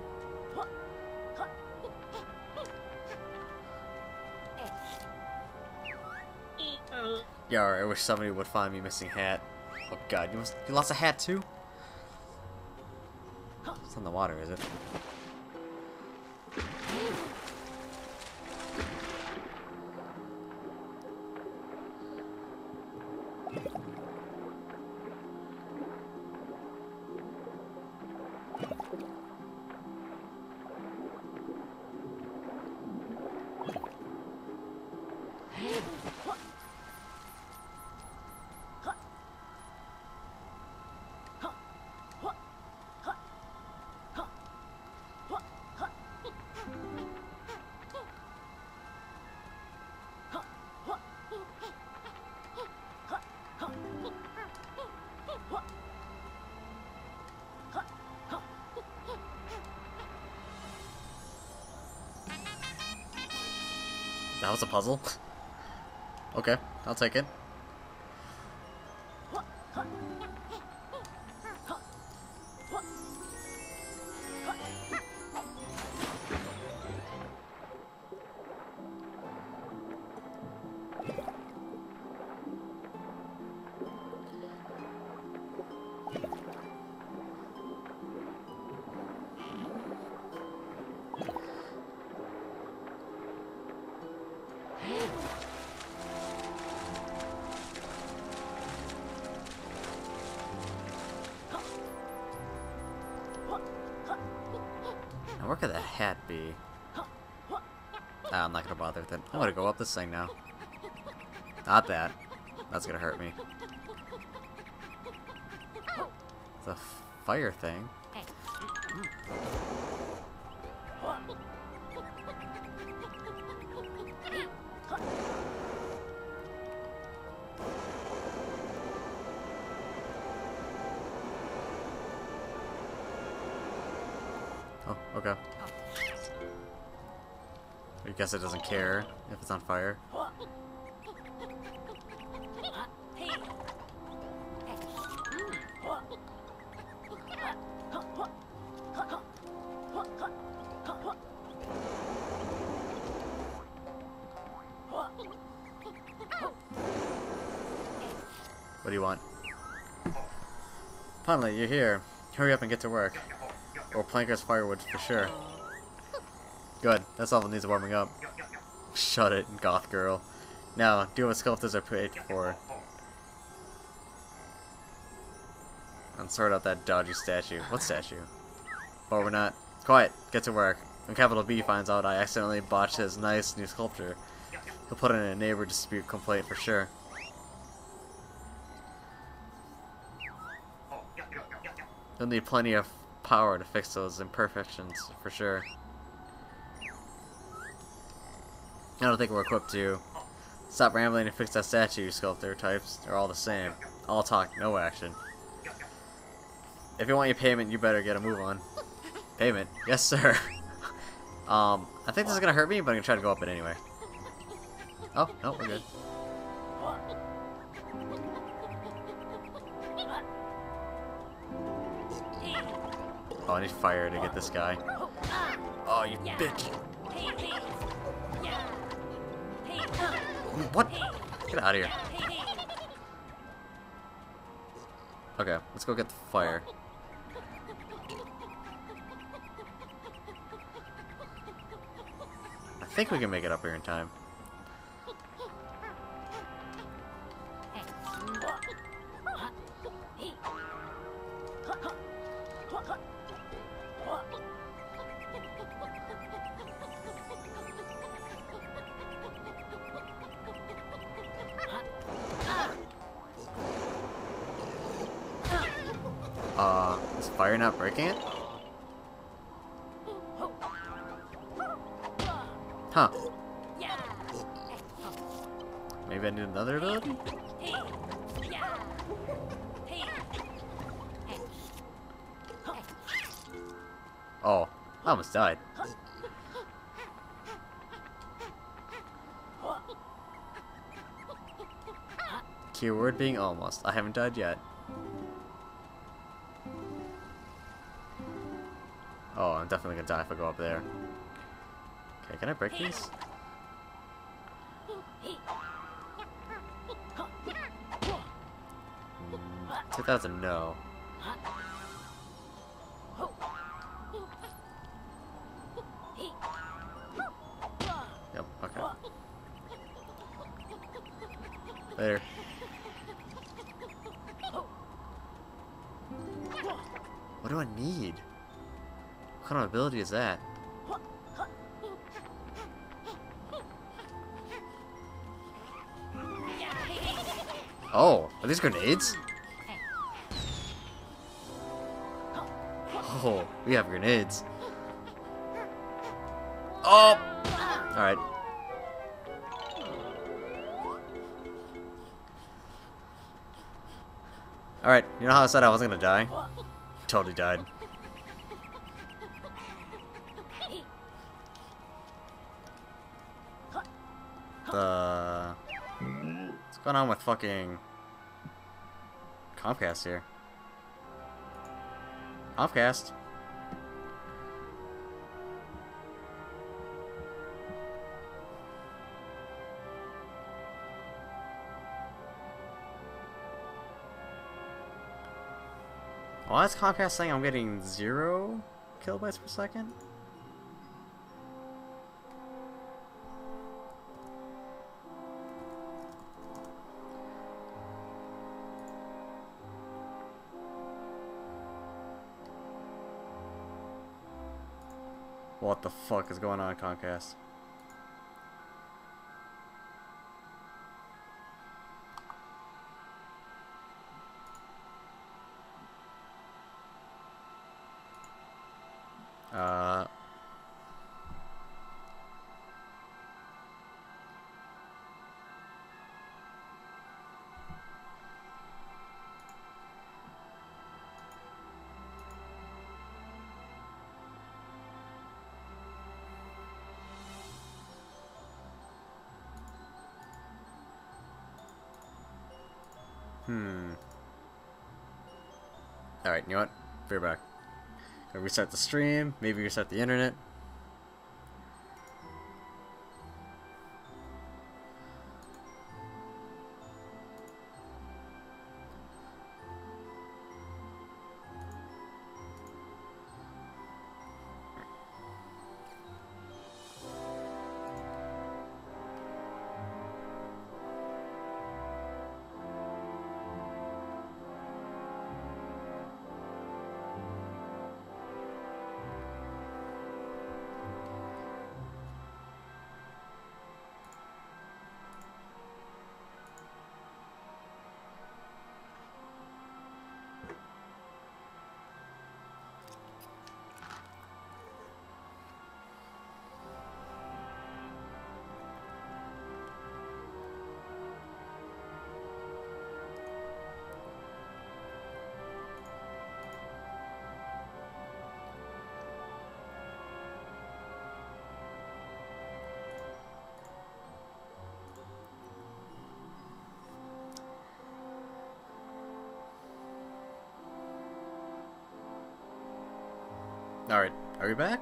Yeah, I wish somebody would find me missing hat. Oh god, you lost a hat too? It's on the water, is it? That was a puzzle? Okay, I'll take it. Now where could that hat be? Ah, I'm not gonna bother with it. I'm gonna go up this thing now. Not that. That's gonna hurt me. It's a fire thing. Oh, okay. I guess it doesn't care if it's on fire. What do you want? Finally, you're here. Hurry up and get to work. Or Planker's firewood for sure. Good, that's all that needs warming up. Shut it, goth girl. Now, do what sculptors are paid for. And sort out that dodgy statue. What statue? But we're not. Quiet, get to work. When Capital B finds out I accidentally botched his nice new sculpture, he'll put in a neighbor dispute complaint for sure. You'll need plenty of power to fix those imperfections for sure. I don't think we're equipped to. Stop rambling and fix that statue, sculptor types. They're all the same. All talk, no action. If you want your payment, you better get a move on. Payment? Yes, sir. I think this is gonna hurt me, but I'm gonna try to go up it anyway. Oh, no, we're good. Oh, I need fire to get this guy. Oh, you bitch. What? Get out of here. Okay, let's go get the fire. I think we can make it up here in time. Is fire not breaking it? Huh. Maybe I need another ability? Oh, I almost died. Keyword being almost. I haven't died yet. Oh, I'm definitely gonna die if I go up there. Okay, can I break these? 2000, no. Yep, okay. Later. What do I need? What kind of ability is that? Oh, are these grenades? Oh, we have grenades. Oh! Alright. Alright, you know how I said I wasn't gonna die? Totally died. going on with fucking Comcast here? Comcast. Why is Comcast saying I'm getting 0 kilobytes per second? What the fuck is going on, Comcast? Alright, you know what? Be right back. Gonna restart the stream, maybe restart the internet. Alright, are we back?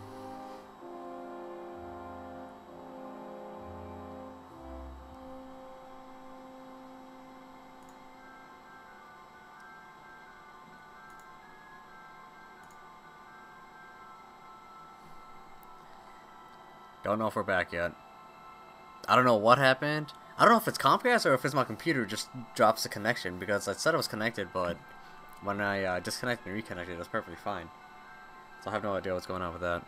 Don't know if we're back yet. I don't know what happened. I don't know if it's Comcast or if it's my computer just drops the connection, because I said it was connected, but when I disconnected and reconnected, it was perfectly fine. So I have no idea what's going on with that.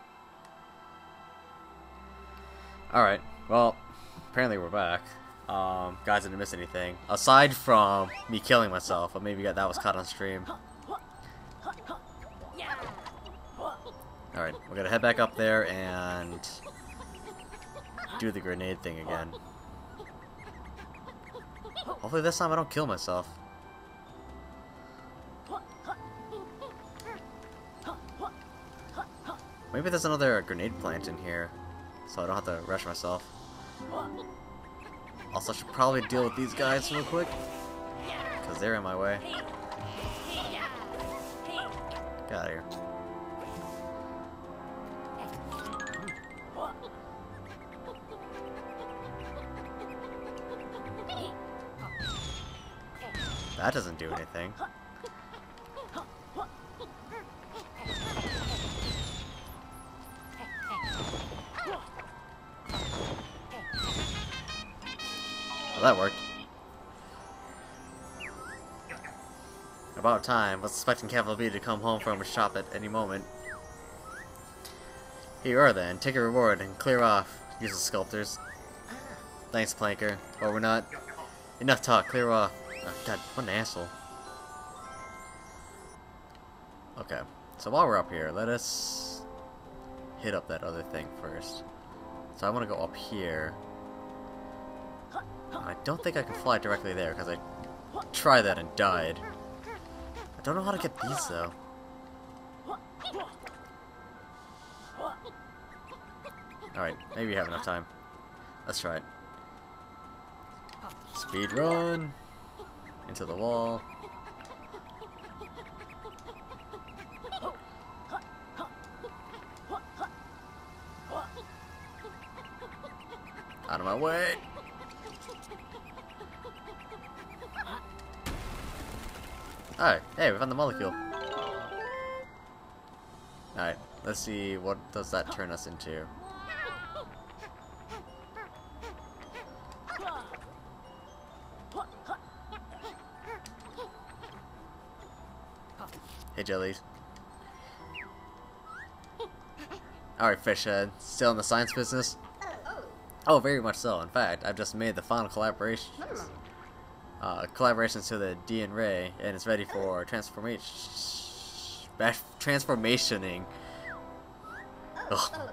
Alright, well, apparently we're back. Guys didn't miss anything. Aside from me killing myself, but maybe that was caught on stream. Alright, we're gonna head back up there and do the grenade thing again. Hopefully this time I don't kill myself. Maybe there's another grenade plant in here, so I don't have to rush myself. Also, I should probably deal with these guys real quick, because they're in my way. Get out of here. That doesn't do anything. Well, that worked. About time. Was expecting Cavalry to come home from a shop at any moment. Here you are then. Take a reward and clear off, useless sculptors. Thanks, Planker. Or we're not. Enough talk. Clear off. Oh, God, what an asshole. Okay, so while we're up here, let us hit up that other thing first. So I want to go up here. I don't think I can fly directly there, because I tried that and died. I don't know how to get these, though. Alright, maybe you have enough time. Let's try it. Speed run into the wall. Out of my way. Alright, hey, we found the molecule. Alright, let's see what does that turn us into. Hey, jellies. Alright, Fishhead. Still in the science business? Oh, very much so. In fact, I've just made the final collaborations to the Yooka-Laylee, and it's ready for transformationing. Ugh.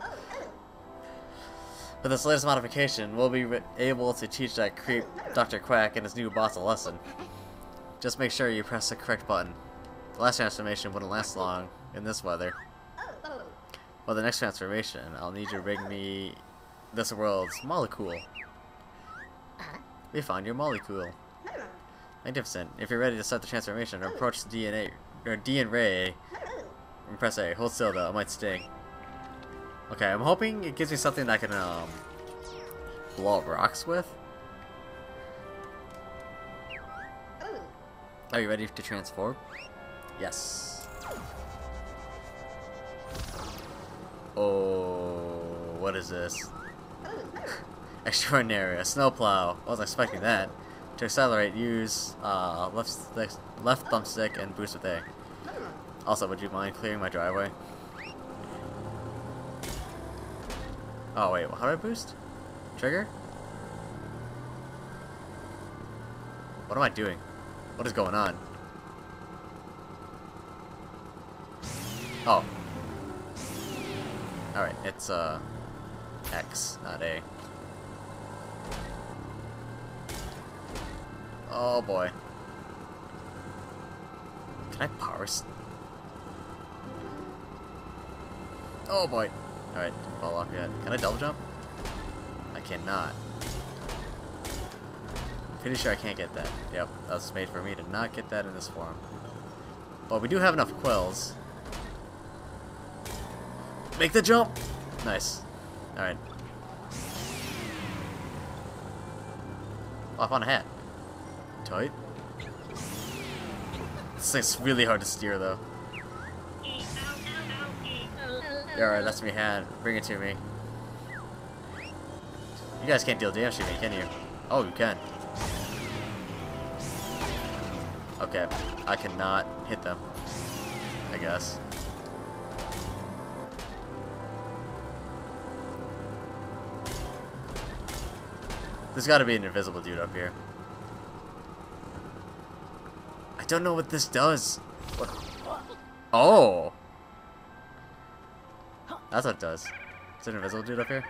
With this latest modification, we'll be able to teach that creep Dr. Quack and his new boss a lesson. Just make sure you press the correct button. The last transformation wouldn't last long in this weather. For the next transformation, I'll need you to bring me this world's molecule. We found your molecule. Magnificent. If you're ready to start the transformation, approach the Yooka-Laylee and press A. Hold still though, it might sting. Okay, I'm hoping it gives me something that I can blow up rocks with. Are you ready to transform? Yes. Oh, what is this? Extraordinary, a snowplow. I wasn't expecting that. To accelerate, use left thumbstick and boost with A. Also, would you mind clearing my driveway? Oh wait, how do I boost? Trigger? What am I doing? What is going on? Oh. Alright, it's X, not A. Oh boy. Can I parse? Oh boy. Alright, fall off yet. Can I double jump? I cannot. Pretty sure I can't get that. Yep, that was made for me to not get that in this form. But we do have enough quills. Make the jump! Nice. Alright. Oh, I found a hat. Tight. This thing's really hard to steer though. Yeah, alright, that's me hat. Bring it to me. You guys can't deal damage to me, can you? Oh, you can. Okay, I cannot hit them, I guess. There's gotta be an invisible dude up here. I don't know what this does. What? Oh! That's what it does. Is there an invisible dude up here?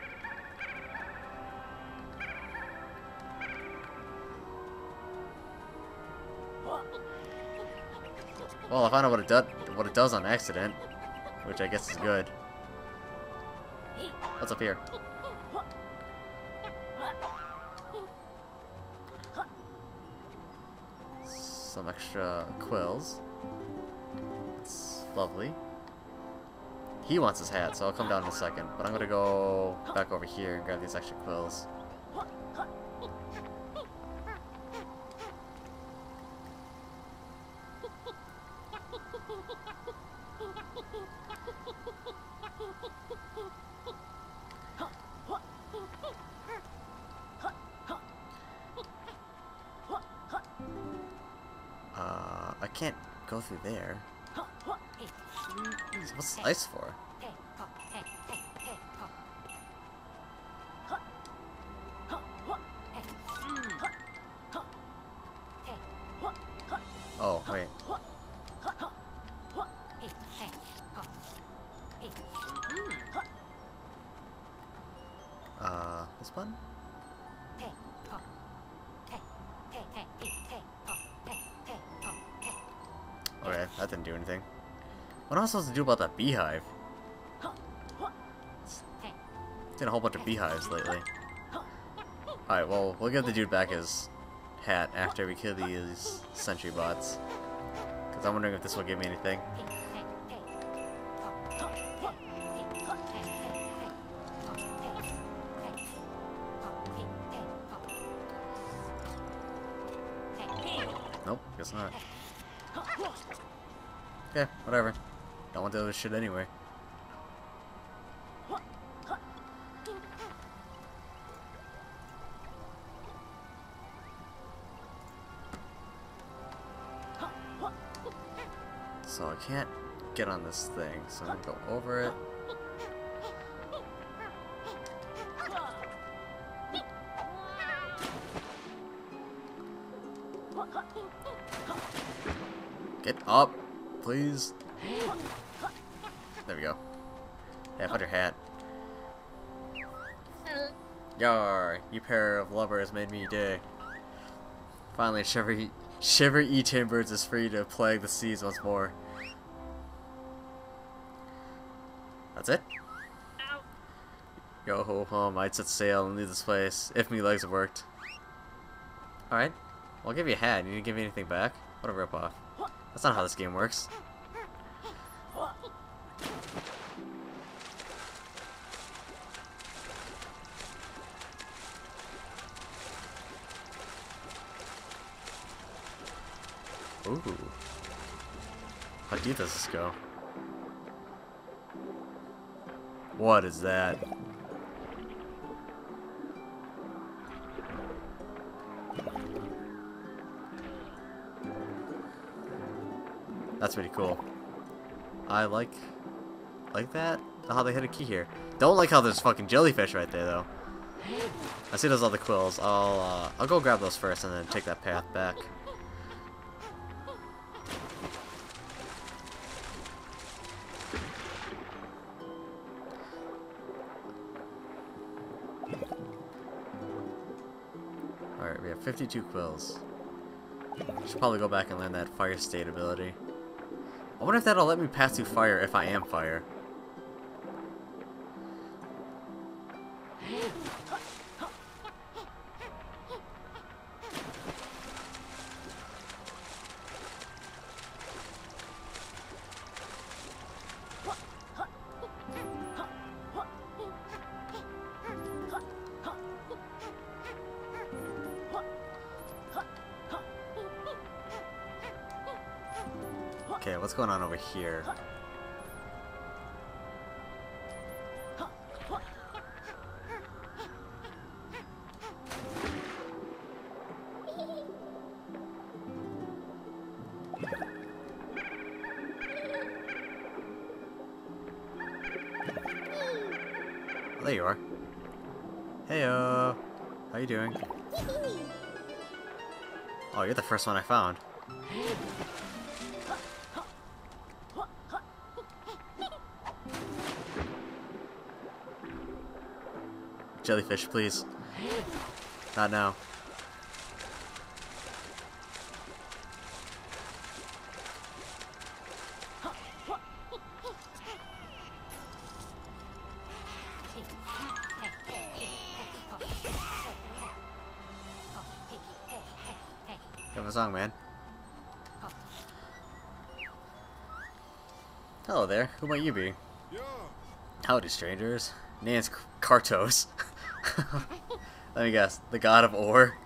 Well, I found out what it does on accident, which I guess is good. What's up here? Some extra quills. It's lovely. He wants his hat, so I'll come down in a second. But I'm gonna go back over here and grab these extra quills. I can't go through there. So what's the ice for? Oh, wait. This button? Okay, that didn't do anything. What am I supposed to do about that beehive? Did a whole bunch of beehives lately. Alright, well, we'll give the dude back his hat after we kill these sentry bots. Because I'm wondering if this will give me anything. Nope, guess not. Okay, whatever. Don't want the other shit anyway. So I can't get on this thing, so I'm gonna go over it. Get up, please. There we go. Hey, I found your hat. Yar, you pair of lovers made me day. Finally, Shiver E-Chain Birds is free to plague the seas once more. That's it? Yo ho home, I'd set sail and leave this place, if me legs worked. Alright, well, I'll give you a hat. You didn't give me anything back? What a ripoff. That's not how this game works. Ooh. How deep does this go? What is that? That's pretty cool. I like that. How they hit a key here. Don't like how there's fucking jellyfish right there though. I see those other quills. I'll go grab those first and then take that path back. Alright, we have 52 quills. Should probably go back and learn that fire state ability. I wonder if that'll let me pass through fire if I am fire. Okay, what's going on over here? There you are. Heyo! How you doing? Oh, you're the first one I found. Jellyfish, please. Not now. Have a song, man. Hello there. Who might you be? Howdy, strangers. Name's Kartos. Let me guess. The god of ore?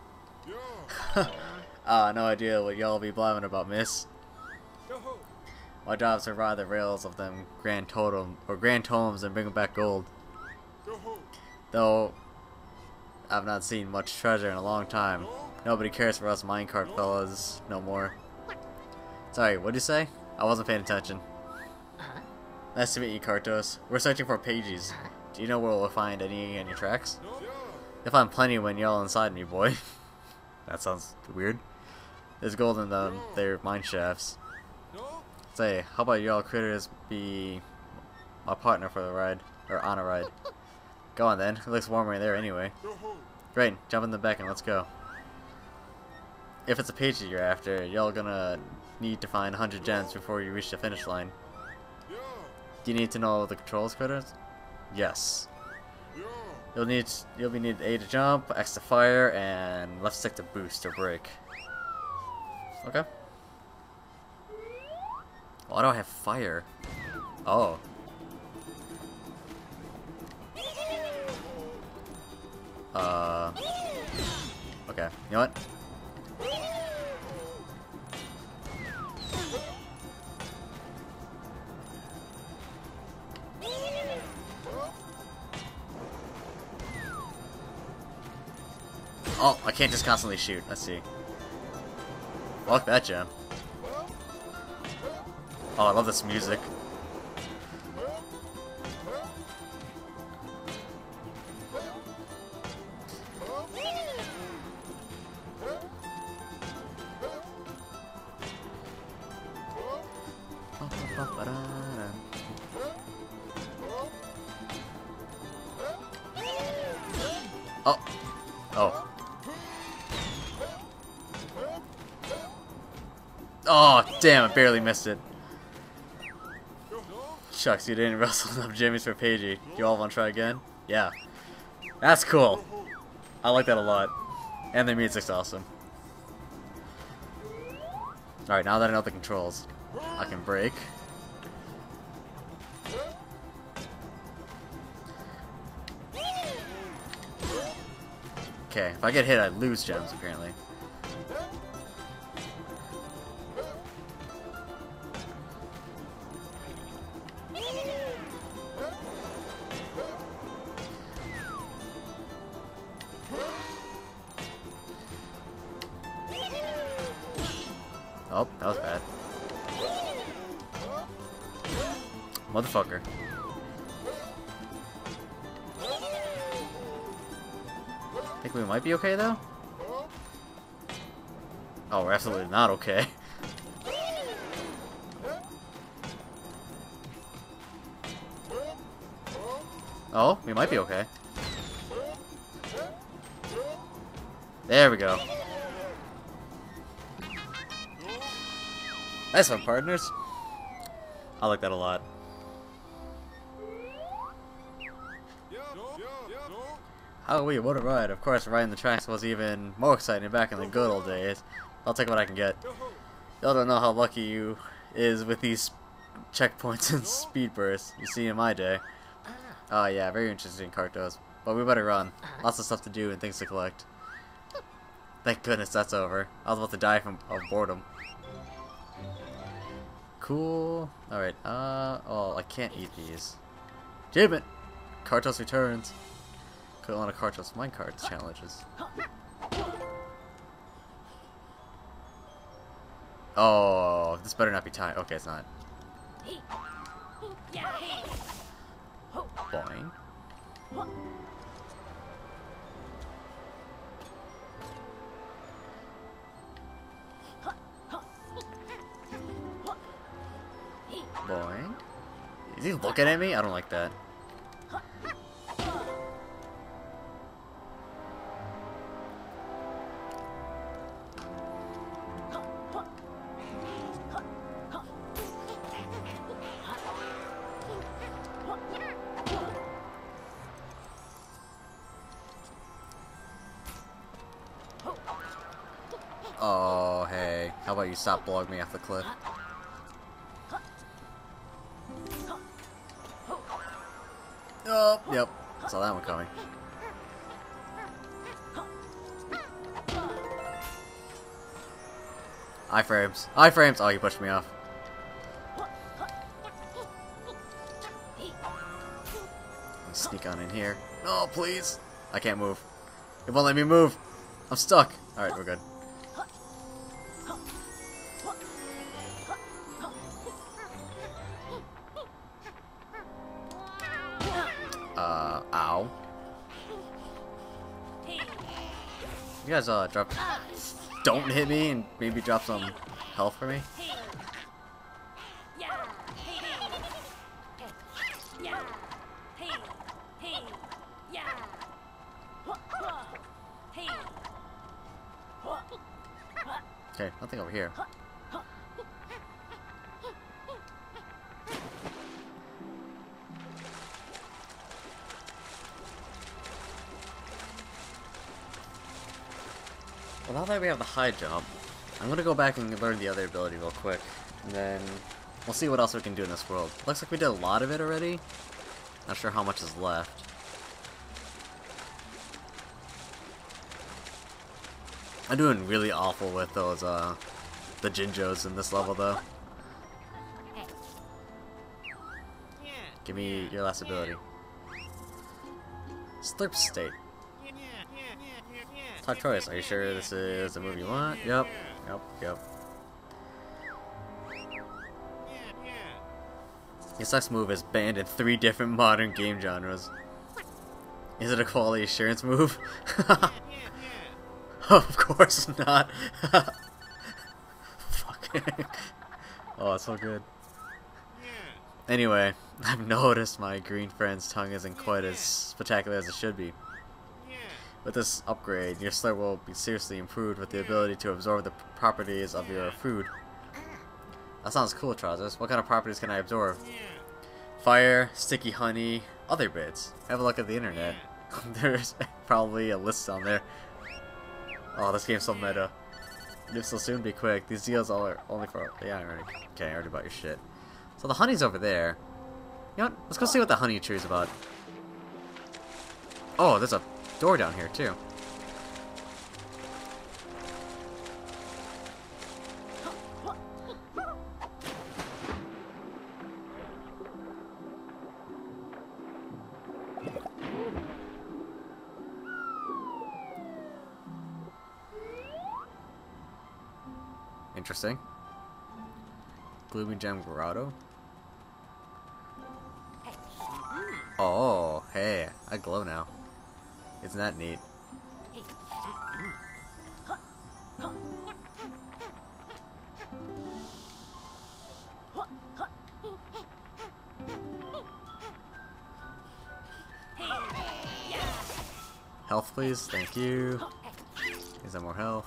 No idea what y'all be blabbing about, miss. My job's to ride the rails of them grand totems and bring them back gold. Though I've not seen much treasure in a long time. Nobody cares for us minecart fellas no more. Sorry, what'd you say? I wasn't paying attention. Nice to meet you, Kartos. We're searching for pages. Do you know where we'll find any in your tracks? You'll find plenty when you're all inside me, boy. That sounds weird. There's gold in them. They're mine shafts. Say, how about y'all critters be my partner for the ride, or on a ride? Go on then. It looks warmer in there anyway. Great. Jump in the back and let's go. If it's a page that you're after, y'all gonna need to find 100 gems before you reach the finish line. Do you need to know the controls, critters? Yes. You'll be need A to jump, X to fire, and left stick to boost or break. Okay. Why do I have fire? Oh. Okay. You know what? Oh, I can't just constantly shoot. Let's see. Fuck that gem. Oh, I love this music. Oh. Oh. Oh, damn, I barely missed it. Shucks, you didn't wrestle enough jimmies for Paigey. You all want to try again? Yeah. That's cool. I like that a lot. And the music's awesome. Alright, now that I know the controls, I can break. Okay, if I get hit, I lose gems, apparently. Oh, that was bad. Motherfucker. I think we might be okay, though? Oh, we're absolutely not okay. Oh, we might be okay. There we go. Nice one, partners. I like that a lot. Halloween, what a ride. Of course, riding the tracks was even more exciting back in the good old days. I'll take what I can get. Y'all don't know how lucky you is with these checkpoints and speed bursts you see in my day. Oh yeah, very interesting cartos. But we better run. Lots of stuff to do and things to collect. Thank goodness that's over. I was about to die of boredom. Cool. Alright, oh, I can't eat these. Damn it! Cartos returns. Could on a Cartos minecart challenges. Oh, this better not be timed. Okay, it's not. Boing. Boing. Is he looking at me? I don't like that. Oh, hey. How about you stop blowing me off the cliff? Oh, yep. Saw that one coming. Iframes. Iframes! Oh, you pushed me off. Sneak on in here. No, please! I can't move. It won't let me move! I'm stuck! Alright, we're good. Ow. You guys, drop... Don't hit me and maybe drop some health for me? Okay, nothing over here. Well, now that we have the high jump, I'm gonna go back and learn the other ability real quick, and then we'll see what else we can do in this world. Looks like we did a lot of it already. Not sure how much is left. I'm doing really awful with those, the Jinjos in this level, though. Give me your last ability. Slurp State. Sartorius, are you sure this is the move you want? Yep. His next move is banned in 3 different modern game genres. Is it a quality assurance move? Of course not. Fuck. Oh, it's so good. Anyway, I've noticed my green friend's tongue isn't quite as spectacular as it should be. With this upgrade, your slur will be seriously improved with the ability to absorb the properties of your food. That sounds cool, Trousers. What kind of properties can I absorb? Fire, sticky honey, other bits. Have a look at the internet. There's probably a list on there. Oh, this game's so meta. This will soon be quick. These deals are only for... Yeah, I already bought your shit. So the honey's over there. You know what? Let's go see what the honey tree is about. Oh, there's a door down here, too. Interesting. Gloomy Gem Grotto. Oh, hey, I glow now. Isn't that neat? Health, please. Thank you. Is there more health?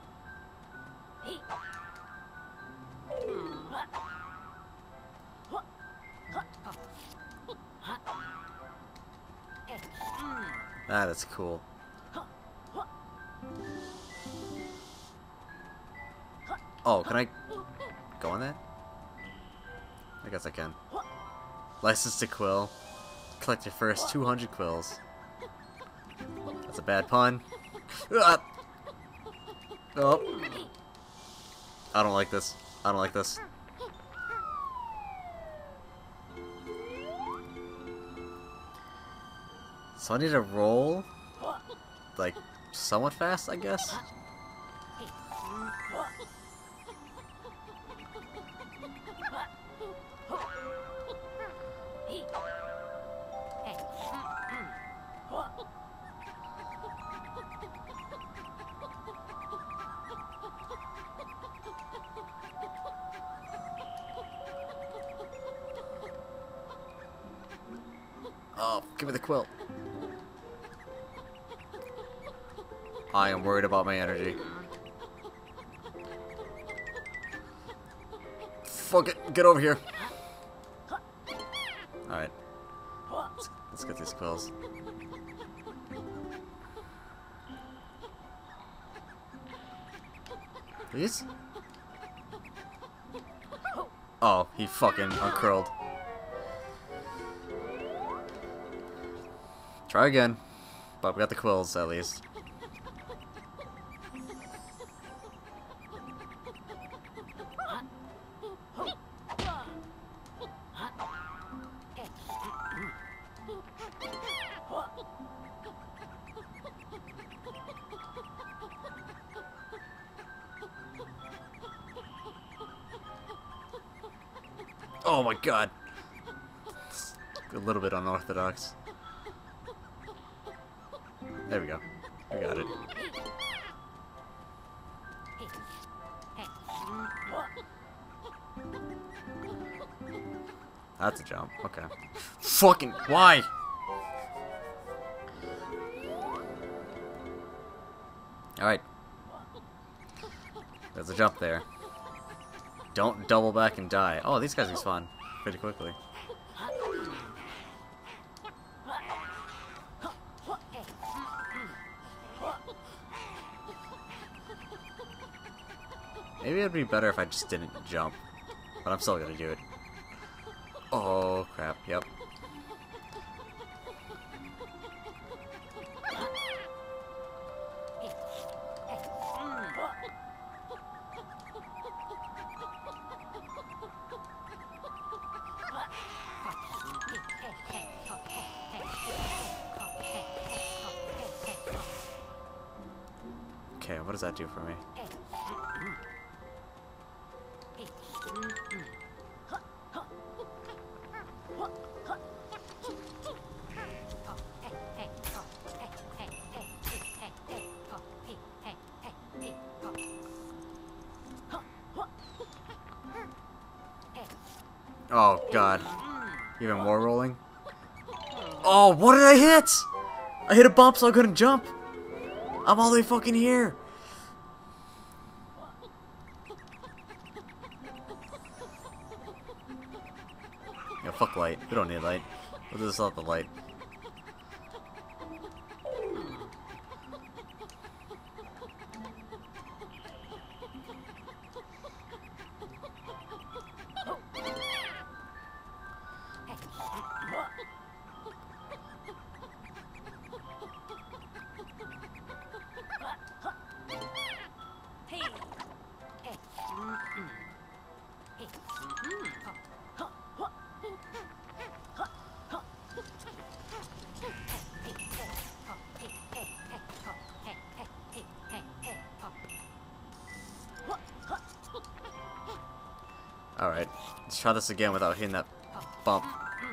Ah, that's cool. Oh, can I go on that? I guess I can. License to quill. Collect your first 200 quills. That's a bad pun. Ah! Oh. I don't like this. I don't like this. So I need to roll, like, somewhat fast, I guess? Oh, give me the quilt. I am worried about my energy. Fuck it, get over here. Alright. Let's get these quills. Please? Oh, he fucking uncurled. Try again. But we got the quills, at least. Oh my god. It's a little bit unorthodox. There we go. We got it. That's a jump. Okay. Fucking why? Alright. There's a jump there. Don't double back and die. Oh, these guys respawn pretty quickly. Maybe it'd be better if I just didn't jump. But I'm still gonna do it. Oh, crap. Yep. Okay, what does that do for me? Oh god. Even more rolling? Oh, what did I hit? I hit a bump so I couldn't jump. I'm all the way fucking here. Yeah, fuck light. We don't need light. We'll do this without the light. Alright, let's try this again without hitting that bump.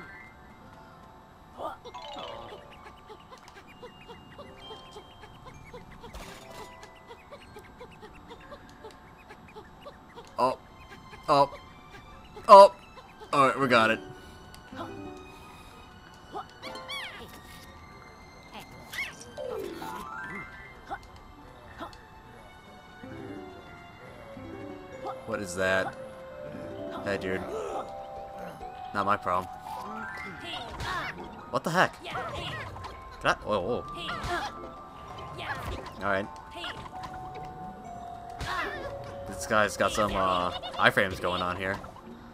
Oh. Oh. Oh. Alright, we got it. What is that? Hey, dude. Not my problem. What the heck? Did I? Whoa, whoa. Alright. This guy's got some iframes going on here.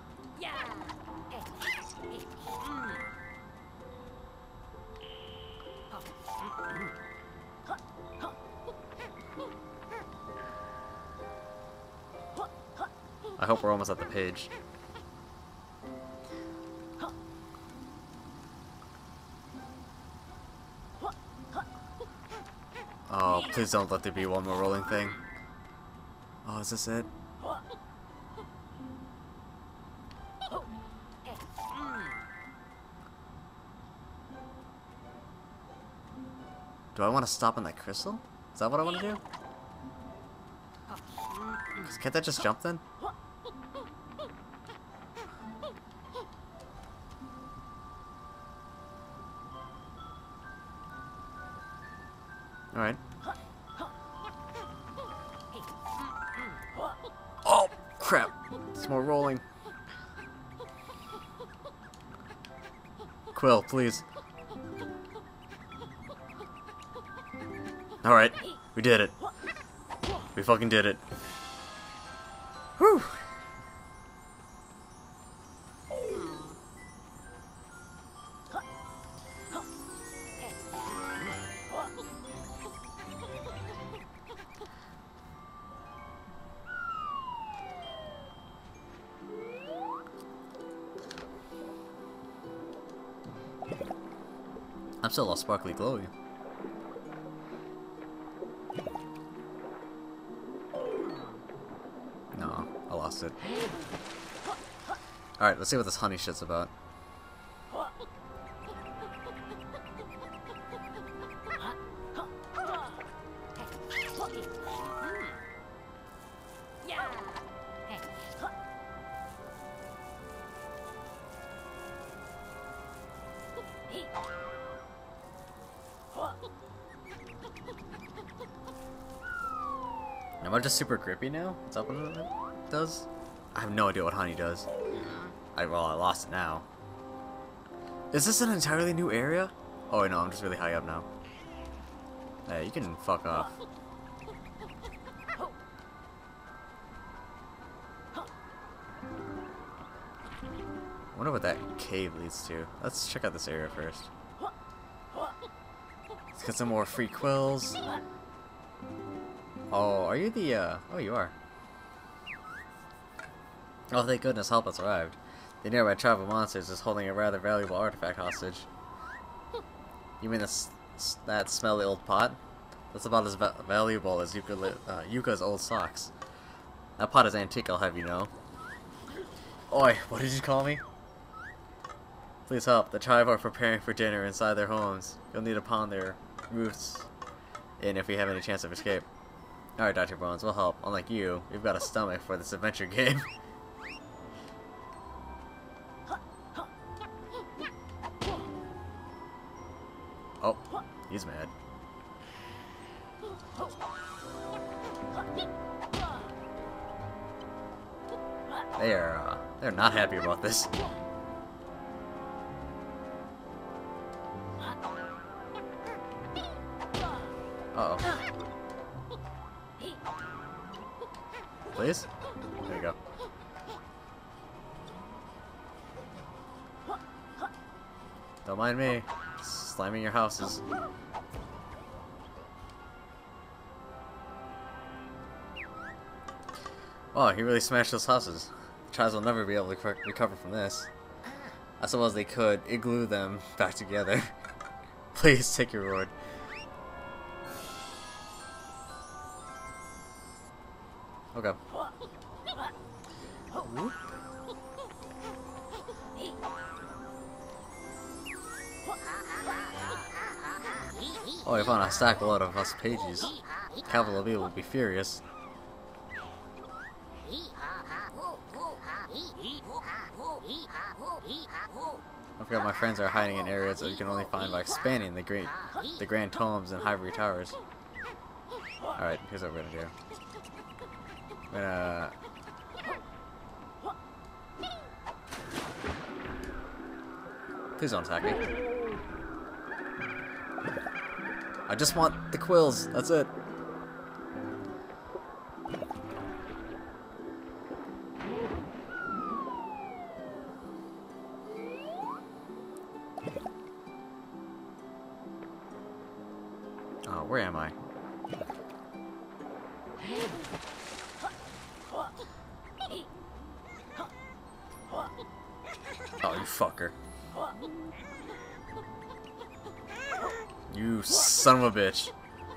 I hope we're almost at the page. Oh, please don't let there be one more rolling thing. Oh, is this it? Do I want to stop on that crystal? Is that what I want to do? 'Cause can't that just jump then? Alright. Oh, crap. It's more rolling. Quill, please. Alright, we did it. We fucking did it. Whew. I'm still all sparkly glowy. No, I lost it. Alright, let's see what this honey shit's about. Am I just super grippy now? Is that what it does? I have no idea what honey does. Well, I lost it now. Is this an entirely new area? Oh no, I'm just really high up now. Hey, you can fuck off. wonder what that cave leads to. Let's check out this area first. Let's get some more free quills. Oh, are you the, oh, you are. Oh, thank goodness, help has arrived. The nearby tribe of monsters is holding a rather valuable artifact hostage. You mean that smelly old pot? That's about as valuable as Yooka's old socks. That pot is antique, I'll have you know. Oi, what did you call me? Please help. The tribe are preparing for dinner inside their homes. You'll need to pound their roofs in if we have any chance of escape. Alright, Dr. Bones, we'll help. Unlike you, we've got a stomach for this adventure game. Oh, he's mad. They're not happy about this. Uh-oh. Please? There you go. Don't mind me. Slamming your houses. Oh, he really smashed those houses. The tribes will never be able to recover from this. I suppose they could iglue them back together. Please take your reward. Okay. Whoop. Oh, I found a stack load of us pages. Cavalry will be furious. I forgot my friends are hiding in areas that you can only find by expanding the grand tomes and ivory towers. Alright, here's what we're gonna do. We're gonna... Please don't attack me. I just want the quills, that's it. Oh, where am I? Oh, you fucker. You son of a bitch.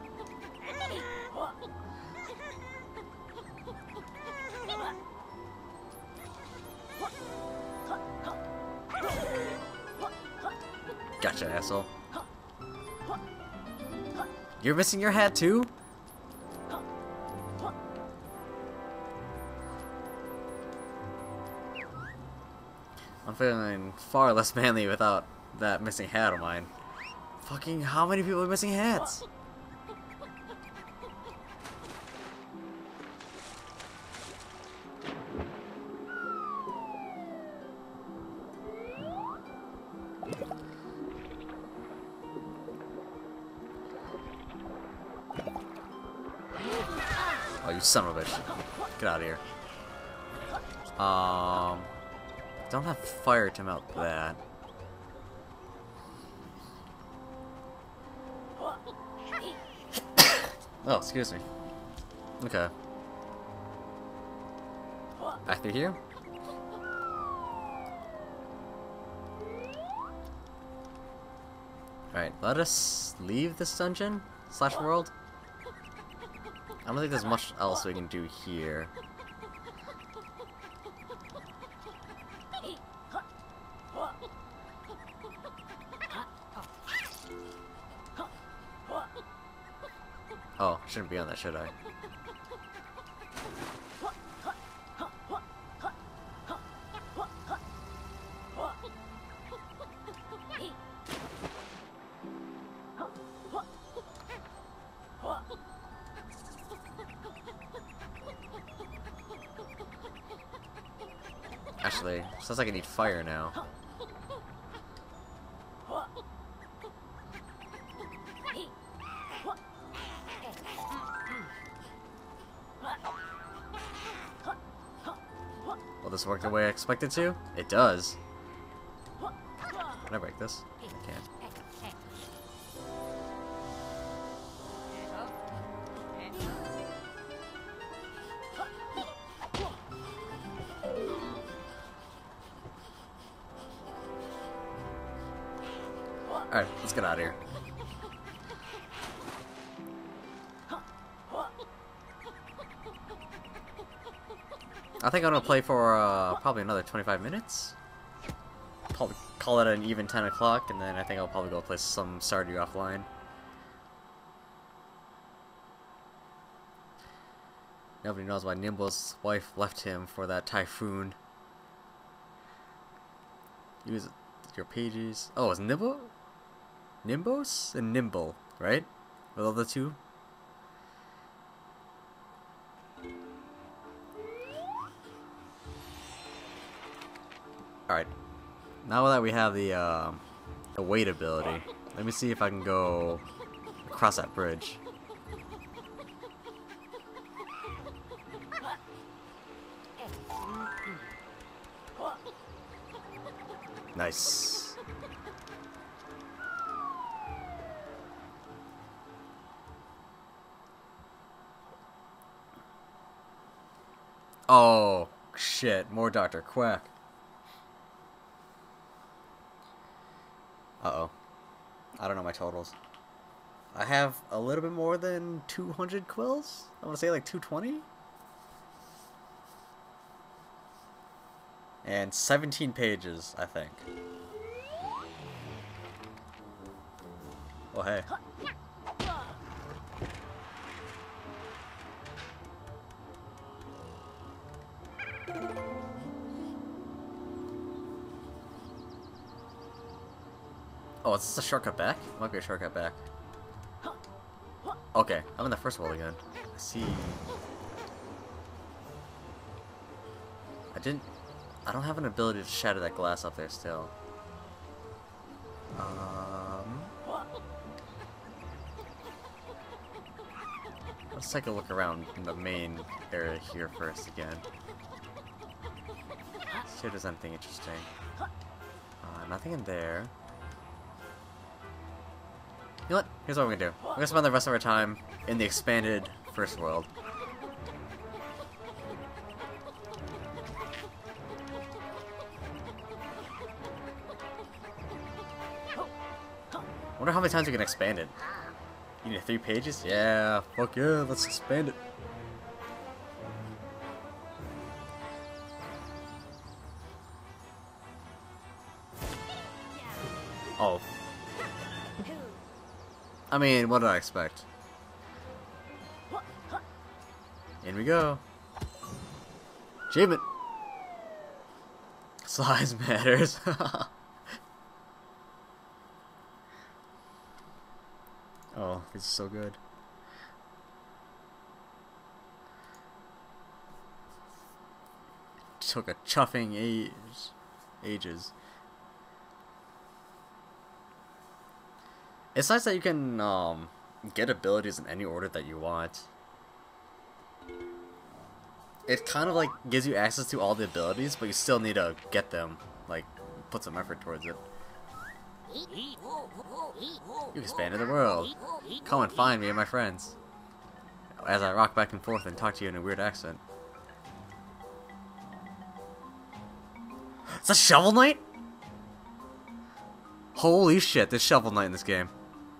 Gotcha, asshole. You're missing your hat too? I'm feeling far less manly without that missing hat of mine. Fucking how many people are missing hats? Oh, you son of a bitch. Get out of here. Don't have fire to melt that. Oh, excuse me. Okay. Back through here? Alright, let us leave this dungeon / world. I don't think there's much else we can do here. Oh, shouldn't be on that, should I? Actually, sounds like I need fire now. Will this work the way I expect it to? It does. Can I break this? I can't. Alright, let's get out of here. I think I'm gonna play for probably another 25 minutes. Probably call it an even 10 o'clock, and then I think I'll probably go play some Stardew offline. Nobody knows why Nimble's wife left him for that typhoon. Use your pages. Oh, it's Nimble? Nimbos and Nimble, right? With all the two? Alright. Now that we have the weight ability, let me see if I can go across that bridge. Nice. Oh, shit. More Dr. Quack. Uh-oh. I don't know my totals. I have a little bit more than 200 quills? I want to say like 220? And 17 pages, I think. Oh, hey. Oh, is this a shortcut back? Might be a shortcut back. Okay, I'm in the first world again. I see. I don't have an ability to shatter that glass up there still. Let's take a look around in the main area here first again. See if there's anything interesting. Nothing in there. You know what? Here's what we're gonna do. We're gonna spend the rest of our time in the expanded first world. Wonder how many times we can expand it. You need 3 pages? Yeah, fuck yeah, let's expand it. Oh. I mean, what did I expect? In we go. Achievement! Size matters. Oh, this is so good. Took a chuffing ages. It's nice that you can get abilities in any order that you want. It kind of like gives you access to all the abilities, but you still need to get them, like put some effort towards it. You expanded the world. Come and find me and my friends. As I rock back and forth and talk to you in a weird accent. Is that Shovel Knight? Holy shit, there's Shovel Knight in this game.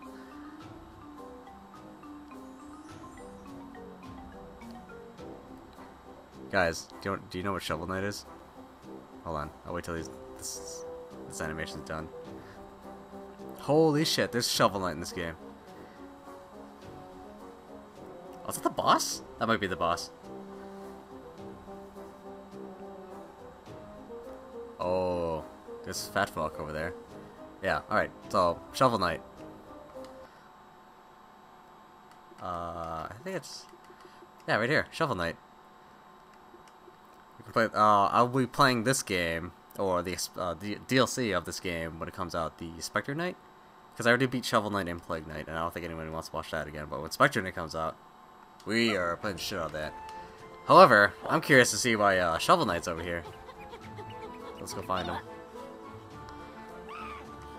Guys, do you know what Shovel Knight is? Hold on, I'll wait till this animation's done. Holy shit, there's Shovel Knight in this game. Oh, is that the boss? That might be the boss. Oh, there's Fat Fuck over there. Yeah, alright, so, Shovel Knight. I think it's... Yeah, right here, Shovel Knight. We can play, I'll be playing this game, or the DLC of this game when it comes out, the Spectre Knight. Because I already beat Shovel Knight and Plague Knight, and I don't think anybody wants to watch that again, but when Spectre Knight comes out, we are playing shit out of that. However, I'm curious to see why Shovel Knight's over here. Let's go find him.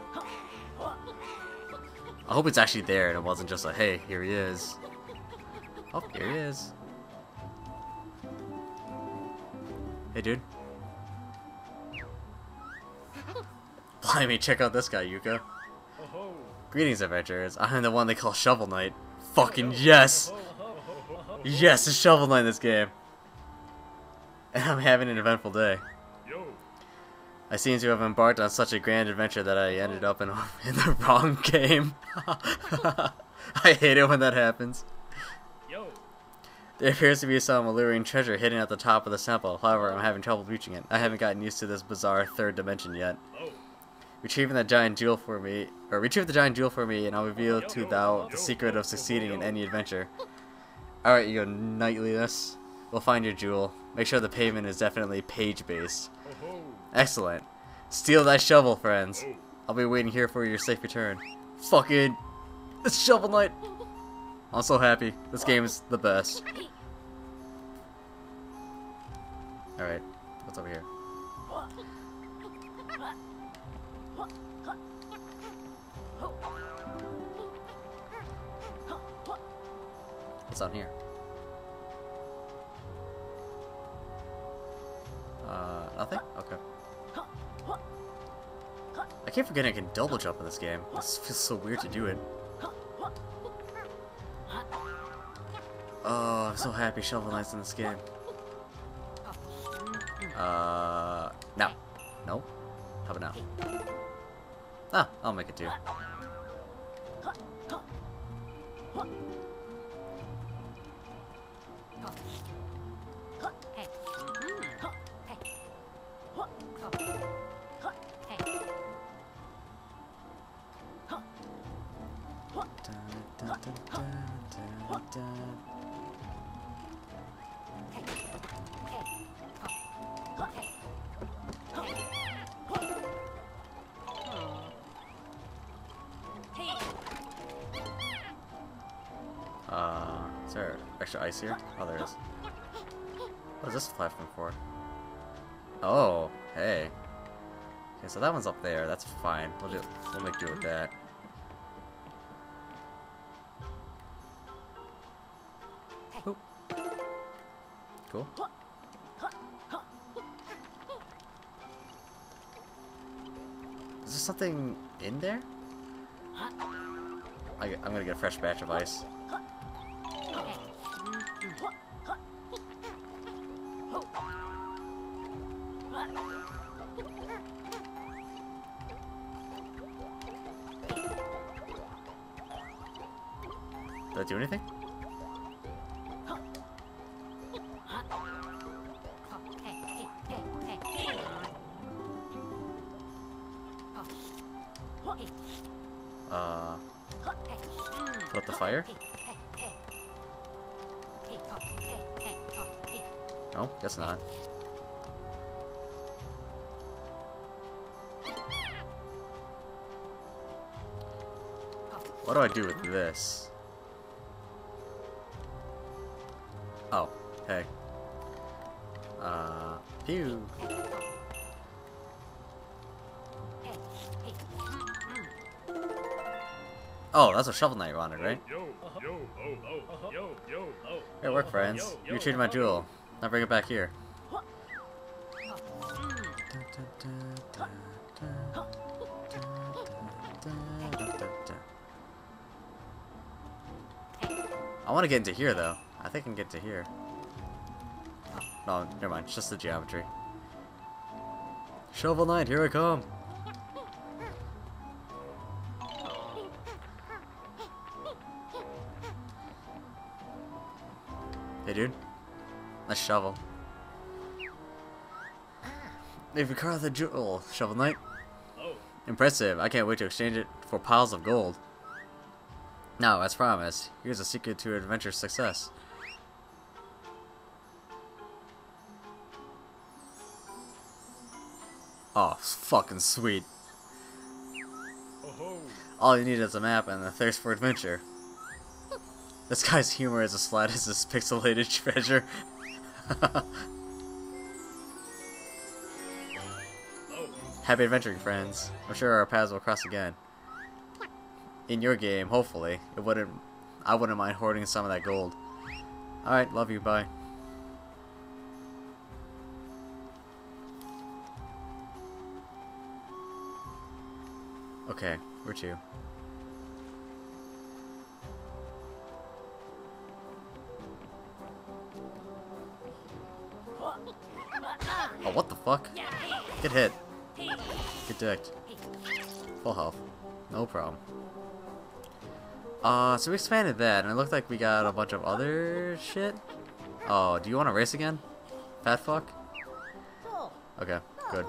I hope it's actually there and it wasn't just like, hey, here he is. Oh, here he is. Hey, dude. Blimey, check out this guy, Yooka. Greetings, adventurers. I'm the one they call Shovel Knight. Fucking yes! Yes, it's Shovel Knight in this game. And I'm having an eventful day. I seem to have embarked on such a grand adventure that I ended up in the wrong game. I hate it when that happens. There appears to be some alluring treasure hidden at the top of the temple. However, I'm having trouble reaching it. I haven't gotten used to this bizarre third dimension yet. Retrieve the giant jewel for me, and I'll reveal to thou the secret of succeeding in any adventure. Alright, you knightliness. We'll find your jewel. Make sure the pavement is definitely page-based. Excellent. Steal that shovel, friends. I'll be waiting here for your safe return. Fucking... It's Shovel Knight! I'm so happy. This game is the best. Alright, what's over here? What's on here? Nothing? Okay. I keep forgetting I can double jump in this game. This feels so weird to do it. Oh, I'm so happy Shovel Knight's in this game. No. No? How about now? Ah, I'll make it too. Is there extra ice here? Oh, there is. What is this platform for? Oh, hey. Okay, so that one's up there. That's fine. We'll make do with that. Oop. Cool. Is there something in there? I'm gonna get a fresh batch of ice. Did that do anything? Put up the fire? No, guess not. What do I do with this? Oh, hey. Pew. Oh, that's what Shovel Knight wanted, right? Great work, friends. You retrieved my jewel. Now bring it back here. I want to get into here, though. I think I can get to here. Oh, never mind. It's just the geometry. Shovel Knight, here I come. Hey, dude. Nice shovel. They've recovered the jewel, Shovel Knight. Impressive. I can't wait to exchange it for piles of gold. Now, as promised, here's a secret to adventure success. Oh, fucking sweet. All you need is a map and a thirst for adventure. This guy's humor is as flat as this pixelated treasure. Happy adventuring, friends. I'm sure our paths will cross again. in your game, hopefully. I wouldn't mind hoarding some of that gold. Alright, love you, bye. Okay, where to? Oh, what the fuck? Get hit. Get dicked. Full health. No problem. So we expanded that, and it looked like we got a bunch of other shit. Oh, do you want to race again? Fat fuck? Okay, good.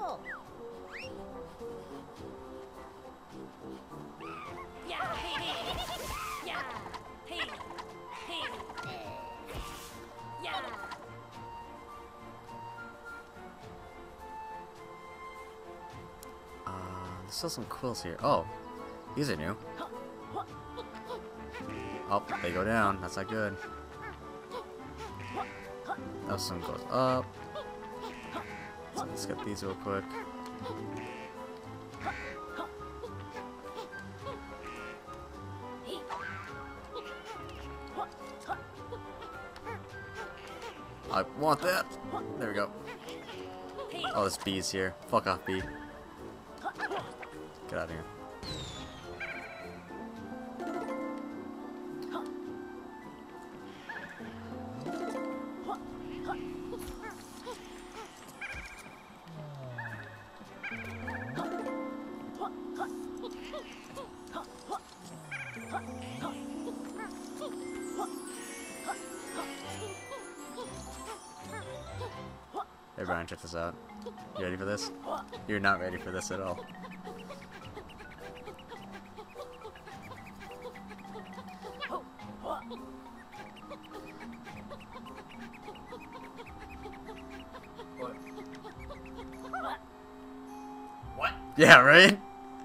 There's still some quills here. Oh, these are new. Oh, they go down. That's not good. Now some goes up. So let's get these real quick. I want that. There we go. Oh, this bee's here. Fuck off, bee. Get out of here. Hey Brian, check this out. You ready for this? You're not ready for this at all.
What?
Yeah, right?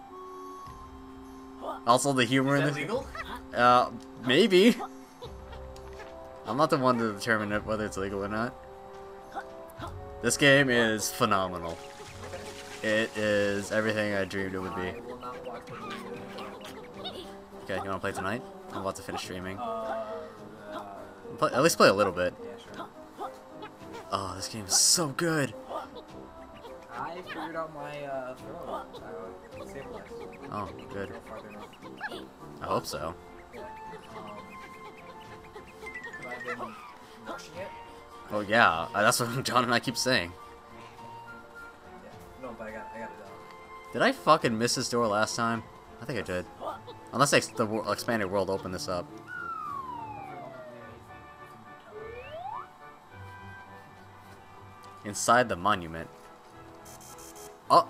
Also the humor in
Is
this.
that legal?
Maybe. I'm not the one to determine whether it's legal or not. This game is phenomenal. It is everything I dreamed it would be.
I will not watch what you do.
Okay, you wanna play tonight? I'm about to finish streaming.
Uh,
At least play a little bit.
yeah, sure.
Oh, this game is so good.
I figured out my throw. Stabilize.
Oh, good.
Go farther north.
I hope so.
Yeah. But I've been rushing it.
Oh yeah, that's what John and I keep saying.
Yeah. No, but I got it done.
Did I fucking miss this door last time? I think I did. Unless the expanded world opened this up. Inside the monument. Oh!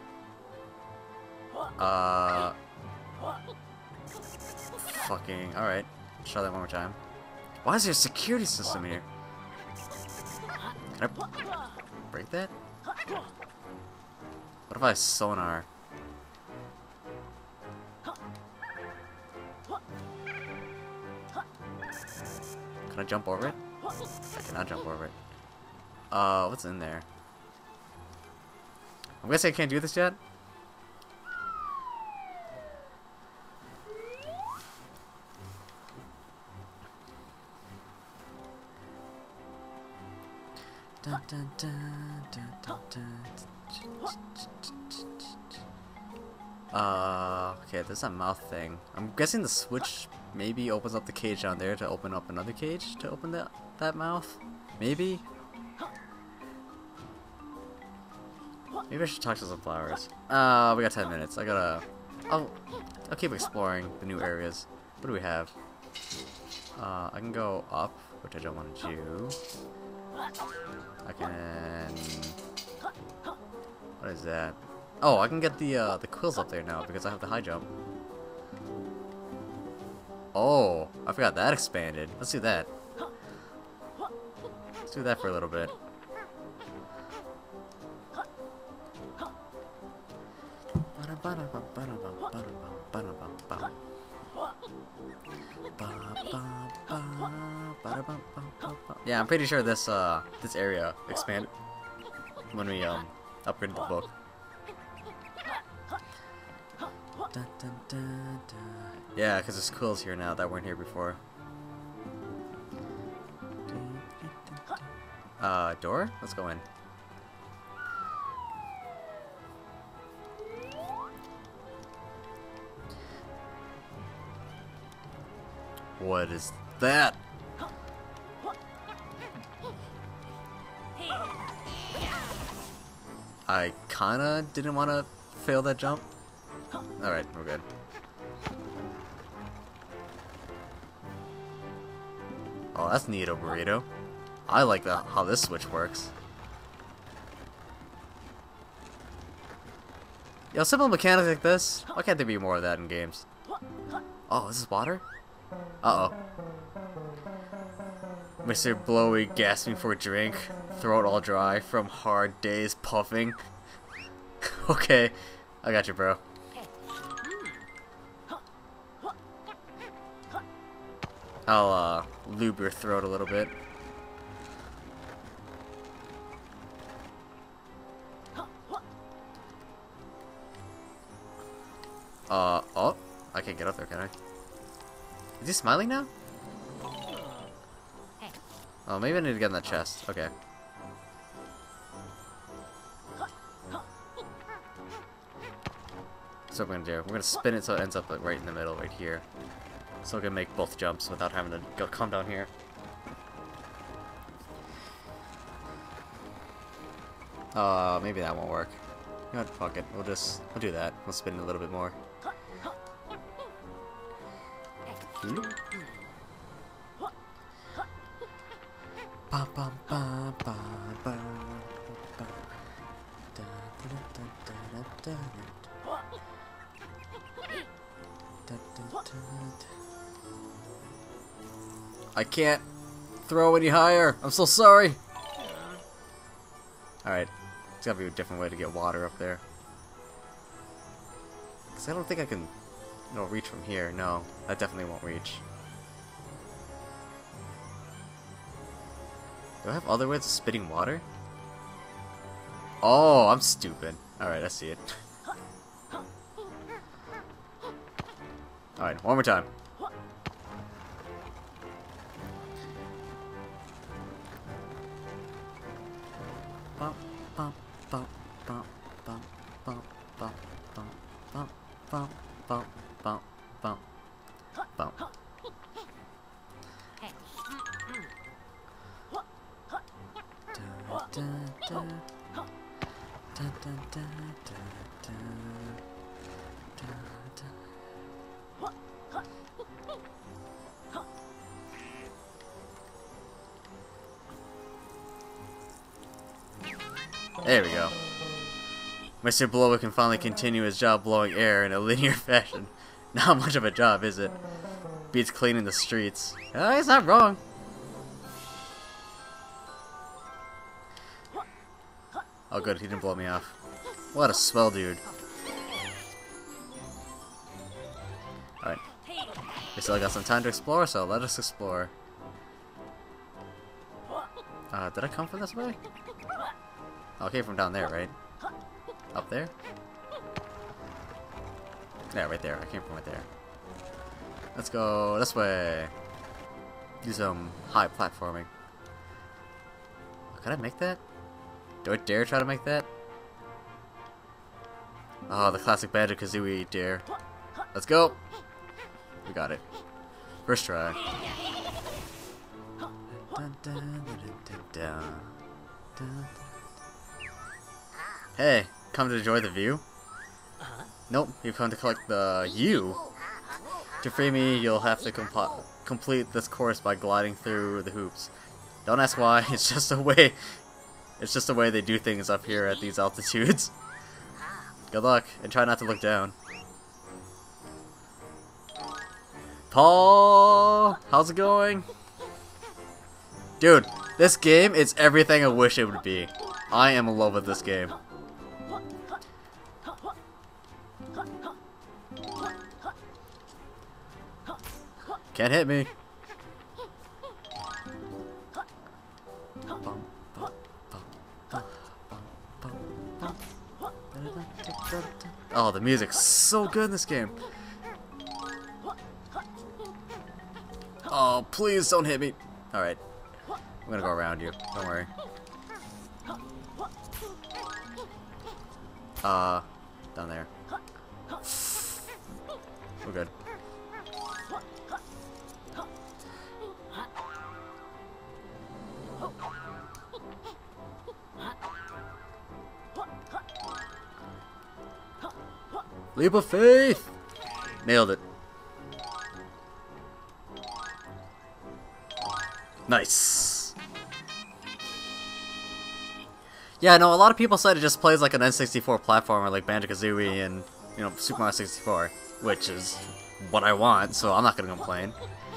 Fucking... Alright. Let's try that one more time. Why is there a security system here? Can I break that? What if I sonar? Can I jump over it? I cannot jump over it. What's in there? I'm guessing I can't do this yet? Dun, dun, dun, dun, dun, dun. Okay, there's that mouth thing. I'm guessing the switch maybe opens up the cage down there to open up another cage to open that mouth? Maybe? Maybe I should talk to some flowers. We got 10 minutes. I'll keep exploring the new areas. What do we have? I can go up, which I don't want to do. I can... What is that? Oh, I can get the quills up there now because I have the high jump. Oh, I forgot that expanded. Let's do that. Let's do that for a little bit. Yeah, I'm pretty sure this area expanded when we upgraded the book. Dun, dun, dun, dun. Yeah, because there's quills here now that weren't here before. Door? Let's go in. What is that? I kinda didn't want to fail that jump. Alright, we're good. Oh, that's neato, burrito. I like how this switch works. Yo, simple mechanics like this, why can't there be more of that in games? Oh, is this water? Uh-oh. Mr. Blowy gasping for a drink, throat all dry from hard days puffing. Okay, I got you, bro. I'll lube your throat a little bit. Oh, I can't get up there, can I? Is he smiling now? Oh, maybe I need to get in that chest. Okay. So what we're gonna do, we're gonna spin it so it ends up like right in the middle, right here. So we can make both jumps without having to come down here. Maybe that won't work. You know what, fuck it. We'll do that. We'll spin it a little bit more. Bum, bum, bum, bum, bum, bum. Da, da, da, da, da, da, da, da, da. I can't throw any higher. I'm so sorry. Alright. There's gotta be a different way to get water up there. Because I don't think I can, reach from here. No, that definitely won't reach. Do I have other ways of spitting water? Oh, I'm stupid. Alright, I see it. Alright, one more time. Bump, bump, bump, bump, bump, bump, bump, bump, bump, bump, bump, bump, bump, bump. Da, da, da. Da, da, da, da, da. Da, da. There we go. Mr. Blower can finally continue his job blowing air in a linear fashion. Not much of a job, is it? Beats cleaning the streets. He's not wrong. Oh good, he didn't blow me off. What a swell dude. Alright. We still got some time to explore, so let us explore. Did I come from this way? Oh, I came from down there, right? Up there? Yeah, right there. I came from right there. Let's go this way. Do some high platforming. Can I make that? Do I dare try to make that? Oh, the classic Banjo-Kazooie dare. Let's go! We got it. First try. Hey, come to enjoy the view? Nope, you've come to collect the U. To free me, you'll have to complete this course by gliding through the hoops. Don't ask why, it's just a way. It's just the way they do things up here at these altitudes. Good luck, and try not to look down. Paul! How's it going? Dude, this game is everything I wish it would be. I am in love with this game. Can't hit me. Oh, the music's so good in this game. Oh, please don't hit me. Alright. I'm gonna go around you. Don't worry. Down there. We're good. Leap of faith! Nailed it. Nice. Yeah, no, a lot of people said it just plays like an N64 platformer like Banjo-Kazooie and, you know, Super Mario 64, which is what I want, so I'm not gonna complain.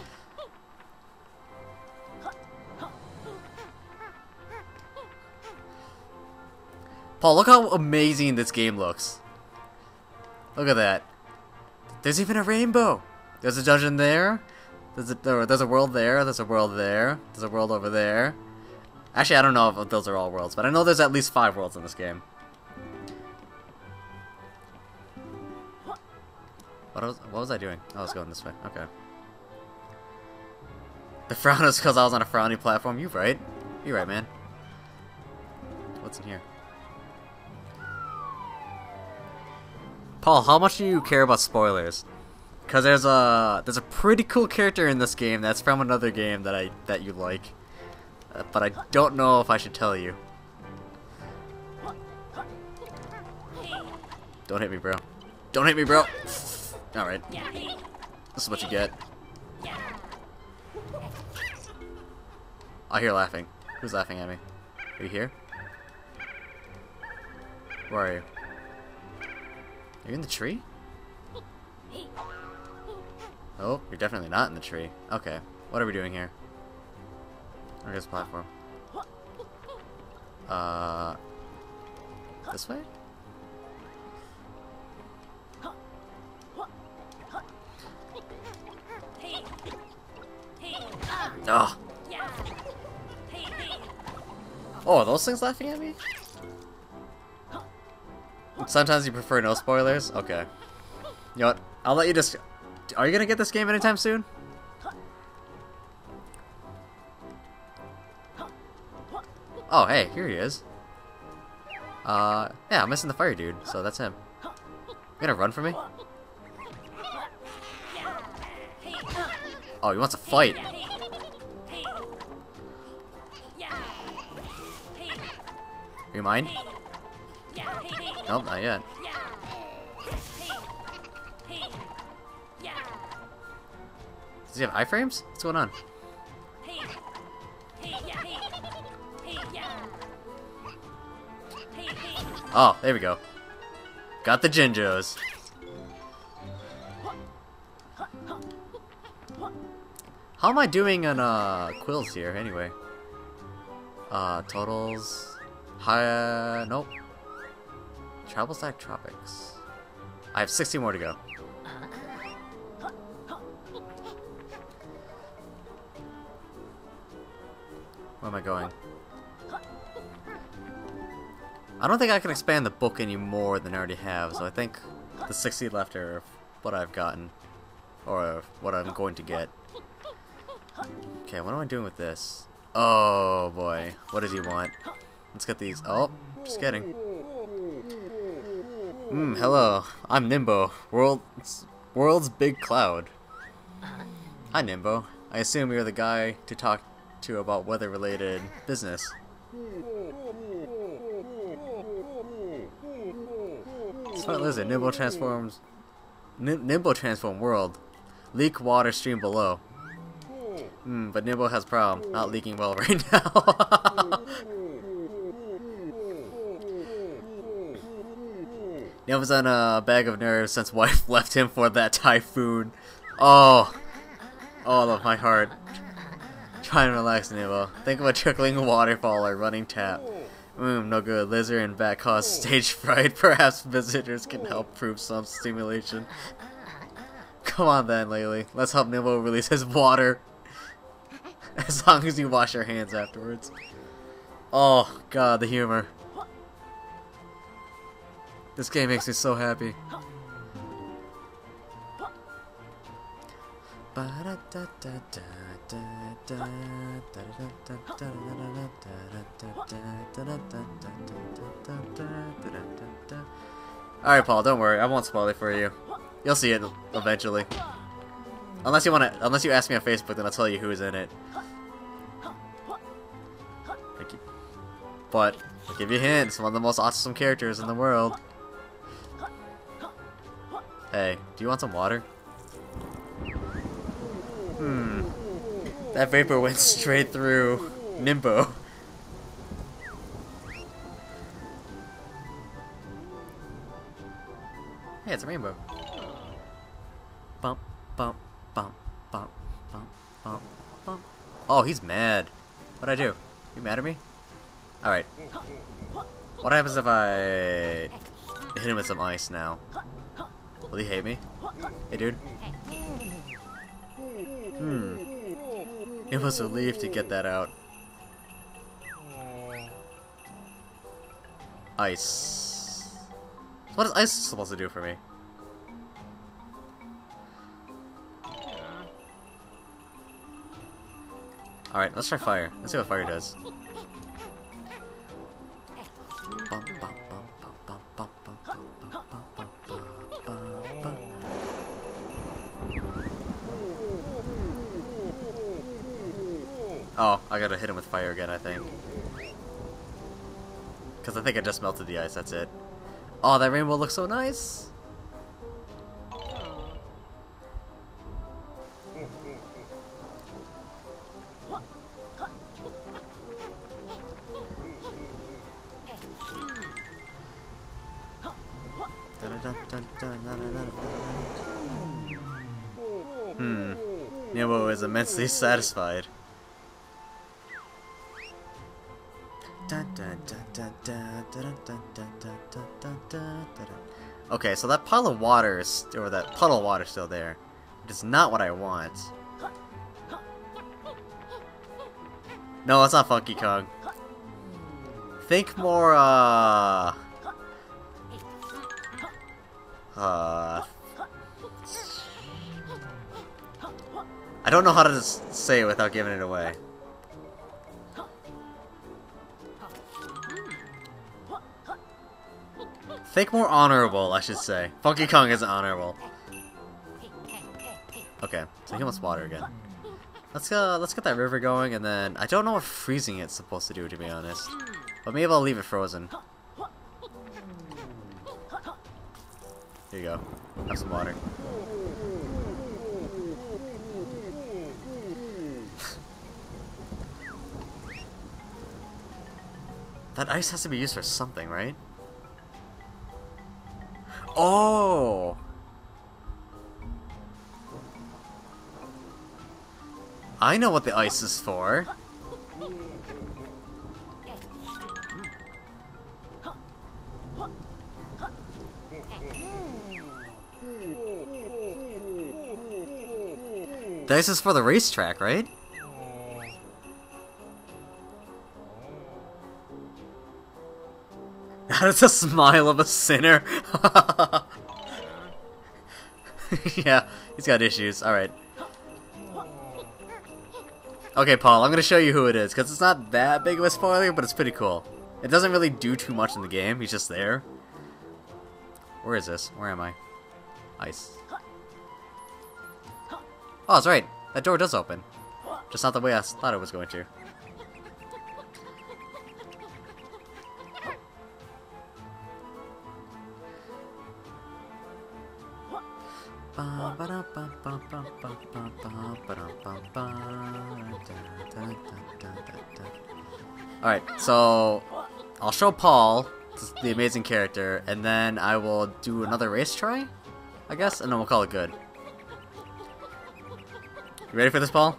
Paul, look how amazing this game looks. Look at that. There's even a rainbow. There's a dungeon there. There's a world there. There's a world there. There's a world over there. Actually, I don't know if those are all worlds, but I know there's at least 5 worlds in this game. What was I doing? Oh, I was going this way. Okay. The frown is because I was on a frowny platform. You're right. You're right, man. What's in here? Paul, how much do you care about spoilers? Because there's a pretty cool character in this game that's from another game that you like, but I don't know if I should tell you. Don't hit me, bro. Don't hit me, bro. All right. This is what you get. I hear laughing. Who's laughing at me? Are you here? Where are you? Are you in the tree? Oh, you're definitely not in the tree. Okay, what are we doing here? Where's the platform? This way? Oh. Oh, are those things laughing at me? Sometimes you prefer no spoilers? Okay. You know what? I'll let you just... Are you gonna get this game anytime soon? Oh, hey, here he is. Yeah, I'm missing the fire dude, so that's him. You gonna run for me? Oh, he wants to fight. Are you mine? Nope, not yet. Does he have iframes? What's going on? Oh, there we go. Got the Jinjos. How am I doing on quills here anyway? Totals. High. Nope. Travel Stack Tropics. I have 60 more to go. Where am I going? I don't think I can expand the book any more than I already have, so I think the 60 left are what I've gotten. Or what I'm going to get. Okay, what am I doing with this? Oh boy, what does he want? Let's get these. Oh, just kidding. Hello, I'm Nimbo, world's big cloud. Hi Nimbo, I assume you're the guy to talk to about weather-related business. Smart lizard, Nimbo transform world. Leak water stream below. But Nimbo has problem, not leaking well right now. Nimbo's on a bag of nerves since wife left him for that typhoon. Oh, my heart. Try and relax, Nimbo. Think of a trickling waterfall or running tap. No good. Lizard and bat cause stage fright. Perhaps visitors can help prove some stimulation. Come on then, Laylee. Let's help Nimbo release his water. As long as you wash your hands afterwards. Oh, God, the humor. This game makes me so happy. Alright, Paul, don't worry. I won't spoil it for you. You'll see it eventually. Unless you ask me on Facebook, then I'll tell you who's in it. Thank you. But I'll give you a hint. It's one of the most awesome characters in the world. Hey, do you want some water? That vapor went straight through Nimbo. Hey, it's a rainbow. Bump, bump, bump, bump, bump, bump, bump. Oh, he's mad. What'd I do? You mad at me? Alright. What happens if I hit him with some ice now? Will he hate me? Hey, dude. It was a relief to get that out. Ice. What is ice supposed to do for me? Alright, let's try fire. Let's see what fire does. Oh, I gotta hit him with fire again, I think. Because I think I just melted the ice, that's it. Oh, that rainbow looks so nice! Nemo is immensely satisfied. Okay, so that pile of water is, or that puddle of water is still there. It is not what I want. No, it's not Funky Kong. Think more, I don't know how to say it without giving it away. Think more honorable, I should say. Funky Kong isn't honorable. Okay, so he wants water again. Let's get that river going, and then I don't know what freezing it's supposed to do, to be honest. But maybe I'll leave it frozen. Here you go. Have some water. That ice has to be used for something, right? Oh! I know what the ice is for. The ice is for the racetrack, right? That is a smile of a sinner. Yeah, he's got issues. Alright. Okay, Paul, I'm gonna show you who it is, because it's not that big of a spoiler, but it's pretty cool. It doesn't really do too much in the game, he's just there. Where is this? Where am I? Ice. Oh, that's right. That door does open. Just not the way I thought it was going to. Alright, so I'll show Paul, the amazing character, and then I will do another race try, I guess, and then we'll call it good. You ready for this, Paul?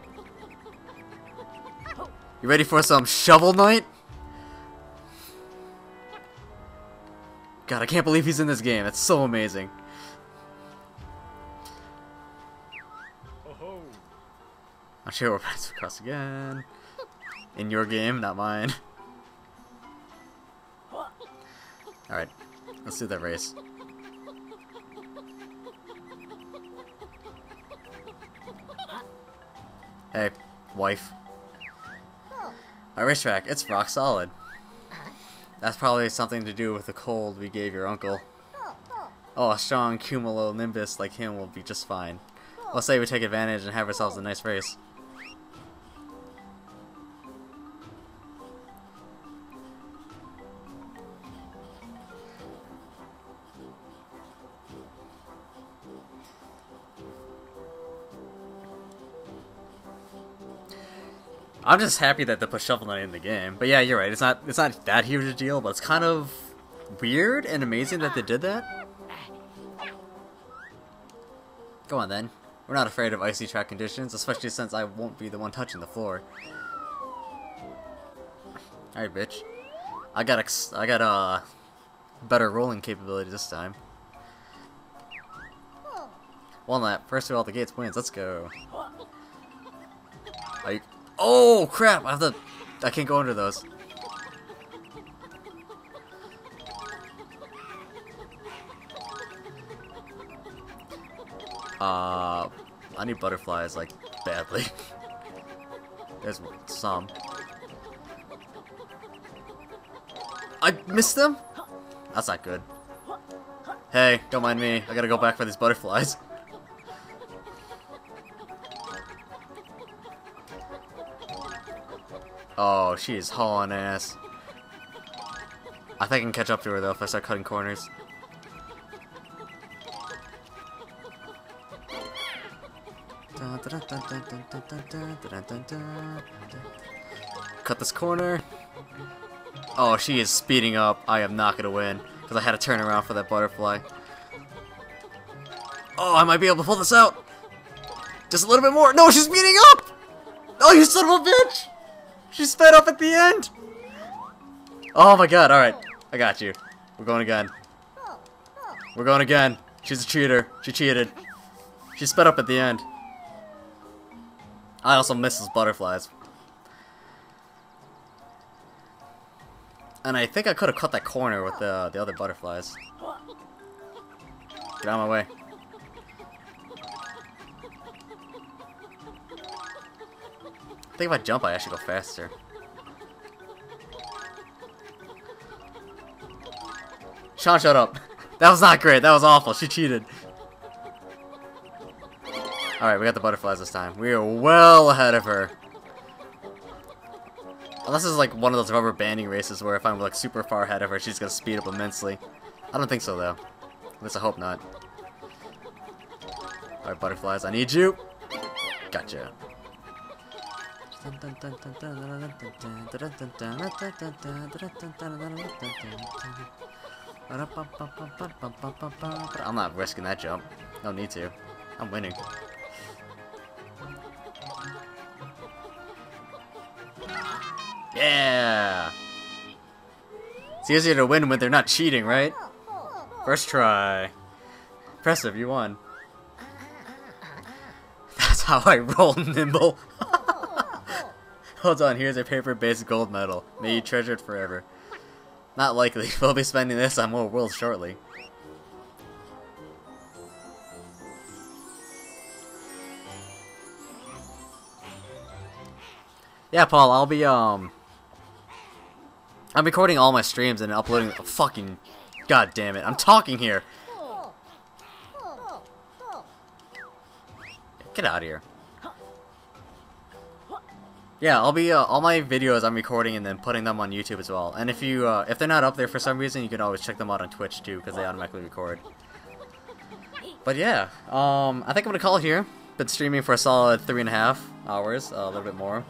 You ready for some Shovel Knight? God, I can't believe he's in this game. It's so amazing. I'll show you we're passing across again. In your game, not mine. Alright, Let's do that race. Hey, wife. Our racetrack, it's rock solid. That's probably something to do with the cold we gave your uncle. Oh, a strong cumulonimbus like him will be just fine. Let's say we take advantage and have ourselves a nice race. I'm just happy that they put Shovel Knight in the game. But yeah, you're right. It's not that huge a deal, but it's kind of weird and amazing that they did that. Go on then. We're not afraid of icy track conditions, especially since I won't be the one touching the floor. Alright, bitch. I got better rolling capability this time. Walnut, first through all the gates wins. Let's go. Are you... Oh crap! I can't go under those. I need butterflies like badly. There's some. I missed them? That's not good. Hey, don't mind me. I gotta go back for these butterflies. Oh, she is hauling ass. I think I can catch up to her though if I start cutting corners. Cut this corner. Oh, she is speeding up. I am not gonna win because I had to turn around for that butterfly. Oh, I might be able to pull this out. Just a little bit more. No, she's speeding up. Oh, you son of a bitch. She sped up at the end! Oh my god, alright. I got you. We're going again. We're going again. She's a cheater. She cheated. She sped up at the end. I also missed those butterflies. And I think I could have cut that corner with the other butterflies. Get out of my way. I think if I jump, I actually go faster. Sean, shut up. That was not great. That was awful. She cheated. Alright, we got the butterflies this time. We are well ahead of her. Unless it's like one of those rubber banding races where if I'm like super far ahead of her, she's gonna speed up immensely. I don't think so though. At least I hope not. Alright, butterflies, I need you. Gotcha. I'm not risking that jump. No need to. I'm winning. Yeah! It's easier to win when they're not cheating, right? First try. Impressive, you won. That's how I roll, Nimble. Hold on, here's a paper-based gold medal. May you treasure it forever. Not likely. We'll be spending this on more worlds shortly. Yeah, Paul, I'm recording all my streams and uploading. Oh, fucking, god damn it! I'm talking here. Get out of here. Yeah, I'll be all my videos I'm recording and then putting them on YouTube as well. And if they're not up there for some reason, you can always check them out on Twitch too, because they automatically record. But yeah, I think I'm gonna call it here. Been streaming for a solid 3.5 hours, a little bit more.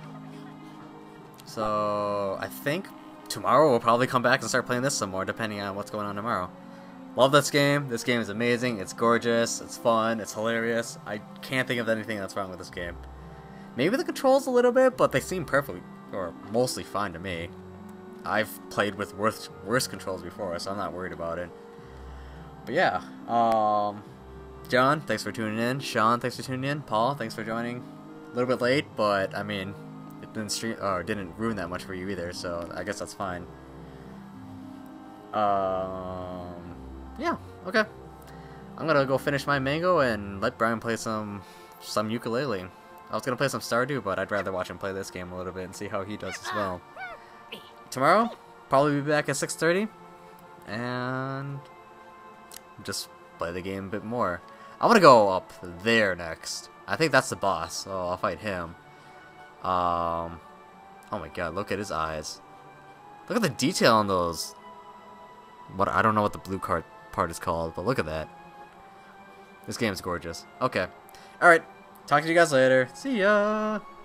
So I think tomorrow we'll probably come back and start playing this some more, depending on what's going on tomorrow. Love this game. This game is amazing. It's gorgeous. It's fun. It's hilarious. I can't think of anything that's wrong with this game. Maybe the controls a little bit, but they seem perfectly, or mostly fine to me. I've played with worse controls before, so I'm not worried about it. But yeah, John, thanks for tuning in. Sean, thanks for tuning in. Paul, thanks for joining. A little bit late, but I mean, it didn't ruin that much for you either, so I guess that's fine. Yeah, okay. I'm gonna go finish my mango and let Brian play some Yooka-Laylee. I was gonna play some Stardew, but I'd rather watch him play this game a little bit and see how he does as well. Tomorrow, probably be back at 6:30, and just play the game a bit more. I'm gonna go up there next. I think that's the boss, so I'll fight him. Oh my god, look at his eyes. Look at the detail on those. What, I don't know what the blue card part is called, but look at that. This game's gorgeous. Okay. Alright. Talk to you guys later. See ya!